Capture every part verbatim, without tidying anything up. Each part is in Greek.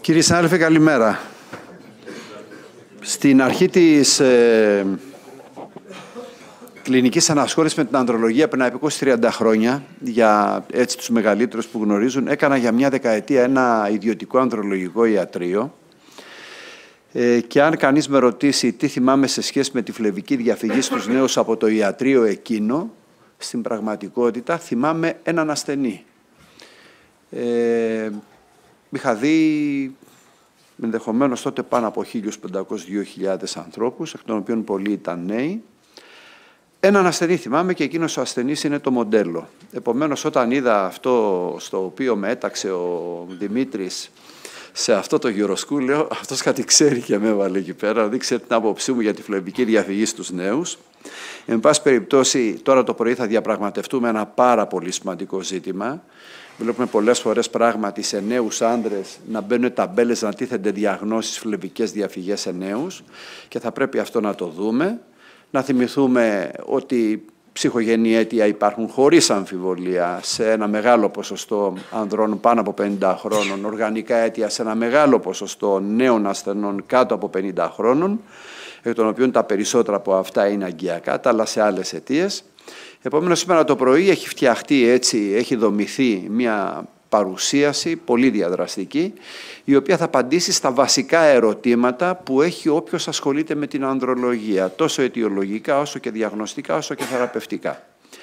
Κύριε συνάδελφε, καλημέρα. Στην αρχή της ε, κλινικής ανασχόλησης με την ανδρολογία πριν από είκοσι με τριάντα χρόνια, για έτσι τους μεγαλύτερους που γνωρίζουν, έκανα για μια δεκαετία ένα ιδιωτικό ανδρολογικό ιατρείο. Ε, και αν κανείς με ρωτήσει τι θυμάμαι σε σχέση με τη φλεβική διαφυγή στους νέους από το ιατρείο εκείνο, στην πραγματικότητα θυμάμαι έναν ασθενή. Ε, είχα δει ενδεχομένως τότε πάνω από χίλιους πεντακόσιους με δύο χιλιάδες ανθρώπους, εκ των οποίων πολλοί ήταν νέοι. Έναν ασθενή θυμάμαι και εκείνος ο ασθενής είναι το μοντέλο. Επομένως, όταν είδα αυτό στο οποίο με έταξε ο Δημήτρης σε αυτό το γυροσκού, λέω, αυτός κάτι ξέρει και με έβαλε εκεί πέρα, δεν ξέρει την άποψή μου για τη φλεβική διαφυγή στους νέους. Εν πάση περιπτώσει, τώρα το πρωί θα διαπραγματευτούμε ένα πάρα πολύ σημαντικό ζήτημα. Βλέπουμε πολλές φορές πράγματι σε νέους άντρες να μπαίνουν ταμπέλες, να τίθενται διαγνώσεις φλεβικές διαφυγές σε νέους και θα πρέπει αυτό να το δούμε. Να θυμηθούμε ότι ψυχογενή αίτια υπάρχουν χωρίς αμφιβολία σε ένα μεγάλο ποσοστό ανδρών πάνω από πενήντα χρόνων, οργανικά αίτια σε ένα μεγάλο ποσοστό νέων ασθενών κάτω από πενήντα χρόνων, εκ των οποίων τα περισσότερα από αυτά είναι αγκιακά, τα άλλα σε άλλες αιτίες. Επομένως, σήμερα το πρωί έχει φτιαχτεί έτσι, έχει δομηθεί μια παρουσίαση πολύ διαδραστική, η οποία θα απαντήσει στα βασικά ερωτήματα που έχει όποιος ασχολείται με την ανδρολογία, τόσο αιτιολογικά, όσο και διαγνωστικά, όσο και θεραπευτικά.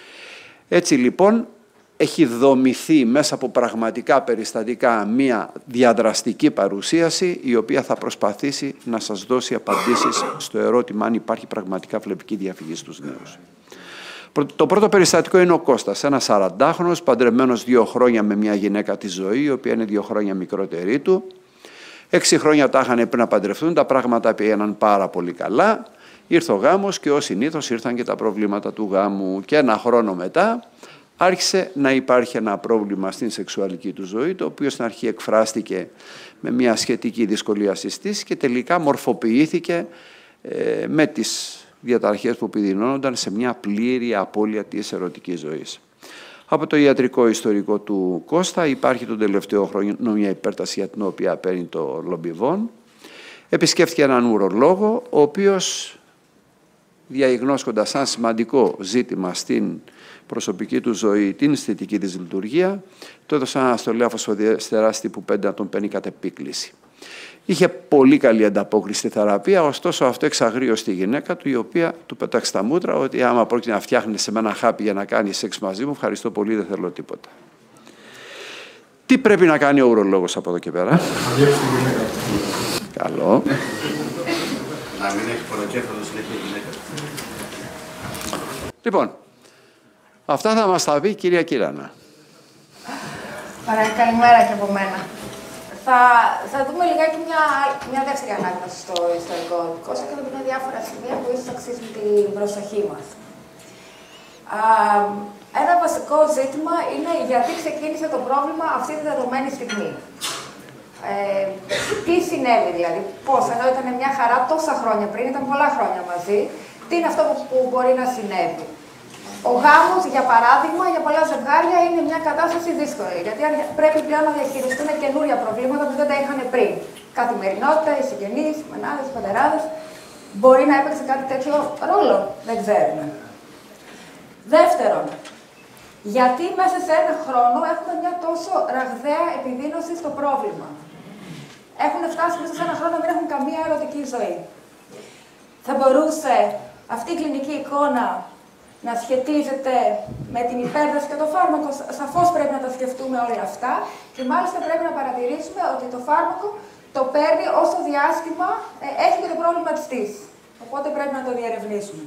Έτσι λοιπόν, έχει δομηθεί μέσα από πραγματικά περιστατικά μια διαδραστική παρουσίαση, η οποία θα προσπαθήσει να σας δώσει απαντήσεις στο ερώτημα αν υπάρχει πραγματικά φλεβική διαφυγή στους νέους. Το πρώτο περιστατικό είναι ο Κώστας, ένας σαραντάχρονος, παντρεμένος δύο χρόνια με μια γυναίκα τη ζωή, η οποία είναι δύο χρόνια μικρότερη του. Έξι χρόνια τα είχαν πριν να παντρευτούν, τα πράγματα πήγαιναν πάρα πολύ καλά. Ήρθε ο γάμος και ως συνήθως ήρθαν και τα προβλήματα του γάμου. Και ένα χρόνο μετά άρχισε να υπάρχει ένα πρόβλημα στην σεξουαλική του ζωή, το οποίο στην αρχή εκφράστηκε με μια σχετική δυσκολία συστής και τελικά μορφοποιήθηκε ε, με τις διαταραχές που επιδεινώνονταν σε μια πλήρη απώλεια της ερωτικής ζωής. Από το ιατρικό ιστορικό του Κώστα υπάρχει τον τελευταίο χρόνο μια υπέρταση για την οποία παίρνει το Λομπιβόν. Επισκέφθηκε έναν ουρολόγο, ο οποίος διαγνώσκοντας σαν σημαντικό ζήτημα στην προσωπική του ζωή την αισθητική της λειτουργία, του έδωσε ένα αναστολέα φωσφοδιεστεράς τύπου πέντε να τον παίρνει κατ' επίκληση. Είχε πολύ καλή ανταπόκριση στη θεραπεία, ωστόσο αυτό εξαγρίωσε τη γυναίκα του, η οποία του πέταξε τα μούτρα ότι άμα πρόκειται να φτιάχνει σε μένα χάπι για να κάνει σεξ μαζί μου, ευχαριστώ πολύ, δεν θέλω τίποτα. Τι πρέπει να κάνει ο ουρολόγος από εδώ και πέρα? Καλό. Να μην έχει πονοκέφαλο συνέχεια η γυναίκα. Λοιπόν, αυτά θα μας τα πει η κυρία Κυράνα. Ωραία, καλημέρα και από μένα. Θα, θα δούμε λιγάκι μια, μια δεύτερη ανάγνωση στο ιστορικό του Κώστα και θα δούμε διάφορα σημεία που ίσως αξίζουν την προσοχή μας. Α, ένα βασικό ζήτημα είναι γιατί ξεκίνησε το πρόβλημα αυτή τη δεδομένη στιγμή. Ε, τι συνέβη δηλαδή, πώς, ενώ ήταν μια χαρά τόσα χρόνια πριν, ήταν πολλά χρόνια μαζί, τι είναι αυτό που, που μπορεί να συνέβη. Ο γάμος, για παράδειγμα, για πολλά ζευγάρια είναι μια κατάσταση δύσκολη, γιατί πρέπει πλέον να διαχειριστούν καινούρια προβλήματα που δεν τα είχαν πριν. Καθημερινότητα, οι συγγενείς, οι μανάδες, οι πατεράδες. Μπορεί να έπαιξε κάτι τέτοιο ρόλο, δεν ξέρουμε. Δεύτερον, γιατί μέσα σε ένα χρόνο έχουμε μια τόσο ραγδαία επιδείνωση στο πρόβλημα. Έχουν φτάσει μέσα σε ένα χρόνο να μην έχουν καμία ερωτική ζωή. Θα μπορούσε αυτή η κλινική εικόνα να σχετίζεται με την υπέρταση και το φάρμακο. Σαφώς πρέπει να τα σκεφτούμε όλα αυτά και μάλιστα πρέπει να παρατηρήσουμε ότι το φάρμακο το παίρνει όσο διάστημα ε, έχει και το πρόβλημα της. Οπότε πρέπει να το διερευνήσουμε.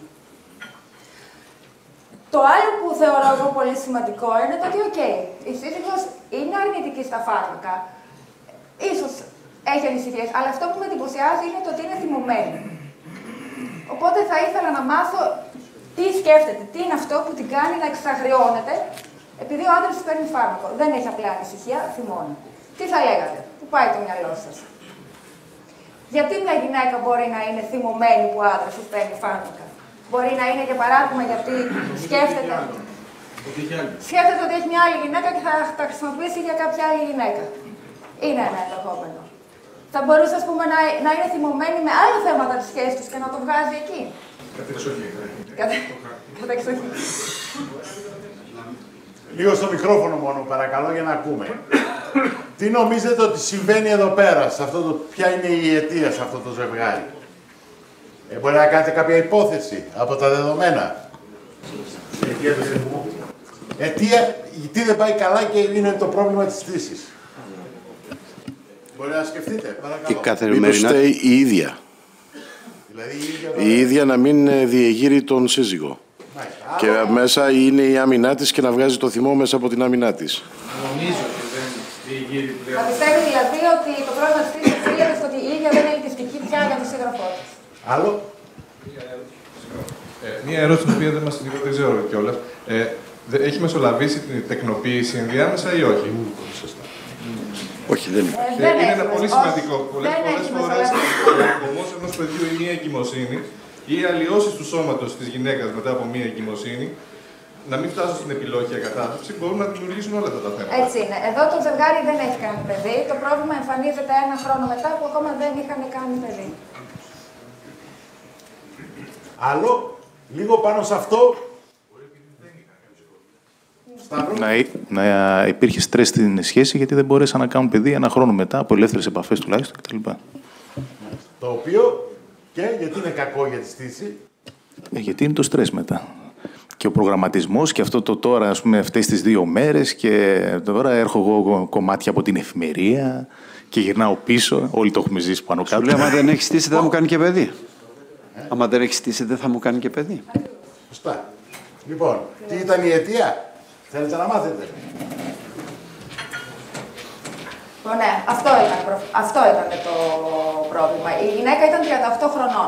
Το άλλο που θεωρώ εγώ πολύ σημαντικό είναι το ότι, οκ, okay, η σύζυγος είναι αρνητική στα φάρμακα. Ίσως έχει ανησυχίες, αλλά αυτό που με εντυπωσιάζει είναι το ότι είναι θυμωμένη. Οπότε θα ήθελα να μάθω τι σκέφτεται, τι είναι αυτό που την κάνει να εξαγριώνεται, επειδή ο άντρας της παίρνει φάρμακο. Δεν έχει απλά ανησυχία, θυμώνει. Τι θα λέγατε, πού πάει το μυαλό σας? Γιατί μια γυναίκα μπορεί να είναι θυμωμένη που ο άντρας της παίρνει φάρμακα? Μπορεί να είναι, για παράδειγμα, γιατί σκέφτεται, σκέφτεται ότι έχει μια άλλη γυναίκα και θα τα χρησιμοποιήσει για κάποια άλλη γυναίκα. Είναι ένα ενδεχόμενο. θα μπορούσε, ας πούμε, να, να είναι θυμωμένη με άλλα θέματα της σχέσης τους και να το βγάζει εκεί. Κατεξοχή. Κατεξοχή. Λίγο στο μικρόφωνο μόνο, παρακαλώ, για να ακούμε. Τι νομίζετε ότι συμβαίνει εδώ πέρα, σε αυτό το, ποια είναι η αιτία σε αυτό το ζευγάρι? Ε, μπορεί να κάνετε κάποια υπόθεση από τα δεδομένα. Αιτία, τι δεν πάει καλά και είναι το πρόβλημα της στήσης. Μπορεί να σκεφτείτε, παρακαλώ. Η καθημερινά φταίει η ίδια. Δηλαδή, η ίδια, η ίδια να μην διεγείρει τον σύζυγο. Μάλιστα. Και άρα... μέσα είναι η άμυνά της και να βγάζει το θυμό μέσα από την άμυνά της. Νομίζω ότι δεν διεγείρει πλέον. Θα πιστεύει δηλαδή ότι το πρόβλημα της στήσης οφείλεται στο ότι η ίδια δεν είναι ελκυστική πια για τον σύντροφό της. Άλλο. Ε, μία ερώτηση την οποία δεν μας την είπα, δεν ξέρω κιόλας. Ε, έχει μεσολαβήσει την τεκνοποίηση ενδιάμεσα ή όχι? Όχι, δεν είναι. Ε, είναι ένα πολύ σημαντικό. Πολλές, πολλές φορές ο αγωγός ενός παιδιού ή μία εγκυμοσύνη ή οι αλλοιώσεις του σώματος της γυναίκας μετά από μία εγκυμοσύνη, να μην φτάσουν στην επιλόχια κατάθλιψη, μπορούν να δημιουργήσουν όλα αυτά τα θέματα. Έτσι είναι. Εδώ το ζευγάρι δεν έχει κάνει παιδί. Το πρόβλημα εμφανίζεται ένα χρόνο μετά που ακόμα δεν είχαν κάνει παιδί. Άλλο, λίγο πάνω σε αυτό. Να, να υπήρχε στρες στην σχέση γιατί δεν μπορέσαν να κάνουν παιδί ένα χρόνο μετά από ελεύθερες επαφές τουλάχιστον κτλ. Το οποίο και γιατί είναι κακό για τη στήση. Ε, γιατί είναι το στρες μετά. Και ο προγραμματισμός και αυτό το τώρα, ας πούμε, αυτές τις δύο μέρες και τώρα έρχομαι εγώ κομμάτια από την εφημερία και γυρνάω πίσω. Όλοι το έχουμε ζήσει πάνω κάτω. Σου λέει, άμα δεν έχει στήσει, δεν θα μου κάνει και παιδί. Ε? Άμα δεν έχει στήσει, δεν θα μου κάνει και παιδί. Σωστά. Λοιπόν, τι ήταν η αιτία? Θέλετε να μάθετε? Ναι, αυτό ήταν, αυτό ήταν το πρόβλημα. Η γυναίκα ήταν τριάντα οκτώ χρονών.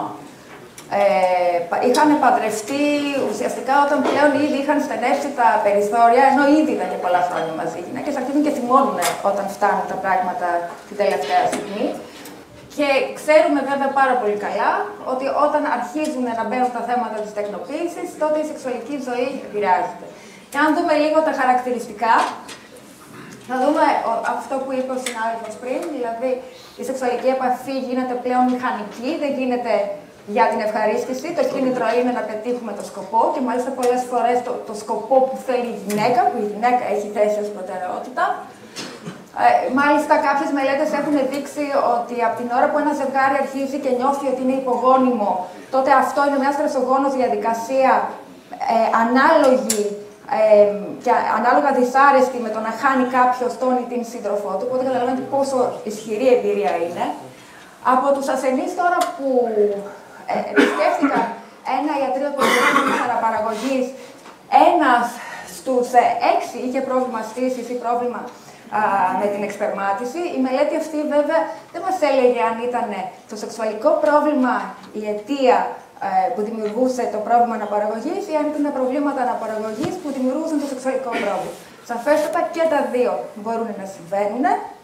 Ε, είχαν παντρευτεί ουσιαστικά όταν πλέον ήδη είχαν στενέψει τα περιθώρια, ενώ ήδη ήταν και πολλά χρόνια μαζί. Οι γυναίκες αρχίζουν και θυμώνουν όταν φτάνουν τα πράγματα την τελευταία στιγμή. Και ξέρουμε βέβαια πάρα πολύ καλά ότι όταν αρχίζουν να μπαίνουν τα θέματα της τεκνοποίησης, τότε η σεξουαλική ζωή επηρεάζεται. Και αν δούμε λίγο τα χαρακτηριστικά, θα δούμε αυτό που είπε ο συνάδελφος πριν, δηλαδή η σεξουαλική επαφή γίνεται πλέον μηχανική, δεν γίνεται για την ευχαρίστηση. Το κίνητρο είναι να πετύχουμε το σκοπό και μάλιστα πολλές φορές το, το σκοπό που θέλει η γυναίκα, που η γυναίκα έχει θέσει ως προτεραιότητα. Ε, μάλιστα κάποιες μελέτες έχουν δείξει ότι από την ώρα που ένα ζευγάρι αρχίζει και νιώθει ότι είναι υπογόνιμο, τότε αυτό είναι μια στρεσογόνος διαδικασία ε, ανάλογη ε, και ανάλογα δυσάρεστη με το να χάνει κάποιος τον ή την σύντροφό του, οπότε καταλαβαίνετε πόσο ισχυρή εμπειρία είναι. Από τους ασθενείς τώρα που ε, επισκέφτηκαν ένα ιατρείο της αναπαραγωγής, ένας στους ε, έξι είχε πρόβλημα στήσης ή πρόβλημα α, με την εξπερμάτιση. Η μελέτη αυτή βέβαια δεν μας έλεγε αν ήταν το σεξουαλικό πρόβλημα η αιτία ε, που δημιουργούσε το πρόβλημα αναπαραγωγής ή αν ήταν τα προβλήματα αναπαραγωγής που δημιουργούσαν το σεξουαλικό πρόβλημα. Σαφέστατα και τα δύο μπορούν να συμβαίνουν.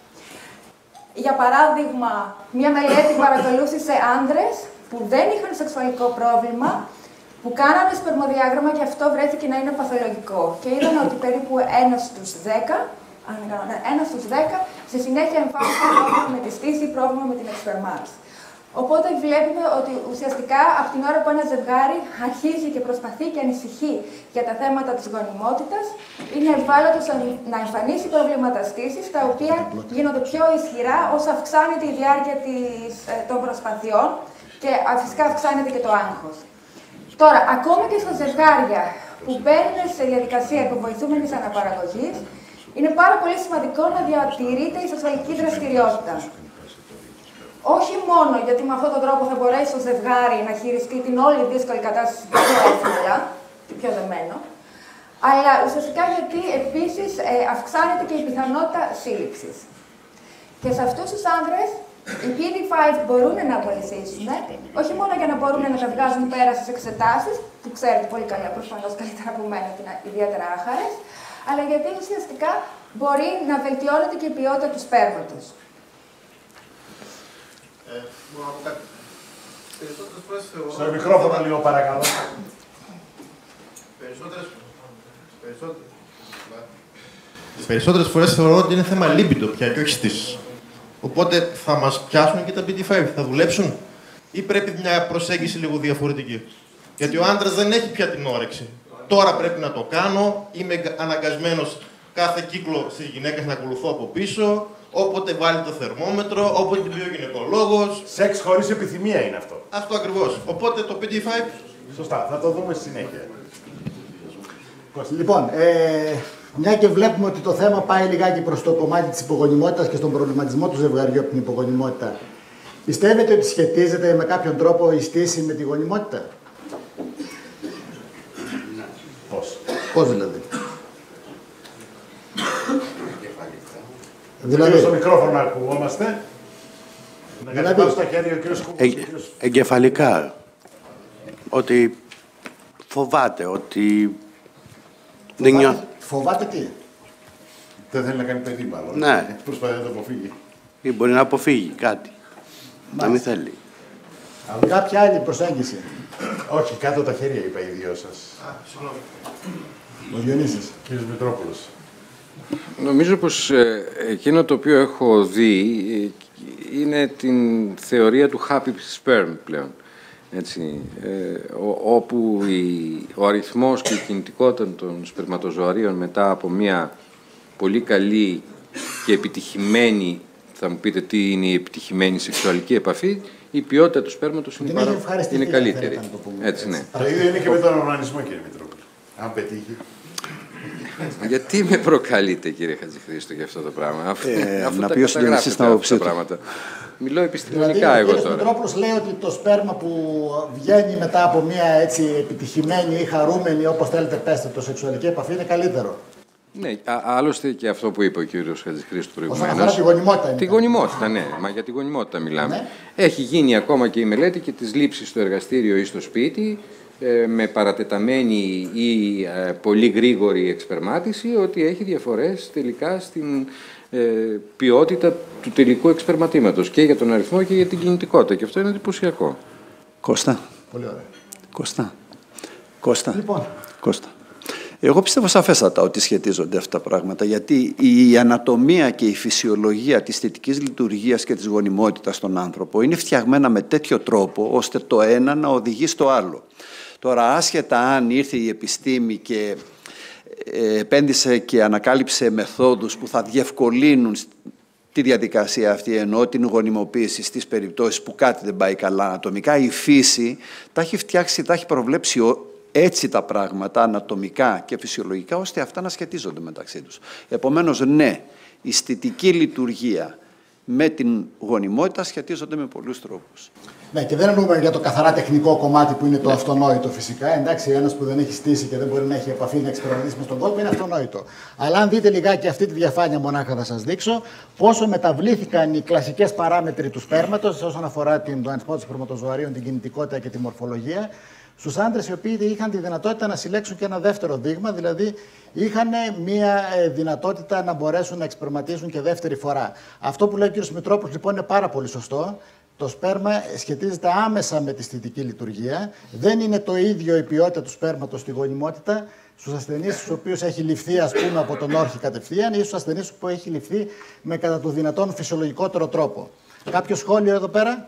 Για παράδειγμα, μια μελέτη παρακολούθησε σε άνδρες που δεν είχαν σεξουαλικό πρόβλημα, που κάνανε σπερμοδιάγραμμα και αυτό βρέθηκε να είναι παθολογικό. Και είδαν ότι περίπου ένας στους δέκα, αν κάνω, ένας στους δέκα, στη συνέχεια εμφάνισε πρόβλημα με τη στήση ή πρόβλημα με την εξπερμάτιση. Οπότε βλέπουμε ότι ουσιαστικά από την ώρα που ένα ζευγάρι αρχίζει και προσπαθεί και ανησυχεί για τα θέματα της γονιμότητας, είναι ευάλωτος να εμφανίσει προβλήματα στήσης, τα οποία γίνονται πιο ισχυρά όσο αυξάνεται η διάρκεια της, των προσπαθειών και φυσικά αυξάνεται και το άγχος. Τώρα, ακόμα και στα ζευγάρια που μπαίνουν σε διαδικασία υποβοηθούμενης αναπαραγωγής, είναι πάρα πολύ σημαντικό να διατηρείται η σεξουαλική δραστηριότητα. Όχι μόνο γιατί με αυτόν τον τρόπο θα μπορέσει το ζευγάρι να χειριστεί την όλη δύσκολη κατάσταση πιο εύκολα και πιο δεμένο, αλλά ουσιαστικά γιατί επίσης ε, αυξάνεται και η πιθανότητα σύλληψης. Και σε αυτούς τους άνδρες, οι πι ντι φάιβ μπορούν να βοηθήσουν, όχι μόνο για να μπορούν να τα βγάζουν πέρα στις εξετάσεις, που ξέρετε πολύ καλά, προφανώς καλύτερα από μένα ότι είναι ιδιαίτερα άχαρες, αλλά γιατί ουσιαστικά μπορεί να βελτιώνεται και η ποιότητα του σπέρματος. Στο μικρόφωνο λίγο παρακαλώ. Περισσότερες, περισσότερες, περισσότερες φορές θεωρώ ότι είναι θέμα λίμπιντο πια και όχι στήσης. Οπότε θα μας πιάσουν και τα μπι ντι φάιβ, θα δουλέψουν, ή πρέπει μια προσέγγιση λίγο διαφορετική? Γιατί ο άντρας δεν έχει πια την όρεξη. Τώρα πρέπει να το κάνω, είμαι αναγκασμένος κάθε κύκλο στις γυναίκες να ακολουθώ από πίσω, όποτε βάλει το θερμόμετρο, όποτε την πει ο γυναικολόγος. Σεξ χωρίς επιθυμία είναι αυτό. Αυτό ακριβώς. Οπότε το μπι ντι φάιβ... Σωστά, θα το δούμε στη συνέχεια. Λοιπόν, ε, μια και βλέπουμε ότι το θέμα πάει λιγάκι προς το κομμάτι της υπογονιμότητας και στον προβληματισμό του ζευγαριού από την υπογονιμότητα. Πιστεύετε ότι σχετίζεται με κάποιον τρόπο η στήση με τη γονιμότητα? Πώς? Πώς δηλαδή? Δηλαδή, στο μικρόφωνο ακουγόμαστε. Δηλαδή, στα χέρια ο κύριος Κούκος. Ε, εγκεφαλικά. Ότι φοβάται, ότι... Δεν νιώθει. Φοβάται τι? Δεν θέλει να κάνει παιδί, μάλλον. Ναι. Προσπαθεί να το αποφύγει. Ή μπορεί να αποφύγει κάτι. Να μην θέλει. Αλλά κάποια άλλη προσέγγιση. Όχι, κάτω τα χέρια είπα οι δυο σας. Α, συγγνώμη. Ο Διονύσης, κύριος Μητρόπουλος. Νομίζω πως ε, εκείνο το οποίο έχω δει ε, είναι την θεωρία του happy sperm πλέον. Έτσι, ε, ο, όπου η, ο αριθμός και η κινητικότητα των σπερματοζωαρίων μετά από μια πολύ καλή και επιτυχημένη, θα μου πείτε τι είναι η επιτυχημένη σεξουαλική επαφή, η ποιότητα του σπέρματος είναι, παρά, είναι καλύτερη. Έτσι, ναι. Το ίδιο είναι και με τον οργανισμό, κύριε Μητρόπουλο. Αν πετύχει. Γιατί με προκαλείτε, κύριε Χατζηχρήστο, για αυτό το πράγμα, αφού, ε, αφού να τα πει καταγράφετε αυτά τα πράγματα. Μιλώ επιστημονικά δηλαδή, εγώ τώρα. Ο Μητρόπουλος λέει ότι το σπέρμα που βγαίνει μετά από μια έτσι επιτυχημένη ή χαρούμενη, όπως θέλετε πέστε, το σεξουαλική επαφή είναι καλύτερο. Ναι, α, άλλωστε και αυτό που είπε ο κύριος Χατζηχρήστου προηγουμένως. Όσον αφορά τη γονιμότητα. Τη γονιμότητα, ναι. Μα για τη γονιμότητα μιλάμε. Ναι. Έχει γίνει ακόμα και η μελέτη και τις λήψεις στο εργαστήριο ή στο σπίτι, ε, με παρατεταμένη ή ε, πολύ γρήγορη εξπερμάτιση, ότι έχει διαφορές τελικά στην ε, ποιότητα του τελικού εξπερματήματος και για τον αριθμό και για την κινητικότητα. Και αυτό είναι εντυπωσιακό. Κώστα. Πολύ ωραία. Κώστα. Κώστα. Λοιπόν. Κώστα. Εγώ πιστεύω σαφέστατα ότι σχετίζονται αυτά τα πράγματα, γιατί η ανατομία και η φυσιολογία της θετικής λειτουργίας και της γονιμότητας στον άνθρωπο είναι φτιαγμένα με τέτοιο τρόπο, ώστε το ένα να οδηγεί στο άλλο. Τώρα, άσχετα αν ήρθε η επιστήμη και επένδυσε και ανακάλυψε μεθόδους που θα διευκολύνουν τη διαδικασία αυτή, ενώ την γονιμοποίηση στις περιπτώσεις που κάτι δεν πάει καλά ανατομικά, η φύση τα έχει φτιάξει, τα έχει προβλέψει έτσι τα πράγματα, ανατομικά και φυσιολογικά, ώστε αυτά να σχετίζονται μεταξύ τους. Επομένως, ναι, η αισθητική λειτουργία με την γονιμότητα σχετίζονται με πολλούς τρόπους. Ναι, και δεν εννοούμε για το καθαρά τεχνικό κομμάτι που είναι το ναι. αυτονόητο φυσικά. Εντάξει, ένας που δεν έχει στήσει και δεν μπορεί να έχει επαφή να εξυπηρετήσει με στον κόλπο είναι αυτονόητο. Αλλά αν δείτε λιγάκι αυτή τη διαφάνεια, μονάχα θα σας δείξω πόσο μεταβλήθηκαν οι κλασικές παράμετροι του σπέρματος όσον αφορά τον αριθμό των σπερματοζωαρίων, την κινητικότητα και τη μορφολογία. Στους άντρες οι οποίοι είχαν τη δυνατότητα να συλλέξουν και ένα δεύτερο δείγμα, δηλαδή είχαν μια δυνατότητα να μπορέσουν να εξπερματίσουν και δεύτερη φορά. Αυτό που λέει ο κ. Μητρόπουλος λοιπόν είναι πάρα πολύ σωστό. Το σπέρμα σχετίζεται άμεσα με τη αισθητική λειτουργία. Δεν είναι το ίδιο η ποιότητα του σπέρματος στη γονιμότητα στους ασθενείς στους οποίους έχει ληφθεί, ας πούμε, από τον όρχη κατευθείαν ή στους ασθενείς που έχει ληφθεί με κατά το δυνατόν φυσιολογικότερο τρόπο. Κάποιο σχόλιο εδώ πέρα?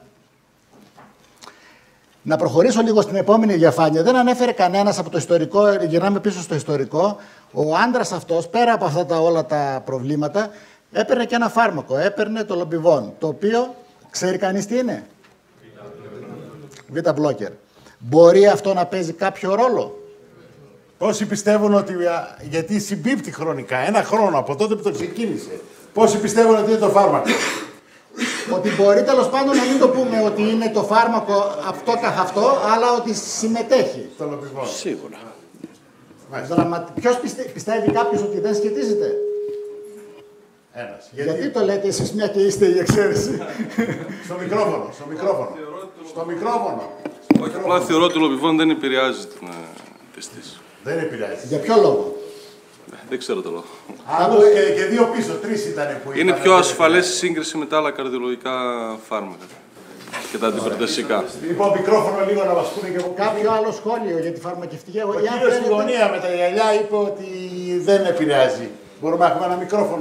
Να προχωρήσω λίγο στην επόμενη διαφάνεια. Δεν ανέφερε κανένας από το ιστορικό, γυρνάμε πίσω στο ιστορικό. Ο άντρας αυτός, πέρα από αυτά τα, όλα τα προβλήματα, έπαιρνε και ένα φάρμακο. Έπαιρνε το λομπιβόν, το οποίο, ξέρει κανείς τι είναι? Β-μπλόκερ. Μπορεί αυτό να παίζει κάποιο ρόλο? Πόσοι πιστεύουν ότι, γιατί συμπίπτει χρονικά, ένα χρόνο από τότε που το ξεκίνησε, πόσοι πιστεύουν ότι είναι το φάρμακο? Ότι μπορεί τέλος πάντων να μην το πούμε ότι είναι το φάρμακο αυτό καθ' αυτό, αλλά ότι συμμετέχει. Το λομπιβόν. Σίγουρα. Δραμα... Ποιος πιστε... πιστεύει κάποιος ότι δεν σχετίζεται? Ένας. Γιατί... Γιατί το λέτε εσείς μια και είστε η εξαίρεση? Στο μικρόφωνο, στο μικρόφωνο. Στο μικρόφωνο. Όχι, απλά θεωρώ ότι το λομπιβόν δεν επηρεάζει την αισθήση. Δεν επηρεάζει. Για ποιο λόγο? Δεν ξέρω το λόγο. Άλλο και, και δύο πίσω, τρεις ήταν που είναι πιο ασφαλές σε σύγκριση με τα άλλα καρδιολογικά φάρμακα και τα αντιπροτεσικά. Λοιπόν, μικρόφωνο λίγο να μας πούνε και από κάποιο άλλο σχόλιο για τη φαρμακευτική. Ο κύριος στη γωνία με τα γυαλιά είπε ότι δεν επηρεάζει. Μπορούμε να έχουμε ένα μικρόφωνο.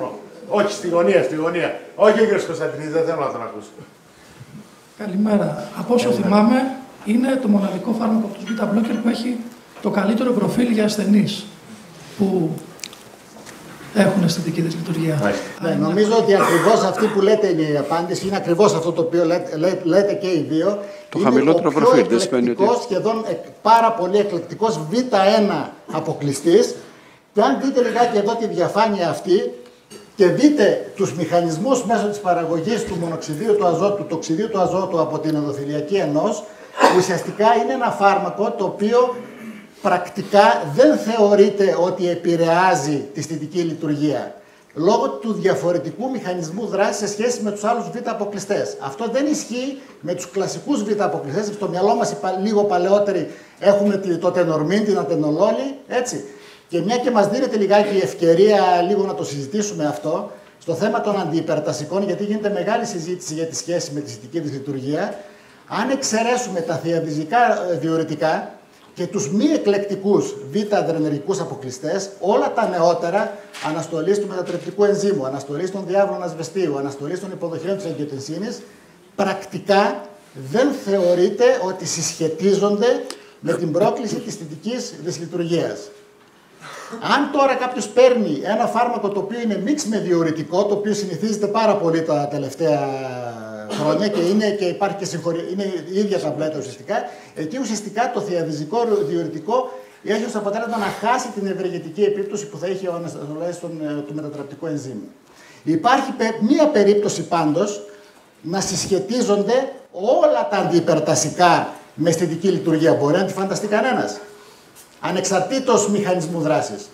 Όχι, στη γωνία, στη γωνία. Όχι, ο κύριος Κωνσταντινίδης, δεν θέλω να τον ακούσω. Καλημέρα. Από όσο θυμάμαι, είναι το μοναδικό φάρμακο από τους β' μπλόκερ που έχει το καλύτερο προφίλ για ασθενείς που έχουν αισθητική δυσλειτουργία. Ναι, νομίζω ότι ακριβώς αυτή που λέτε είναι η απάντηση, είναι ακριβώς αυτό το οποίο λέτε, λέ, λέτε και οι δύο. Το είναι χαμηλότερο ο πιο προφίλ, δεν σημαίνει ότι... σχεδόν πάρα πολύ εκλεκτικός β' ένα αποκλειστής. Και αν δείτε λιγάκι εδώ τη διαφάνεια αυτή και δείτε τους μηχανισμούς μέσω της παραγωγής του μονοξιδίου του αζότου, του οξυδίου του αζότου από την ενδοθηλιακή ενός, ουσιαστικά είναι ένα φάρμακο το οποίο πρακτικά δεν θεωρείται ότι επηρεάζει τη αισθητική λειτουργία λόγω του διαφορετικού μηχανισμού δράσης σε σχέση με τους άλλους β' αποκλειστές. Αυτό δεν ισχύει με τους κλασικούς β' αποκλειστές. Στο μυαλό μας λίγο παλαιότεροι έχουμε το τενορμίν, την ατενολόλη, έτσι. Και μια και μας δίνεται λιγάκι η ευκαιρία λίγο να το συζητήσουμε αυτό, στο θέμα των αντιυπερτασικών, γιατί γίνεται μεγάλη συζήτηση για τη σχέση με τη αισθητική δυσλειτουργία, αν εξαιρέσουμε τα θειαδιζικά διουρητικά και τους μη εκλεκτικούς β' αδρενεργικούς αποκλειστές, όλα τα νεότερα, αναστολής του μετατρεπτικού ενζύμου, αναστολής των διάβλων ασβεστίου, αναστολής των υποδοχείων της αγκιοτενσίνης, πρακτικά δεν θεωρείται ότι συσχετίζονται με την πρόκληση της αισθητικής δυσλειτουργίας. Αν τώρα κάποιος παίρνει ένα φάρμακο το οποίο είναι μίξ με διουρητικό, το οποίο συνηθίζεται πάρα πολύ τα τελευταία χρόνια και, είναι, και υπάρχει και συγχωρη... είναι η ίδια ταμπλέτα ουσιαστικά, εκεί ουσιαστικά το θειαδιζικό διουρητικό έχει ως αποτέλεσμα να χάσει την ευεργετική επίπτωση που θα έχει ο αναστολές του μετατρεπτικού ενζύμου. Υπάρχει μία περίπτωση πάντως να συσχετίζονται όλα τα αντιυπερτασικά με αισθητική λειτουργία. Μπορεί να τη φανταστεί κανένας, ανεξαρτήτως μηχανισμού δράσης.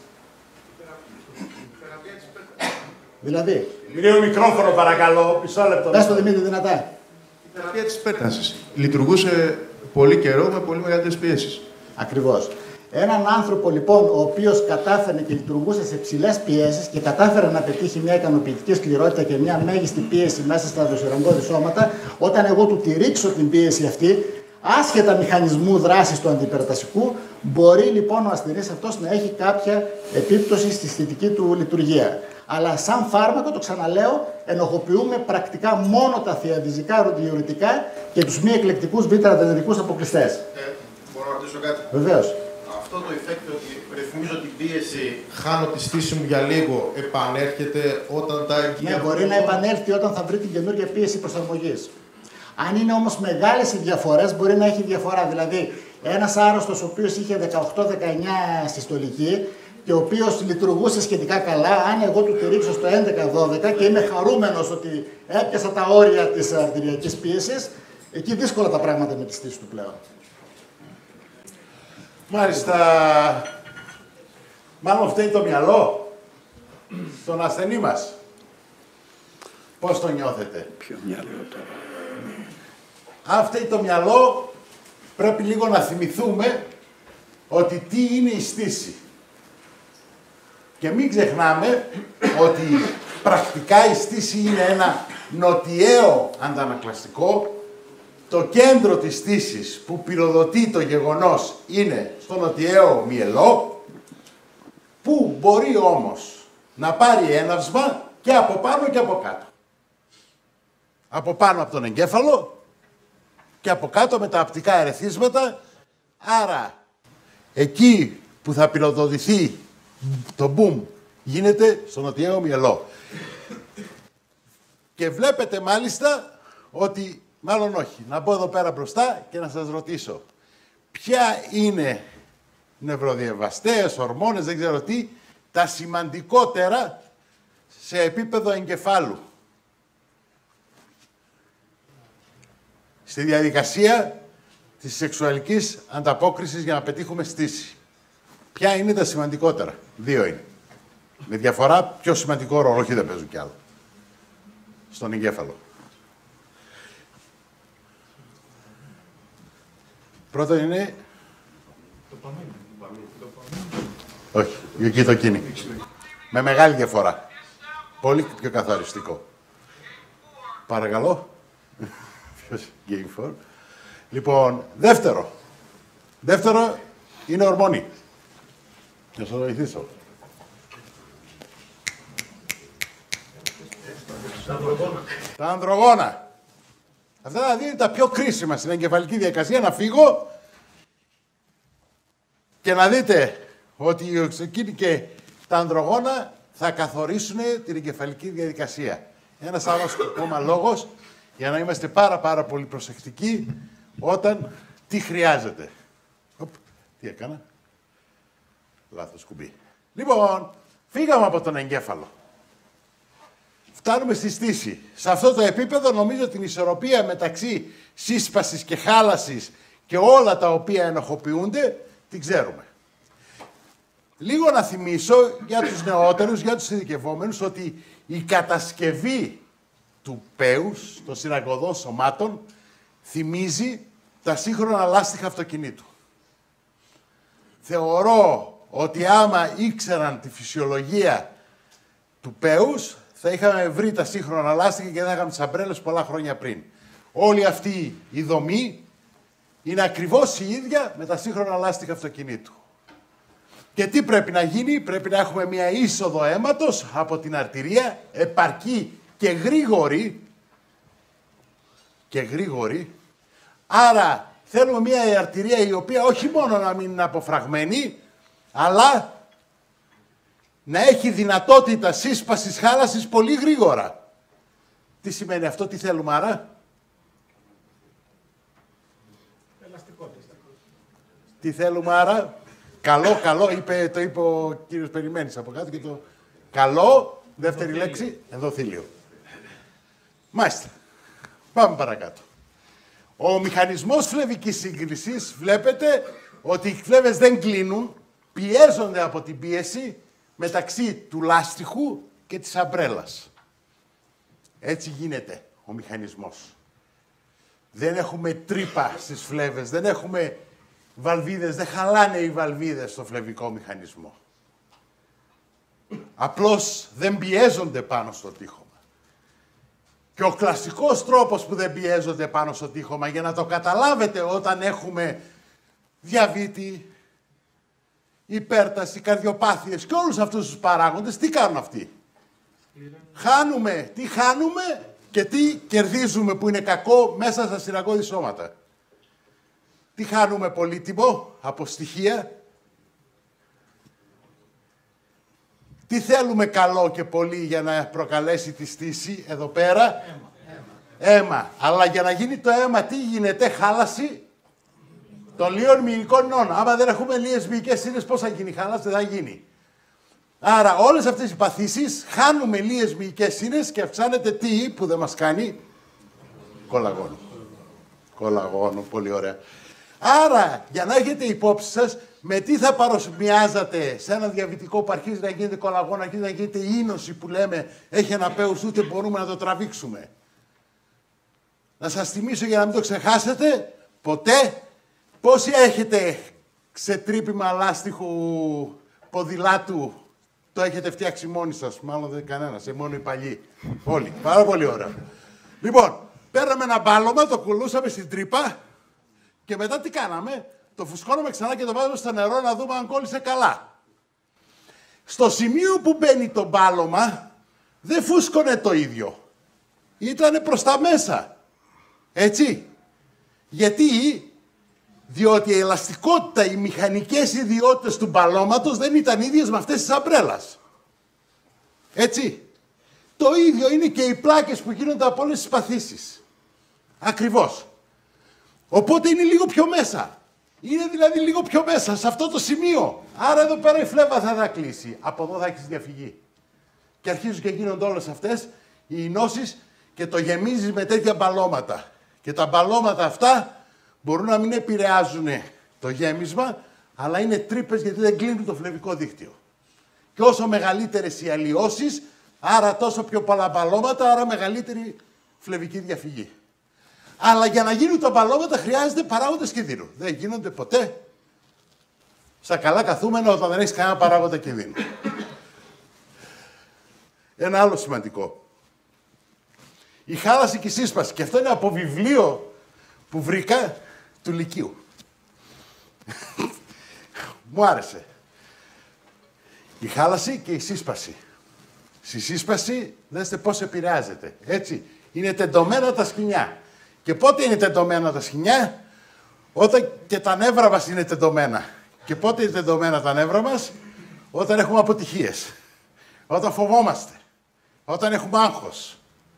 Δηλαδή. Λίγο μικρόφωνο παρακαλώ, μισό λεπτό. Πες το Δημήτρη δυνατά. Η θεραπεία της υπέρτασης λειτουργούσε πολύ καιρό με πολύ μεγαλύτερες πιέσεις. Ακριβώς. Έναν άνθρωπο λοιπόν ο οποίος κατάφερε και λειτουργούσε σε ψηλές πιέσεις και κατάφερε να πετύχει μια ικανοποιητική σκληρότητα και μια μέγιστη πίεση μέσα στα δοσυραγκώδη σώματα, όταν εγώ του τη ρίξω την πίεση αυτή, άσχετα μηχανισμού δράσης του αντιπερατασικού, μπορεί λοιπόν ο ασθενής αυτός να έχει κάποια επίπτωση στη αισθητική του λειτουργία. Αλλά σαν φάρμακο, το ξαναλέω, ενοχοποιούμε πρακτικά μόνο τα θειαδιζικά διουρητικά και τους μη εκλεκτικούς β' αδρενεργικούς αποκλειστές. Ε, μπορώ να ρωτήσω κάτι. Βεβαίως. Αυτό το effect ότι ρυθμίζω την πίεση, χάνω τη στήση μου για λίγο, επανέρχεται όταν τα εγκύα... Ναι, μπορεί να επανέλθει όταν θα βρει την καινούργια πίεση προσαρμογής. Αν είναι όμως μεγάλες οι διαφορές, μπορεί να έχει διαφορά. Δηλαδή, ένας άρρωστος ο οποίος είχε δεκαοκτώ δεκαεννιά συστολική και ο οποίος λειτουργούσε σχετικά καλά, αν εγώ του τη ρίξω στο έντεκα δώδεκα και είμαι χαρούμενος ότι έπιασα τα όρια της αρτηριακής πίεσης, εκεί δύσκολα τα πράγματα με τη στήση του πλέον. Μάλιστα. Μάλλον φταίει το μυαλό στον ασθενή μας. Πώς το νιώθετε? Ποιο μυαλό τώρα? Αν φταίει το μυαλό, πρέπει λίγο να θυμηθούμε ότι τι είναι η στήση. Και μην ξεχνάμε ότι πρακτικά η στήση είναι ένα νοτιαίο αντανακλαστικό. Το κέντρο της στήσης που πυροδοτεί το γεγονός είναι στο νοτιαίο μυελό, που μπορεί όμως να πάρει έναυσμα και από πάνω και από κάτω. Από πάνω από τον εγκέφαλο και από κάτω με τα απτικά ερεθίσματα. Άρα, εκεί που θα πυροδοτηθεί το μπουμ γίνεται στο νοτιαίο μυελό. Και βλέπετε μάλιστα ότι, μάλλον όχι, να μπω εδώ πέρα μπροστά και να σας ρωτήσω, ποια είναι νευροδιαβαστές, ορμόνες, δεν ξέρω τι, τα σημαντικότερα σε επίπεδο εγκεφάλου. Στη διαδικασία της σεξουαλικής ανταπόκρισης για να πετύχουμε στήση. Ποια είναι τα σημαντικότερα? Δύο είναι. Με διαφορά πιο σημαντικό ρόλο, όχι δεν παίζουν κι άλλο. Στον εγκέφαλο. Πρώτο είναι... Όχι, η κοιτοκίνη. Με μεγάλη διαφορά. Πολύ πιο καθαριστικό. Παρακαλώ. Game for. Λοιπόν, δεύτερο. Δεύτερο είναι ορμόνη. Να σας βοηθήσω. Τα ανδρογόνα. Αυτά τα δύο είναι τα πιο κρίσιμα στην εγκεφαλική διαδικασία. Να φύγω και να δείτε ότι η οξυκίνη και τα ανδρογόνα θα καθορίσουν την εγκεφαλική διαδικασία. Ένας άλλος ακόμα λόγος για να είμαστε πάρα πάρα πολύ προσεκτικοί όταν τι χρειάζεται. Οπ, τι έκανα. Λάθος κουμπί. Λοιπόν, φύγαμε από τον εγκέφαλο. Φτάνουμε στη στήση. Σε αυτό το επίπεδο νομίζω την ισορροπία μεταξύ σύσπασης και χάλασης και όλα τα οποία ενοχοποιούνται την ξέρουμε. Λίγο να θυμίσω για τους νεότερους, για τους ειδικευόμενους, ότι η κατασκευή του πέους των συναγκωδών σωμάτων θυμίζει τα σύγχρονα λάστιχα αυτοκινήτου. Θεωρώ ότι άμα ήξεραν τη φυσιολογία του πέους, θα είχαμε βρει τα σύγχρονα λάστιχα και δεν θα είχαμε τις αμπρέλες πολλά χρόνια πριν. Όλη αυτή η δομή είναι ακριβώς η ίδια με τα σύγχρονα λάστιχα αυτοκινήτου. Και τι πρέπει να γίνει? Πρέπει να έχουμε μια είσοδο αίματος από την αρτηρία, επαρκή και γρήγορη, και γρήγορη. Άρα θέλουμε μια αρτηρία η οποία όχι μόνο να μην είναι αποφραγμένη, αλλά να έχει δυνατότητα σύσπασης χάλασης πολύ γρήγορα. Τι σημαίνει αυτό, τι θέλουμε άρα? Τι θέλουμε άρα? Καλό, καλό, είπε, το είπε ο κύριος Περιμένης από κάτω και το καλό, δεύτερη λέξη, ενδοθήλιο. Μάλιστα. Πάμε παρακάτω. Ο μηχανισμός φλεβικής σύγκρισης, βλέπετε ότι οι φλέβες δεν κλείνουν, πιέζονται από την πίεση μεταξύ του λάστιχου και της αμπρέλας. Έτσι γίνεται ο μηχανισμός. Δεν έχουμε τρύπα στις φλέβες, δεν έχουμε βαλβίδες, δεν χαλάνε οι βαλβίδες στο φλεβικό μηχανισμό. Απλώς δεν πιέζονται πάνω στο τείχομα. Και ο κλασικός τρόπος που δεν πιέζονται πάνω στο τείχομα, για να το καταλάβετε όταν έχουμε διαβήτη, υπέρταση, καρδιοπάθειες και όλους αυτούς τους παράγοντες, τι κάνουν αυτοί? Χάνουμε, τι χάνουμε και τι κερδίζουμε που είναι κακό μέσα στα συναγκώδη σώματα. Τι χάνουμε πολύτιμο από στοιχεία. Τι θέλουμε καλό και πολύ για να προκαλέσει τη στήση εδώ πέρα? Αίμα. Αίμα. Αίμα. Αλλά για να γίνει το αίμα τι γίνεται? Χάλαση των λίων μυϊκών ινών. Άμα δεν έχουμε λίες μυϊκές ίνες, πώς θα γίνει χάλαση? Δεν θα γίνει. Άρα όλες αυτές οι παθήσεις χάνουμε λίες μυϊκές ίνες και αυξάνεται τι που δεν μας κάνει? Κολαγόνο. Κολαγόνο, πολύ ωραία. Άρα, για να έχετε υπόψη σας, με τι θα παροσμιάζατε σε ένα διαβητικό που αρχίζει να γίνεται κολαγόνο, αρχίζει να γίνεται η ίνωση που λέμε, έχει ένα πέος, ούτε μπορούμε να το τραβήξουμε. Να σας θυμίσω για να μην το ξεχάσετε, ποτέ, πόσοι έχετε σε τρύπημα λάστιχου ποδηλάτου, το έχετε φτιάξει μόνοι σας, μάλλον δεν κανένας, ε, μόνο οι παλιοί. Όλοι, πάρα πολύ ωραία. Λοιπόν, παίρναμε ένα μπάλωμα, το κουλούσαμε στην τρύπα, και μετά τι κάναμε? Το φουσκώναμε ξανά και το βάζουμε στο νερό να δούμε αν κόλλησε καλά. Στο σημείο που μπαίνει το μπάλωμα, δεν φούσκωνε το ίδιο. Ήτανε προς τα μέσα. Έτσι. Γιατί? Διότι η ελαστικότητα, οι μηχανικές ιδιότητες του μπαλώματος δεν ήταν ίδιες με αυτές της αμπρέλας. Έτσι. Το ίδιο είναι και οι πλάκες που γίνονται από όλες τις παθήσεις. Ακριβώς. Οπότε είναι λίγο πιο μέσα. Είναι δηλαδή λίγο πιο μέσα, σε αυτό το σημείο. Άρα εδώ πέρα η φλέβα θα, θα κλείσει. Από εδώ θα έχεις διαφυγή. Και αρχίζουν και γίνονται όλες αυτές οι νόσεις και το γεμίζεις με τέτοια μπαλώματα. Και τα μπαλώματα αυτά μπορούν να μην επηρεάζουν το γέμισμα, αλλά είναι τρύπες γιατί δεν κλείνουν το φλεβικό δίκτυο. Και όσο μεγαλύτερες οι αλλοιώσεις, άρα τόσο πιο πολλά μπαλώματα, άρα μεγαλύτερη φλεβική διαφυγή. Αλλά για να γίνουν τα μπαλώματα χρειάζεται παράγοντες κινδύνου. Δεν γίνονται ποτέ στα καλά καθούμενα όταν δεν έχεις κανένα παράγοντα κινδύνου. Ένα άλλο σημαντικό. Η χάλαση και η σύσπαση. Και αυτό είναι από βιβλίο που βρήκα του Λυκείου. Μου άρεσε. Η χάλαση και η σύσπαση. στη σύσπαση, δέστε πώς επηρεάζεται. Έτσι, είναι τεντωμένα τα σκοινιά. Και πότε είναι τεντωμένα τα σκοινιά? Όταν και τα νεύρα μας είναι τεντωμένα. Και πότε είναι τεντωμένα τα νεύρα μας? Όταν έχουμε αποτυχίες. Όταν φοβόμαστε. Όταν έχουμε άγχος.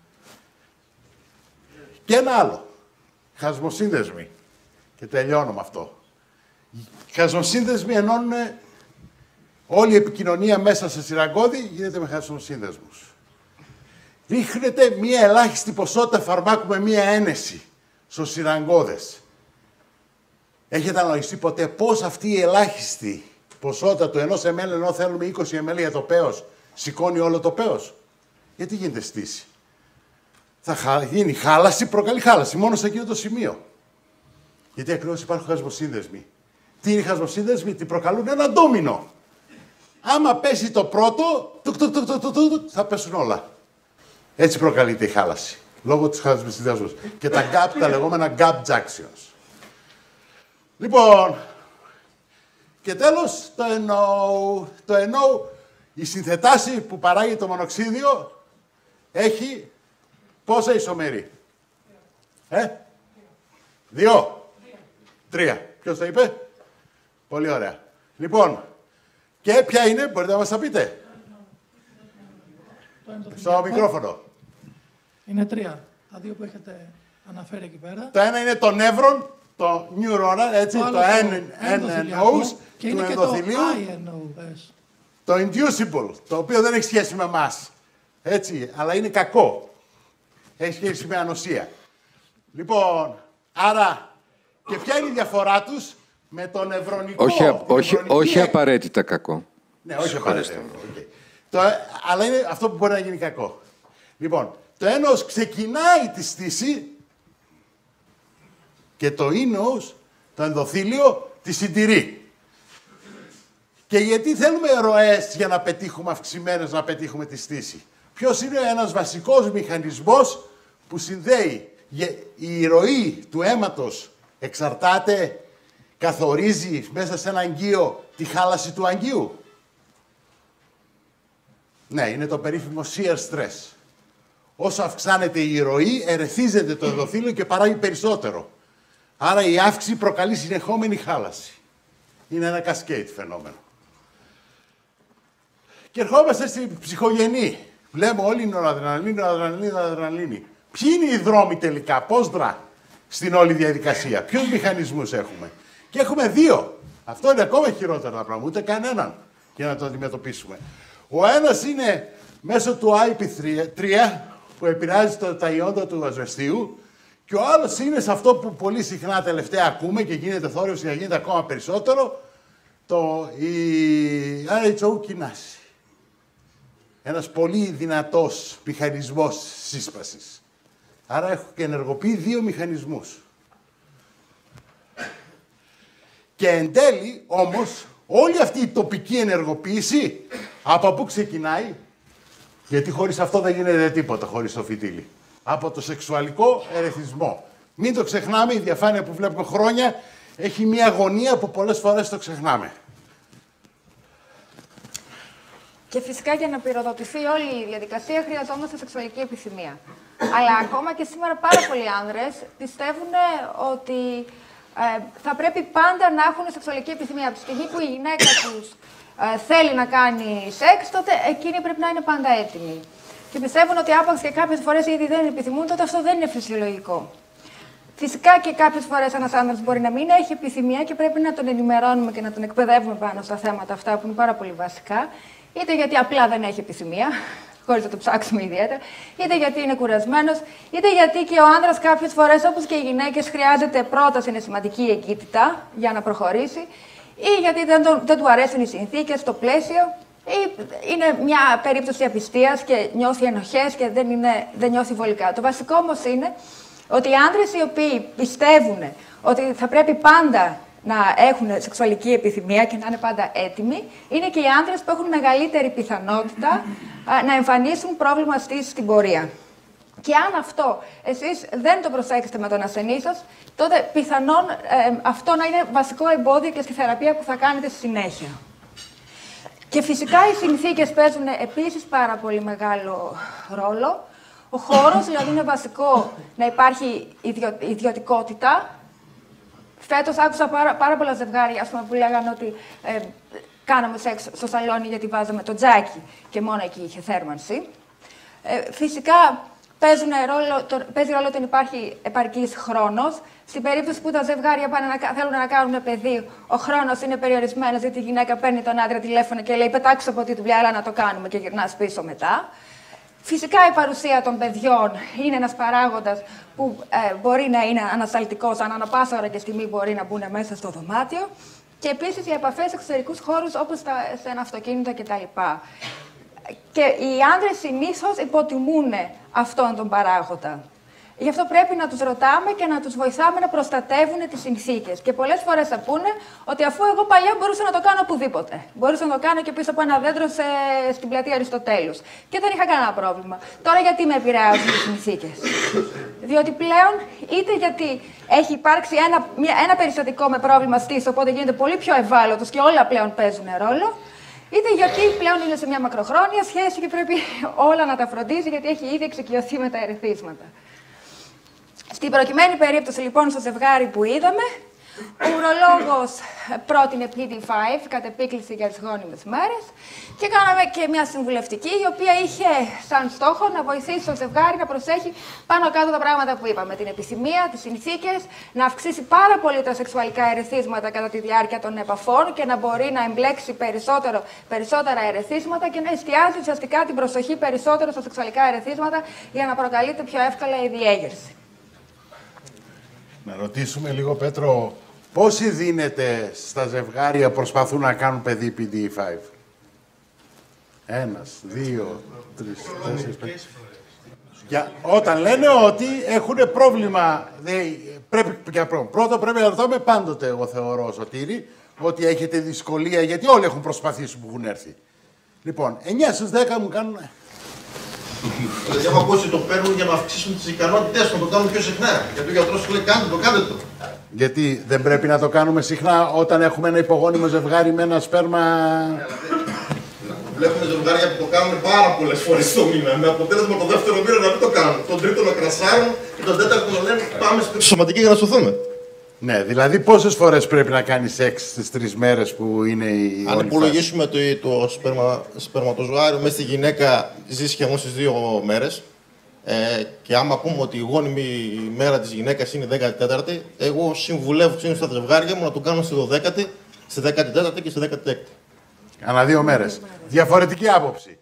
Και ένα άλλο. Χασμοσύνδεσμοι. Και τελειώνω με αυτό. Οι χασμοσύνδεσμοι ενώνουν όλη η επικοινωνία μέσα σε σιραγκώδη, γίνεται με χασμοσύνδεσμους. Ρίχνεται μία ελάχιστη ποσότητα φαρμάκου με μία ένεση στους σιραγκώδες. Έχετε αναλογιστεί ποτέ πώς αυτή η ελάχιστη ποσότητα του ενός εμ ελ, ενώ θέλουμε είκοσι εμ ελ για το πέος, σηκώνει όλο το πέος? Γιατί γίνεται στήση? Θα γίνει χάλαση, προκαλεί χάλαση μόνο σε εκείνο το σημείο. Γιατί ακριβώς υπάρχουν χασμοσύνδεσμοι. Τι είναι οι χασμοσύνδεσμοι? Τι προκαλούν? Ένα ντόμινο. Άμα πέσει το πρώτο, τουκ, τουκ, τουκ, τουκ, τουκ, θα πέσουν όλα. Έτσι προκαλείται η χάλαση. Λόγω της χασμοσύνδεσμου. Και τα gap, τα λεγόμενα gap junctions. Λοιπόν, και τέλος το εν ο. Το εν ο, η συνθετάση που παράγει το μονοξίδιο, έχει πόσα ισομερή? Ε? Δύο. Τρία. Ποιος το είπε? Πολύ ωραία. Λοιπόν, και ποια είναι, μπορείτε να μας τα πείτε? Στο μικρόφωνο. Είναι τρία. Τα δύο που έχετε αναφέρει εκεί πέρα. Το ένα είναι το νεύρον, το neuron, έτσι, το, το εν εν ο του ενδοθυλίου. Το inducible, το οποίο δεν έχει σχέση με εμάς. Έτσι, αλλά είναι κακό. Έχει σχέση με ανοσία. Λοιπόν, άρα, και ποια είναι η διαφορά τους με το νευρονικό? Όχι, όχι, όχι απαραίτητα κακό. Ναι, όχι απαραίτητα. Okay. Το, αλλά είναι αυτό που μπορεί να γίνει κακό. Λοιπόν, το ένος ξεκινάει τη στήση και το ίνος, το ενδοθήλιο, τη συντηρεί. Και γιατί θέλουμε ροές για να πετύχουμε αυξημένες, να πετύχουμε τη στήση? Ποιος είναι ένας βασικός μηχανισμός που συνδέει? Η ροή του αίματος εξαρτάται, καθορίζει μέσα σε ένα αγγείο τη χάλαση του αγγείου. Ναι, είναι το περίφημο shear stress. Όσο αυξάνεται η ροή, ερεθίζεται το ενδοθήλιο και παράγει περισσότερο. Άρα η αύξηση προκαλεί συνεχόμενη χάλαση. Είναι ένα cascade φαινόμενο. Και ερχόμαστε στην ψυχογενή. Λέμε όλοι νοradrenalίνη, νοradrenalίνη, νοradrenalίνη. Ποιοι είναι οι δρόμοι τελικά, πώς δρά στην όλη διαδικασία, ποιους μηχανισμούς έχουμε? Και έχουμε δύο. Αυτό είναι ακόμα χειρότερο να πράγμα, ούτε κανέναν για να το αντιμετωπίσουμε. Ο ένας είναι μέσω του άι πι τρία που επηρεάζει το, τα ιόντα του ασβεστίου και ο άλλος είναι σε αυτό που πολύ συχνά τελευταία ακούμε και γίνεται θόρυβος και γίνεται ακόμα περισσότερο, το, η αρ έιτς ο κοινάση. Ένας πολύ δυνατός μηχανισμός σύσπασης. Άρα έχω και ενεργοποιεί δύο μηχανισμούς. Και εν τέλει, όμως, όλη αυτή η τοπική ενεργοποίηση, από πού ξεκινάει? Γιατί χωρίς αυτό δεν γίνεται τίποτα, χωρίς το φυτίλι. Από το σεξουαλικό ερεθισμό. Μην το ξεχνάμε, η διαφάνεια που βλέπουμε χρόνια έχει μια αγωνία που πολλές φορές το ξεχνάμε. Και φυσικά για να πυροδοτηθεί όλη η διαδικασία χρειαζόμαστε σεξουαλική επιθυμία. Αλλά ακόμα και σήμερα πάρα πολλοί άνδρες πιστεύουν ότι ε, θα πρέπει πάντα να έχουν σεξουαλική επιθυμία. Από τη στιγμή που η γυναίκα τους ε, θέλει να κάνει σεξ, τότε εκείνη πρέπει να είναι πάντα έτοιμη. Και πιστεύουν ότι άπαξ και κάποιες φορές ήδη δεν επιθυμούν, τότε αυτό δεν είναι φυσιολογικό. Φυσικά και κάποιες φορές ένας άνδρας μπορεί να μην έχει επιθυμία και πρέπει να τον ενημερώνουμε και να τον εκπαιδεύουμε πάνω στα θέματα αυτά που είναι πάρα πολύ βασικά. Είτε γιατί απλά δεν έχει επιθυμία, χωρίς να το ψάξουμε ιδιαίτερα, είτε γιατί είναι κουρασμένος, είτε γιατί και ο άνδρας κάποιες φορές, όπως και οι γυναίκες, χρειάζεται πρώτα συναισθηματική εγκύτητα για να προχωρήσει, ή γιατί δεν, το, δεν του αρέσουν οι συνθήκες, το πλαίσιο, ή είναι μια περίπτωση απιστίας και νιώθει ενοχές και δεν, είναι, δεν νιώθει βολικά. Το βασικό όμως είναι ότι οι άνδρες οι οποίοι πιστεύουν ότι θα πρέπει πάντα να έχουν σεξουαλική επιθυμία και να είναι πάντα έτοιμοι, είναι και οι άνδρες που έχουν μεγαλύτερη πιθανότητα α, να εμφανίσουν πρόβλημα στήσης στην πορεία. Και αν αυτό εσείς δεν το προσέξετε με τον ασθενή σας, τότε πιθανόν ε, αυτό να είναι βασικό εμπόδιο και στη θεραπεία που θα κάνετε στη συνέχεια. Και φυσικά οι συνθήκες παίζουν επίσης πάρα πολύ μεγάλο ρόλο. Ο χώρος, δηλαδή είναι βασικό να υπάρχει ιδιο, ιδιωτικότητα. Φέτος άκουσα πάρα, πάρα πολλά ζευγάρια, ας πούμε, που λέγανε ότι ε, κάναμε σεξ στο σαλόνι γιατί βάζαμε το τζάκι και μόνο εκεί είχε θέρμανση. Ε, φυσικά παίζουν ρόλο, το, παίζει ρόλο όταν υπάρχει επαρκής χρόνος. Στην περίπτωση που τα ζευγάρια πάνε να, θέλουν να κάνουν παιδί, ο χρόνος είναι περιορισμένος γιατί η γυναίκα παίρνει τον άντρα τηλέφωνο και λέει «Πετάξω από τη δουλειά, αλλά να το κάνουμε» και γυρνάς πίσω μετά. Φυσικά η παρουσία των παιδιών είναι ένας παράγοντας που ε, μπορεί να είναι ανασταλτικός, αν ανά πάσα ώρα και στιγμή μπορεί να μπουν μέσα στο δωμάτιο. Και επίσης οι επαφές σε εξωτερικούς χώρους όπως στα, σε ένα αυτοκίνητο κτλ. Και οι άντρες συνήθως υποτιμούν αυτόν τον παράγοντα. Γι' αυτό πρέπει να τους ρωτάμε και να τους βοηθάμε να προστατεύουν τις συνθήκες. Και πολλές φορές θα πούνε ότι αφού εγώ παλιά μπορούσα να το κάνω οπουδήποτε. Μπορούσα να το κάνω και πίσω από ένα δέντρο σε, στην πλατεία Αριστοτέλους. Και δεν είχα κανένα πρόβλημα. Τώρα γιατί με επηρεάζουν τις συνθήκες? Διότι πλέον είτε γιατί έχει υπάρξει ένα, μια, ένα περιστατικό με πρόβλημα στήθος, οπότε γίνεται πολύ πιο ευάλωτος και όλα πλέον παίζουν ρόλο. Είτε γιατί πλέον είναι σε μια μακροχρόνια σχέση και πρέπει όλα να τα φροντίζει γιατί έχει ήδη εξοικειωθεί με τα ερεθίσματα. Στην προκειμένη περίπτωση λοιπόν στο ζευγάρι που είδαμε, ο ουρολόγος πρότεινε πι ντι φάιβ κατ' επίκληση για τις γόνιμες μέρες και κάναμε και μια συμβουλευτική η οποία είχε σαν στόχο να βοηθήσει το ζευγάρι να προσέχει πάνω κάτω τα πράγματα που είπαμε. Την επιθυμία, τις συνθήκες, να αυξήσει πάρα πολύ τα σεξουαλικά ερεθίσματα κατά τη διάρκεια των επαφών και να μπορεί να εμπλέξει περισσότερο, περισσότερα ερεθίσματα και να εστιάζει ουσιαστικά την προσοχή περισσότερο στα σεξουαλικά ερεθίσματα για να προκαλείται πιο εύκολα η διέγερση. Να ρωτήσουμε λίγο, Πέτρο, πόσοι δίνεται στα ζευγάρια που προσπαθούν να κάνουν παιδί πι ντι φάιβ? Ένας, δύο, τρεις, τέσσερις, πέντε. Για, όταν λένε ότι έχουν πρόβλημα, δηλαδή, πρέπει, για πρώτο πρέπει να ρωτάμε πάντοτε, εγώ θεωρώ, Σωτήρη, ότι έχετε δυσκολία, γιατί όλοι έχουν προσπαθήσει που έχουν έρθει. Λοιπόν, εννιά στους δέκα μου κάνουν... Δηλαδή, έχω ακούσει το παίρνουν για να αυξήσουν τις ικανότητες, να το κάνουν πιο συχνά. Γιατί ο γιατρός σου λέει: κάντε το, κάντε το. Γιατί δεν πρέπει να το κάνουμε συχνά όταν έχουμε ένα υπογόνιμο ζευγάρι με ένα σπέρμα. Βλέπουμε ζευγάρια που το κάνουν πάρα πολλές φορές το μήνα. Με αποτέλεσμα το δεύτερο μήνα να μην το κάνουν. Τον τρίτο να κρασάρουν και τον τέταρτο να λένε: πάμε στη σωματική για να σωθούμε. Ναι, δηλαδή πόσες φορές πρέπει να κάνει σεξ στις τρεις μέρες που είναι η. Αν υπολογίσουμε το, το σπερμα, σπερματοζωάριο μέσα στη γυναίκα ζει σχεδόν στις δύο μέρες. Ε, και άμα πούμε ότι η γόνιμη μέρα της γυναίκας είναι δέκατη τέταρτη, εγώ συμβουλεύω συνήθως στα ζευγάρια μου να το κάνω στη δωδέκατη, στη δέκατη τέταρτη και στη δέκατη έκτη. Ανά δύο μέρες. Διαφορετική άποψη.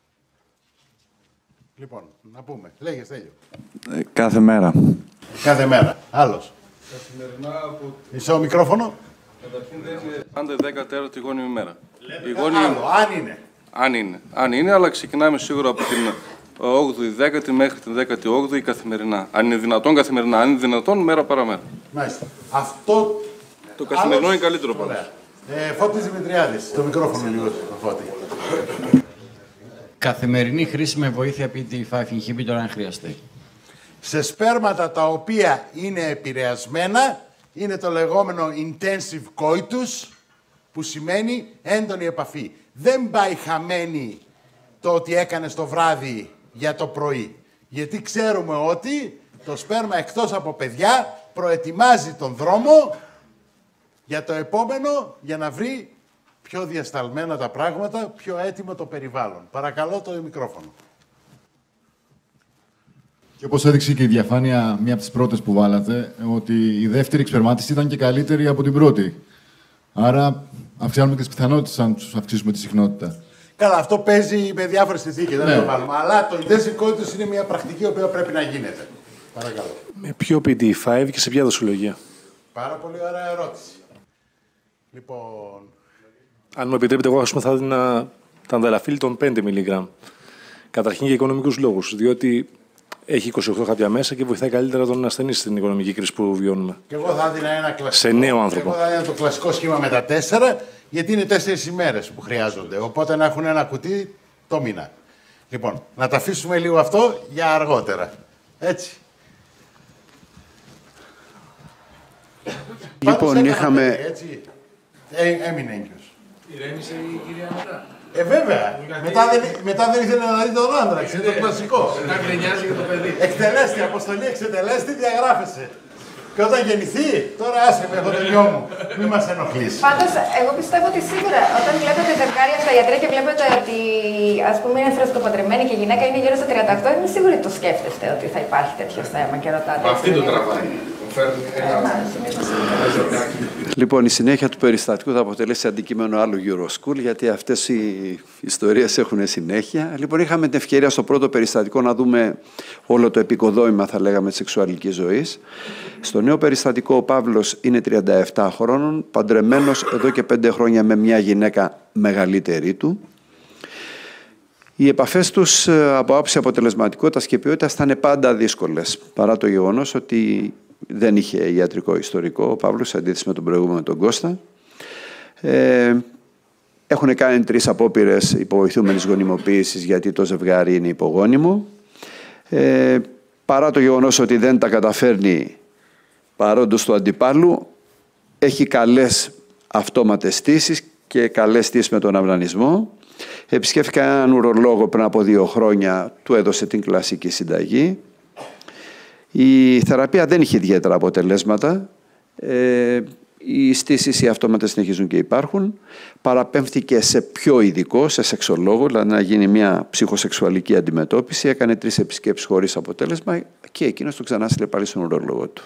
Λοιπόν, να πούμε. Λέγε, Στέλιο. Ε, κάθε μέρα. Κάθε μέρα. Άλλος. Καθημερινά από... Μισό μικρόφωνο. Καταρχήν δεν είναι πάντα δέκα τέταρτη γόνιμη μέρα. Η γόνιμη... Άλλο, αν είναι. Αν είναι. Αν είναι, αλλά ξεκινάμε σίγουρα από την όγδοη δέκατη μέχρι την δέκατη όγδοη καθημερινά. Αν είναι δυνατόν καθημερινά, αν είναι δυνατόν μέρα παραμέρα. Μάλιστα. Αυτό... Το καθημερινό άλλος... είναι καλύτερο πάντως. Ε, Φώτης Δημητριάδης, το μικρόφωνο λίγο το Φώτη. Καθημερινή χρήση με βοήθεια πι ντι φάιβ inhibitor αν χρειαστεί. Σε σπέρματα τα οποία είναι επηρεασμένα, είναι το λεγόμενο intensive coitus, που σημαίνει έντονη επαφή. Δεν πάει χαμένη το ότι έκανες το βράδυ για το πρωί. Γιατί ξέρουμε ότι το σπέρμα εκτός από παιδιά προετοιμάζει τον δρόμο για το επόμενο, για να βρει πιο διασταλμένα τα πράγματα, πιο έτοιμο το περιβάλλον. Παρακαλώ το μικρόφωνο. Και όπως έδειξε και η διαφάνεια, μία από τις πρώτες που βάλατε, ότι η δεύτερη εξπερμάτιση ήταν και καλύτερη από την πρώτη. Άρα αυξάνουμε και τις πιθανότητες αν τους αυξήσουμε τη συχνότητα. Καλά, αυτό παίζει με διάφορες συνθήκες, δεν ναι. το βάλουμε. Αλλά το intensive coitus είναι μια πρακτική που πρέπει να γίνεται. Παρακαλώ. Με ποιο πι ντι φάιβ και σε ποια δοσολογία? Πάρα πολύ ωραία ερώτηση. Λοιπόν... Αν μου επιτρέπετε, εγώ ας πούμε, θα δίνα τα ανταλαφίλ των πέντε μιλιγκράμμ. Καταρχήν για οικονομικούς λόγους, διότι έχει είκοσι οκτώ χάπια μέσα και βοηθάει καλύτερα τον ασθενή στην οικονομική κρίση που βιώνουμε. Και εγώ θα έδινα ένα κλασικό. Σε νέο άνθρωπο. Εγώ θα έδινα το κλασικό σχήμα με τα τέσσερα, γιατί είναι τέσσερις ημέρες που χρειάζονται. Οπότε να έχουν ένα κουτί το μήνα. Λοιπόν, να τα αφήσουμε λίγο αυτό για αργότερα. Έτσι. Λοιπόν, είχαμε... Έτσι. Έ, έμεινε έγκυος. Ηρέμησε η κυρία μετά. Ε, βέβαια. Μετά δεν, μετά δεν ήθελε να δει τον άντρα. Είναι το κλασικό. Να γκρινιάζει για το παιδί. Εκτελέστη, αποστολή, εξετελέστη, διαγράφεσαι. Και όταν γεννηθεί, τώρα άσε με, έχω το γιο μου. Μην μας ενοχλείς. Πάντως, εγώ πιστεύω ότι σίγουρα όταν βλέπετε ζευγάρια στα ιατρία και βλέπετε ότι ας πούμε είναι θρασκοπαντρεμένη και η γυναίκα είναι γύρω στα τριάντα οκτώ, είμαι σίγουρη ότι το σκέφτεστε ότι θα υπάρχει τέτοιο θέμα και ρωτάτε. Αυτή το τραβάει. Λοιπόν, η συνέχεια του περιστατικού θα αποτελέσει αντικείμενο άλλου Euroschool, γιατί αυτές οι ιστορίες έχουν συνέχεια. Λοιπόν, είχαμε την ευκαιρία στο πρώτο περιστατικό να δούμε όλο το επικοδόμημα, θα λέγαμε, της σεξουαλικής ζωής. Στο νέο περιστατικό, ο Παύλος είναι τριάντα επτά χρόνων, παντρεμένος εδώ και πέντε χρόνια με μια γυναίκα μεγαλύτερη του. Οι επαφές τους από άποψη αποτελεσματικότητας και ποιότητας ήταν πάντα δύσκολες, παρά το γεγονός ότι δεν είχε ιατρικό ιστορικό ο Παύλος, σε αντίθεση με τον προηγούμενο τον Κώστα. Ε, έχουν κάνει τρεις απόπειρες υποβοηθούμενης γονιμοποίησης, γιατί το ζευγάρι είναι υπογόνιμο. Ε, παρά το γεγονός ότι δεν τα καταφέρνει παρόντος του αντιπάλου, έχει καλές αυτόματες στήσεις και καλές στήσεις με τον αυνανισμό. Επισκέφθηκα έναν ουρολόγο πριν από δύο χρόνια, του έδωσε την κλασική συνταγή. Η θεραπεία δεν είχε ιδιαίτερα αποτελέσματα. Ε, οι στήσεις οι αυτόματες συνεχίζουν και υπάρχουν. Παραπέμφθηκε σε πιο ειδικό, σε σεξολόγο, δηλαδή να γίνει μια ψυχοσεξουαλική αντιμετώπιση. Έκανε τρεις επισκέψεις χωρίς αποτέλεσμα και εκείνος το ξανάστειλε πάλι στον ουρολόγο του.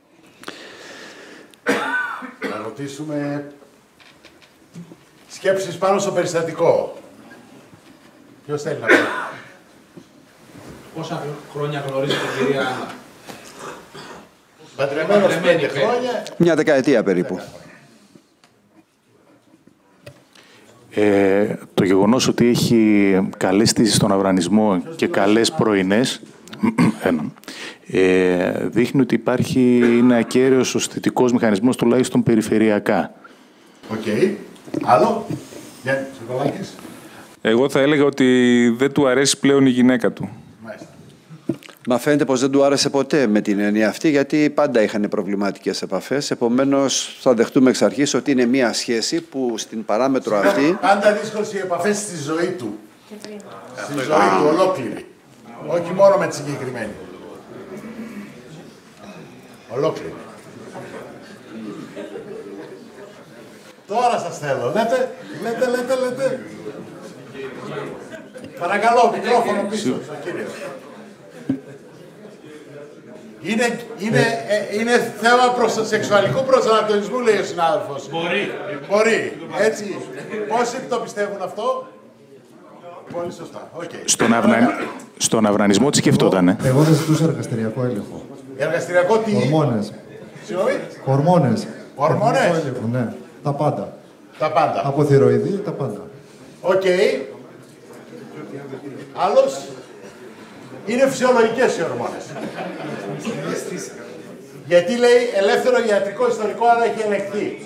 Να ρωτήσουμε σκέψεις πάνω στο περιστατικό. Ποιος θέλει να πει? Πόσα χρόνια γνωρίζετε την κυρία Άννα? Παντρεμένος πέντε χρόνια. Μια δεκαετία περίπου. Ε, το γεγονός ότι έχει καλές στήσεις στον αυνανισμό και καλές πρωινές ε, δείχνει ότι υπάρχει, είναι ακέραιος ο αισθητικός μηχανισμός, τουλάχιστον περιφερειακά. Οκ. Okay. Άλλο. Γιάννη Σοκολάκης. Εγώ θα έλεγα ότι δεν του αρέσει πλέον η γυναίκα του. Μάλιστα. Μα φαίνεται πως δεν του άρεσε ποτέ με την έννοια αυτή, γιατί πάντα είχαν προβληματικές επαφές. Επομένως, θα δεχτούμε εξ αρχής ότι είναι μια σχέση που στην παράμετρο αυτή... Πάντα δύσκολες οι επαφές στη ζωή του. Στη ζωή του ολόκληρη. Όχι μόνο με τη συγκεκριμένη. Ολόκληρη. Τώρα σας θέλω. Λέτε, λέτε, λέτε, λέτε. Παρακαλώ, μικρόφωνο πίσω, στον κύριο. Είναι, είναι, ε, είναι θέμα προς, σεξουαλικού προσανατολισμού, λέει ο συνάδελφος. Μπορεί. Μπορεί. Έτσι. Πόσοι το πιστεύουν αυτό? Πολύ σωστά. Okay. Στον, αυνα... Στον αυνανισμό τι σκεφτότανε? Εγώ δεν ζητούσα εργαστηριακό έλεγχο. Εργαστηριακό τι? Ορμόνες. Συγγνώμη? Ορμόνες. Ορμόνες? Έλεγχο, ναι. Τα πάντα. Τα πάντα. Από θηροειδή, τα πάντα. Οκ. Okay. Άλλος. Είναι φυσιολογικές οι ορμόνες. Γιατί λέει ελεύθερο ιατρικό ιστορικό, αλλά έχει ελεγχθεί.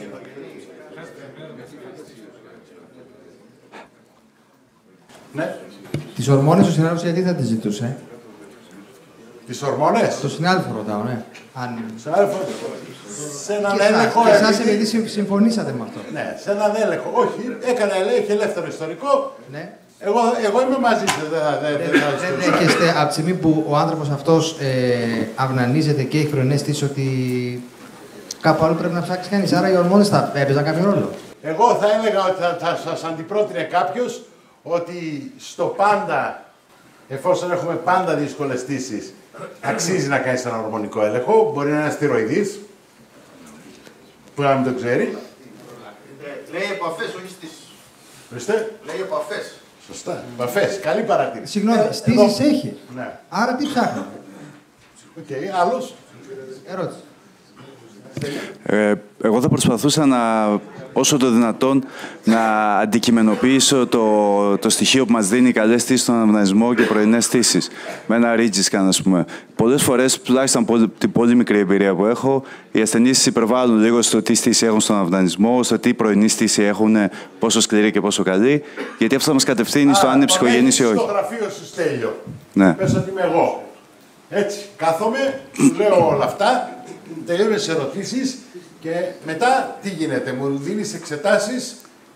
Ναι. Τις ορμόνες ο συνάδελφος γιατί θα τις ζητούσε? Τις ορμόνες? Το συνάδελφο ρωτάω, ναι. Αν... Συνάδελφο, σε έναν και έλεγχο... Και εσάς επειδή συμφωνήσατε με αυτό. Ναι, σε έναν έλεγχο. Όχι, έκανε έλεγχο ελεύθερο ιστορικό. Ναι. Εγώ, εγώ είμαι μαζί σας. Δεν δέχεστε από τη στιγμή που ο άνθρωπος αυτός ε, αυνανίζεται και έχει πρωινές στήσεις ότι κάπου άλλο πρέπει να ψάξει κανείς. Άρα οι ορμόνες θα έπαιζαν κάποιο ρόλο. Εγώ θα έλεγα ότι θα, θα σας αντιπρότεινε κάποιος ότι στο πάντα, εφόσον έχουμε πάντα δύσκολες στήσεις, αξίζει να κάνεις ένα ορμονικό έλεγχο. Μπορεί να είναι ένας θηροειδής, που να μην το ξέρει. Λέει επαφές, όχι στήσεις. Ορίστε. Λέει επαφές. Σωστά. Επαφές. Καλή παρατήρηση. Συγγνώμη, ε, στήσεις εδώ... έχει. Ναι. Άρα τι ψάχνουμε. Οκ, okay, άλλος. Ερώτηση. Ε, εγώ θα προσπαθούσα να, όσο το δυνατόν, να αντικειμενοποιήσω το, το στοιχείο που μας δίνει καλές στήσεις στον αυνανισμό και πρωινές στήσεις. Με ένα Ridgescan, ας πούμε. Πολλές φορές, τουλάχιστον από την πολύ μικρή εμπειρία που έχω, οι ασθενείς υπερβάλλουν λίγο στο τι στήση έχουν στον αυνανισμό, στο τι πρωινή στήση έχουν, πόσο σκληρή και πόσο καλή, γιατί αυτό θα μας κατευθύνει στο αν είναι ψυχογενής ή όχι. Στο γραφείο σου, Στέλιο. Ναι. Πες ότι είμαι εγώ. Έτσι, κάθομαι, σου λέω όλα αυτά, τελειώνεις ερωτήσεις και μετά τι γίνεται, μου δίνεις εξετάσεις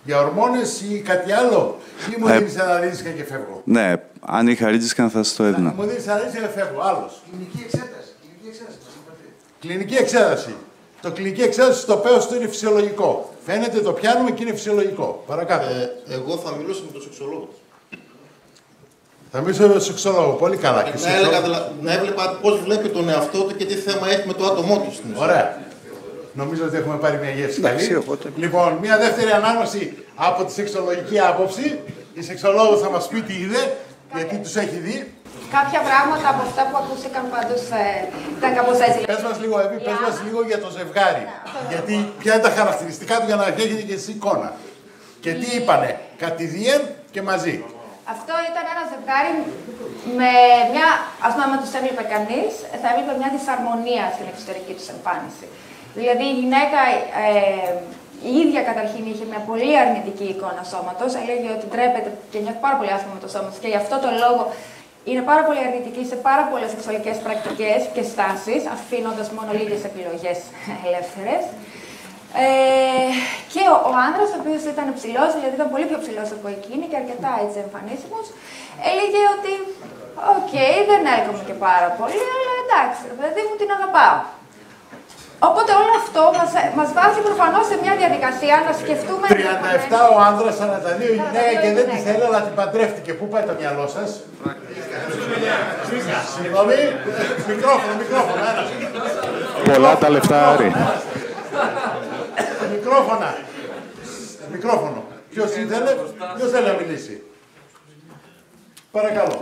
Για ορμόνες ή κάτι άλλο, ή μου Ε, δίνεις ένα ρίτσικα και φεύγω. Ναι, αν είχα ρίτσικα θα σας το έδινα. Μου δίνεις ένα ρίτσικα και φεύγω. Άλλος. Κλινική εξέταση. Κλινική εξέταση. Κλινική εξέταση. Το κλινική εξέταση το πέος του είναι φυσιολογικό. Φαίνεται, το πιάνουμε και είναι φυσιολογικό. Παρακάτω. Ε, εγώ θα μιλήσω με τον σεξολόγο. Θα μιλήσω με τον σεξολόγο. Πολύ καλά. Ε, να, έλεγα, δηλα... να έβλεπα πώς βλέπει τον εαυτό του και τι θέμα έχει με το άτομό του. Στην Ωραία. Νομίζω ότι έχουμε πάρει μια γεύση καλή. Οπότε... Λοιπόν, μια δεύτερη ανάγνωση από τη σεξολογική άποψη. Η σεξολόγος θα μας πει τι είδε, γιατί τους έχει δει. Κάποια πράγματα από αυτά που ακούστηκαν πάντως ε, ήταν κάπως έτσι. Πες μας λίγο, Εύη, πες μας λίγο για το ζευγάρι. Γιατί ποια είναι τα χαρακτηριστικά του για να έχετε και εσύ εικόνα. Και τι είπανε, κατηδίαν και μαζί. Αυτό ήταν ένα ζευγάρι με μια, ας πούμε, αν τους έβλεπε κανείς, θα έβλεπε μια δυσαρμονία στην εξωτερική τους εμφάνιση. Δηλαδή η γυναίκα ε, η ίδια καταρχήν είχε μια πολύ αρνητική εικόνα σώματος, έλεγε ότι ντρέπεται και νιώθει πάρα πολύ άσχημα με το σώμα της και γι' αυτό το λόγο είναι πάρα πολύ αρνητική σε πάρα πολλές σεξουαλικές πρακτικές και στάσεις, αφήνοντας μόνο λίγες επιλογές ελεύθερες. Ε, και ο, ο άνδρας, ο οποίος ήταν ψηλός, δηλαδή ήταν πολύ πιο ψηλός από εκείνη και αρκετά έτσι εμφανίσιμος, έλεγε ότι οκ, okay, δεν έλκομαι και πάρα πολύ, αλλά εντάξει, δηλαδή μου την αγαπάω. Οπότε όλο αυτό μας, μας βάζει προφανώς σε μια διαδικασία να σκεφτούμε... τριάντα επτά ο άνδρας, σαράντα δύο η γυναίκα και δεν τη θέλει, αλλά την παντρεύτηκε. Πού πάει το μυαλό σας? Συγγνώμη, μικρόφωνο, μικρόφωνο, ένας. Πολλά τα λεφτά, Άρη. Μικρόφωνα. Μικρόφωνο. Ποιος ήθελε, ποιος θέλει να μιλήσει? Παρακαλώ.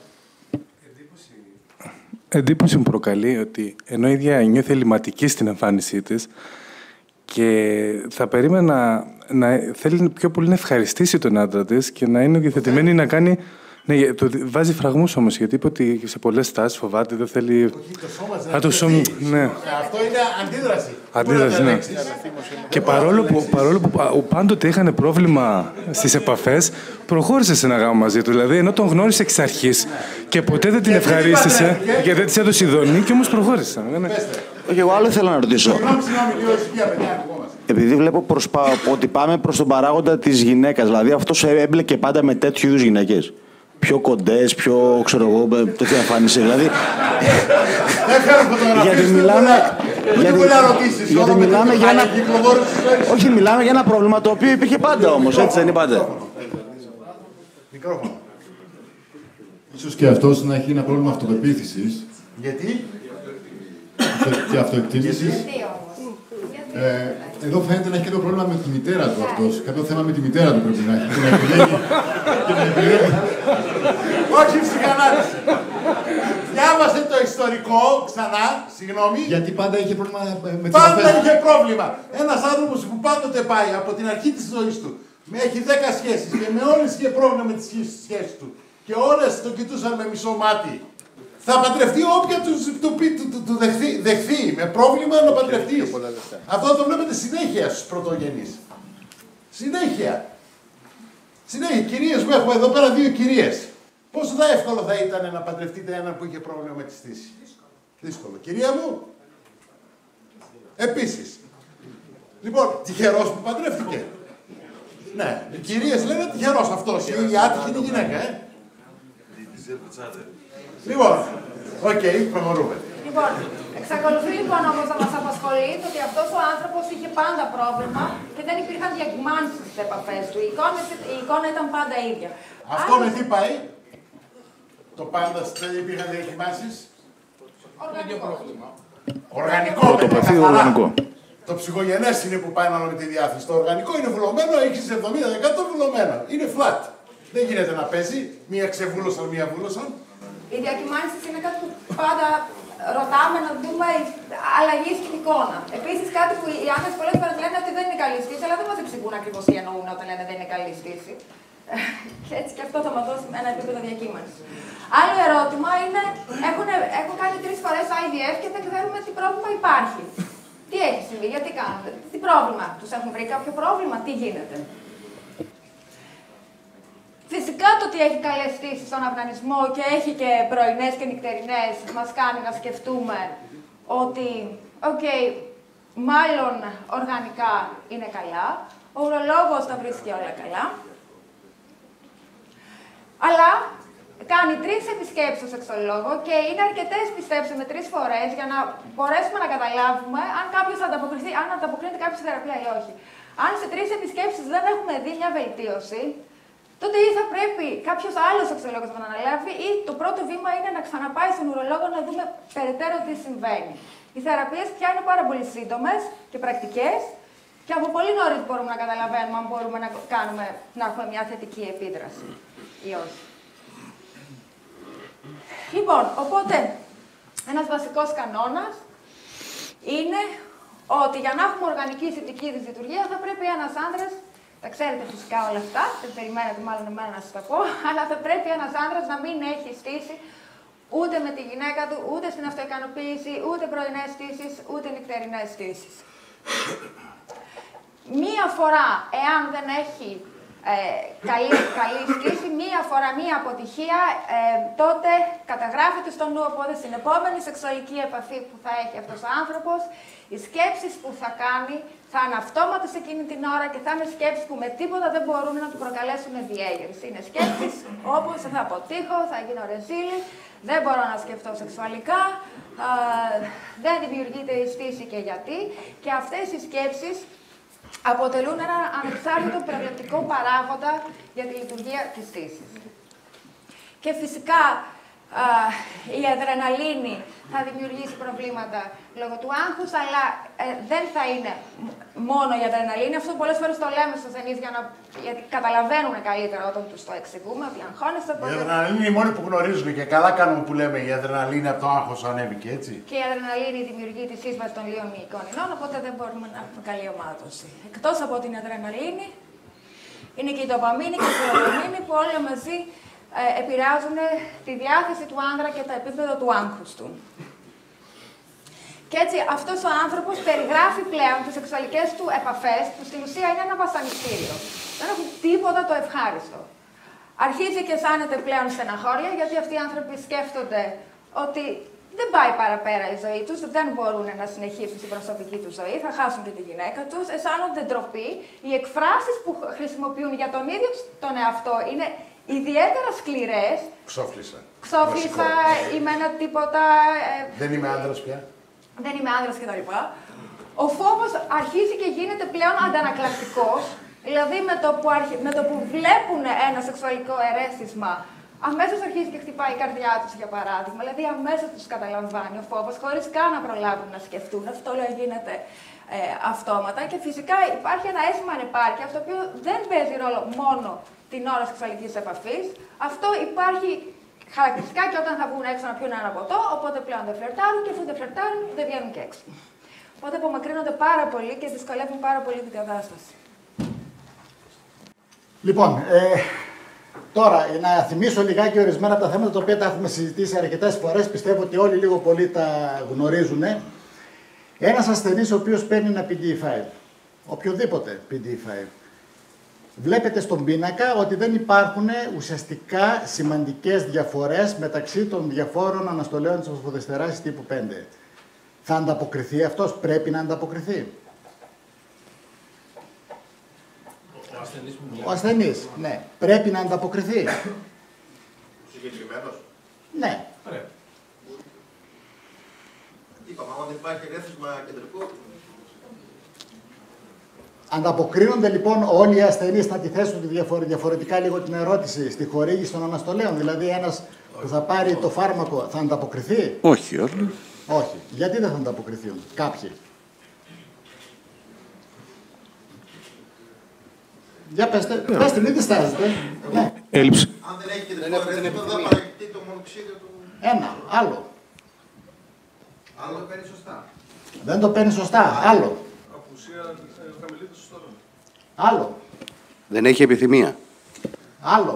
Εντύπωση μου προκαλεί ότι ενώ η ίδια νιώθει ελληματική στην εμφάνισή της και θα περίμενα να θέλει πιο πολύ να ευχαριστήσει τον άντρα της και να είναι διαθετημένη να κάνει... Ναι, το βάζει φραγμούς όμως, γιατί είπε ότι σε πολλές στάσεις φοβάται, δεν θέλει... Όχι, το σώμα δεν Α, το σώμα, ναι. Αυτό είναι αντίδραση. Αντίδραση, ναι. Και παρόλο που, παρόλο που πάντοτε είχαν πρόβλημα στις επαφές, προχώρησε σε ένα γάμο μαζί του. Δηλαδή, ενώ τον γνώρισε εξ αρχής και ποτέ δεν την ευχαρίστησε, γιατί δεν της έδωσε ειδονή, και όμως προχώρησε. Όχι, εγώ άλλο ήθελα να ρωτήσω. Επειδή βλέπω προς, ότι πάμε προς τον παράγοντα της γυναίκας, δηλαδή αυτός έμπλεκε πάντα με τέτοιου είδους γυναίκες. Πιο κοντές, πιο, ξέρω εγώ, τέτοια εμφάνιση. Δηλαδή. Γιατί μιλάμε. Γιατί, γιατί μιλάμε για ένα. Όχι, μιλάμε για ένα πρόβλημα το οποίο υπήρχε πάντα όμως, έτσι δεν είναι πάντα. Μικρόφωνο. Ίσως και αυτός να έχει ένα πρόβλημα αυτοπεποίθησης. Γιατί? Και αυτοεκτίμησης. Ε, εδώ φαίνεται να έχει και το πρόβλημα με τη μητέρα του αυτός. Κάποιο θέμα με τη μητέρα του πρέπει να έχει. Και να επιλέγει. Και να επιλέγει. Όχι ψυχανάλυση. Διάβασε το ιστορικό ξανά, συγγνώμη. Γιατί πάντα είχε πρόβλημα με την Πάντα είχε πρόβλημα. Ένας άνθρωπος που πάντοτε πάει από την αρχή της ζωής του, με έχει δέκα σχέσεις και με όλες είχε πρόβλημα με τις σχέσεις του. Και όλες το κοιτούσαν με μισό μάτι. Θα παντρευτεί όποια του, του, του, του, του δεχθεί, δεχθεί, με πρόβλημα να παντρευτεί. Αυτό το βλέπετε συνέχεια στους πρωτογενείς. Συνέχεια. Συνέχεια. Κυρίες που έχουμε εδώ πέρα, δύο κυρίες. Πόσο θα εύκολο θα ήταν να παντρευτείτε έναν που είχε πρόβλημα με τη στήση? Δύσκολο. Κυρία μου. Επίσης. Λοιπόν, τυχερός που παντρεύτηκε. Ναι. Οι κυρίες λένε τυχερός αυτός. Η άτυχη είναι η γυναίκα, ε. Λοιπόν, οκ, okay, προχωρούμε. Λοιπόν, εξακολουθεί λοιπόν όμως να μας απασχολεί το ότι αυτός ο άνθρωπος είχε πάντα πρόβλημα και δεν υπήρχαν διακυμάνσεις στις επαφές του. Η εικόνα, η εικόνα ήταν πάντα ίδια. Αυτό με τι πάει? Το πάντα δεν υπήρχαν διακυμάνσεις. Οργανικό. Οργανικό, το προφίλ οργανικό. Το ψυχογενές είναι που πάει ανάλογα με τη διάθεση. Το οργανικό είναι βουλωμένο, έχεις εβδομήντα τοις εκατό βουλωμένο. Είναι flat. Δεν γίνεται να παίζει. Μία ξεβούλωσαν, μία βούλωσαν. Οι διακυμάνσεις είναι κάτι που πάντα ρωτάμε να δούμε αλλαγή στην εικόνα. Επίσης, κάτι που οι άντρες πολλές φορές λένε ότι δεν είναι καλή στήση, αλλά δεν μας εξηγούν ακριβώς τι εννοούν όταν λένε δεν είναι καλή στήση. Και έτσι και αυτό θα μας δώσει ένα επίπεδο διακύμανσης. Άλλο ερώτημα είναι, έχουν, έχουν κάνει τρεις φορές άι βι εφ και δεν ξέρουμε τι πρόβλημα υπάρχει. Τι έχει συμβεί, γιατί κάνετε, τι πρόβλημα, τους έχουν βρει κάποιο πρόβλημα, τι γίνεται. Φυσικά το ότι έχει καλές στήσεις στον αυνανισμό και έχει και πρωινές και νυχτερινές μας κάνει να σκεφτούμε ότι, οκ, okay, μάλλον οργανικά είναι καλά, Ο ουρολόγος τα βρίσκει όλα καλά. Αλλά κάνει τρεις επισκέψεις στο σεξολόγο και είναι αρκετές, πιστέψτε, τρεις φορές για να μπορέσουμε να καταλάβουμε αν κάποιος θα ανταποκριθεί, αν ανταποκρίνεται κάποιος στη θεραπεία ή όχι. Αν σε τρεις επισκέψεις δεν έχουμε δει μια βελτίωση, τότε ή θα πρέπει κάποιος άλλος σεξολόγος να τον αναλάβει, ή το πρώτο βήμα είναι να ξαναπάει στον ουρολόγο να δούμε περαιτέρω τι συμβαίνει. Οι θεραπείες πια είναι πάρα πολύ σύντομες και πρακτικές και από πολύ νωρίς μπορούμε να καταλαβαίνουμε αν μπορούμε να, κάνουμε, να έχουμε μια θετική επίδραση ή όχι. Λοιπόν, οπότε, ένας βασικός κανόνας είναι ότι για να έχουμε οργανική αισθητική δυσλειτουργία θα πρέπει ένας άντρας, τα ξέρετε φυσικά όλα αυτά, δεν περιμένετε μάλλον εμένα να σας τα πω, αλλά θα πρέπει ένας άντρας να μην έχει στήσει ούτε με τη γυναίκα του, ούτε στην αυτοικανοποίηση, ούτε πρωινές στήσεις, ούτε νυχτερινές στήσεις. Μία φορά, εάν δεν έχει ε, καλή, καλή στήση, μία φορά, μία αποτυχία, ε, τότε καταγράφεται στο νου, οπότε στην επόμενη σεξουαλική επαφή που θα έχει αυτός ο άνθρωπος, οι σκέψεις που θα κάνει θα είναι αυτόματες εκείνη την ώρα και θα είναι σκέψεις που με τίποτα δεν μπορούν να του προκαλέσουν διέγερση. Είναι σκέψεις όπως θα αποτύχω, θα γίνω ρεζίλη, δεν μπορώ να σκεφτώ σεξουαλικά, α, δεν δημιουργείται η στήση και γιατί. Και αυτές οι σκέψεις αποτελούν ένα ανεξάρτητο προβλεπτικό παράγοντα για τη λειτουργία της στήσης. Και φυσικά α, η αδρεναλίνη θα δημιουργήσει προβλήματα λόγω του άγχους, αλλά ε, δεν θα είναι μόνο η αδρεναλίνη. Αυτό πολλές φορές το λέμε στους ασθενείς για να γιατί καταλαβαίνουν καλύτερα όταν τους το εξηγούμε, ότι αγχώνεστε. Η αδρεναλίνη είναι οι μόνοι που γνωρίζουν και καλά κάνουμε που λέμε η αδρεναλίνη από το άγχος ανέβηκε, έτσι. Και η αδρεναλίνη δημιουργεί τη σύσβαση των λίων μυϊκών ινών, οπότε δεν μπορούμε να έχουμε καλή ομάδωση. Εκτός από την αδρεναλίνη, είναι και η ντοπαμίνη και η σεροτονίνη που όλα μαζί ε, επηρεάζουν τη διάθεση του άνδρα και τα επίπεδα του άγχους του. Και έτσι αυτός ο άνθρωπος περιγράφει πλέον τις σεξουαλικές του επαφές, που στην ουσία είναι ένα βασανιστήριο. Δεν έχουν τίποτα το ευχάριστο. Αρχίζει και αισθάνεται πλέον στεναχώρια, γιατί αυτοί οι άνθρωποι σκέφτονται ότι δεν πάει παραπέρα η ζωή τους, δεν μπορούν να συνεχίσουν στην προσωπική τους ζωή, θα χάσουν και τη γυναίκα τους, αισθάνονται ντροπή. Οι εκφράσεις που χρησιμοποιούν για τον ίδιο τον εαυτό είναι ιδιαίτερα σκληρές. Ξόφλησα. Ξόφλησα, είμαι ένα τίποτα. Ε, δεν είμαι άντρας πια. Δεν είμαι άντρας κτλ. Ο φόβος αρχίζει και γίνεται πλέον αντανακλαστικός, δηλαδή με το που, αρχι... με το που βλέπουν ένα σεξουαλικό ερέθισμα, αμέσως αρχίζει και χτυπάει η καρδιά τους, για παράδειγμα. Δηλαδή, αμέσως τους καταλαμβάνει ο φόβος, χωρίς καν να προλάβουν να σκεφτούν. Αυτό λέει γίνεται ε, αυτόματα. Και φυσικά υπάρχει ένα αίσθημα ανεπάρκειας, το οποίο δεν παίζει ρόλο μόνο την ώρα σεξουαλικής επαφής. Αυτό υπάρχει χαρακτηριστικά και όταν θα βγουν έξω να πιούν ένα ποτό, οπότε πλέον δεν φλερτάρουν και αφού δεν φλερτάρουν, δεν βγαίνουν και έξω. Οπότε απομακρύνονται πάρα πολύ και δυσκολεύουν πάρα πολύ την κατάσταση. Λοιπόν, ε, τώρα να θυμίσω λιγάκι ορισμένα από τα θέματα τα οποία τα έχουμε συζητήσει αρκετές φορές, πιστεύω ότι όλοι λίγο πολύ τα γνωρίζουν. Ένας ασθενής ο οποίος παίρνει ένα πι ντι φάιβ, οποιοδήποτε πι ντι φάιβ, βλέπετε στον πίνακα ότι δεν υπάρχουν ουσιαστικά σημαντικές διαφορές μεταξύ των διαφόρων αναστολέων της φωσφοδεστεράσης τύπου πέντε. Θα ανταποκριθεί αυτός, πρέπει να ανταποκριθεί. Ο ασθενής, Ο ασθενής, ναι. Πρέπει να ανταποκριθεί. Συγκεκριμένος. Ναι. Πρέπει. Είπαμε, άμα δεν υπάρχει ερέθισμα κεντρικό. Ανταποκρίνονται λοιπόν όλοι οι ασθενείς, να τη θέσουν διαφορετικά λίγο την ερώτηση, στη χορήγηση των αναστολέων. Δηλαδή, ένας που θα πάρει το φάρμακο θα ανταποκριθεί. Όχι όλοι. Όχι. Γιατί δεν θα ανταποκριθούν κάποιοι. Για πέστε, yeah. πέστε, μην διστάζετε. Ναι. Έλλειψη. Αν δεν έχει κεντρικό ερέθισμα, θα παραγγελθεί το μονοξίδιο του. Ένα, άλλο. Άλλο το παίρνει σωστά. Δεν το παίρνει σωστά, άλλο. Απουσία χαμηλή τεστοστερόνη. Άλλο. Δεν έχει επιθυμία. Άλλο.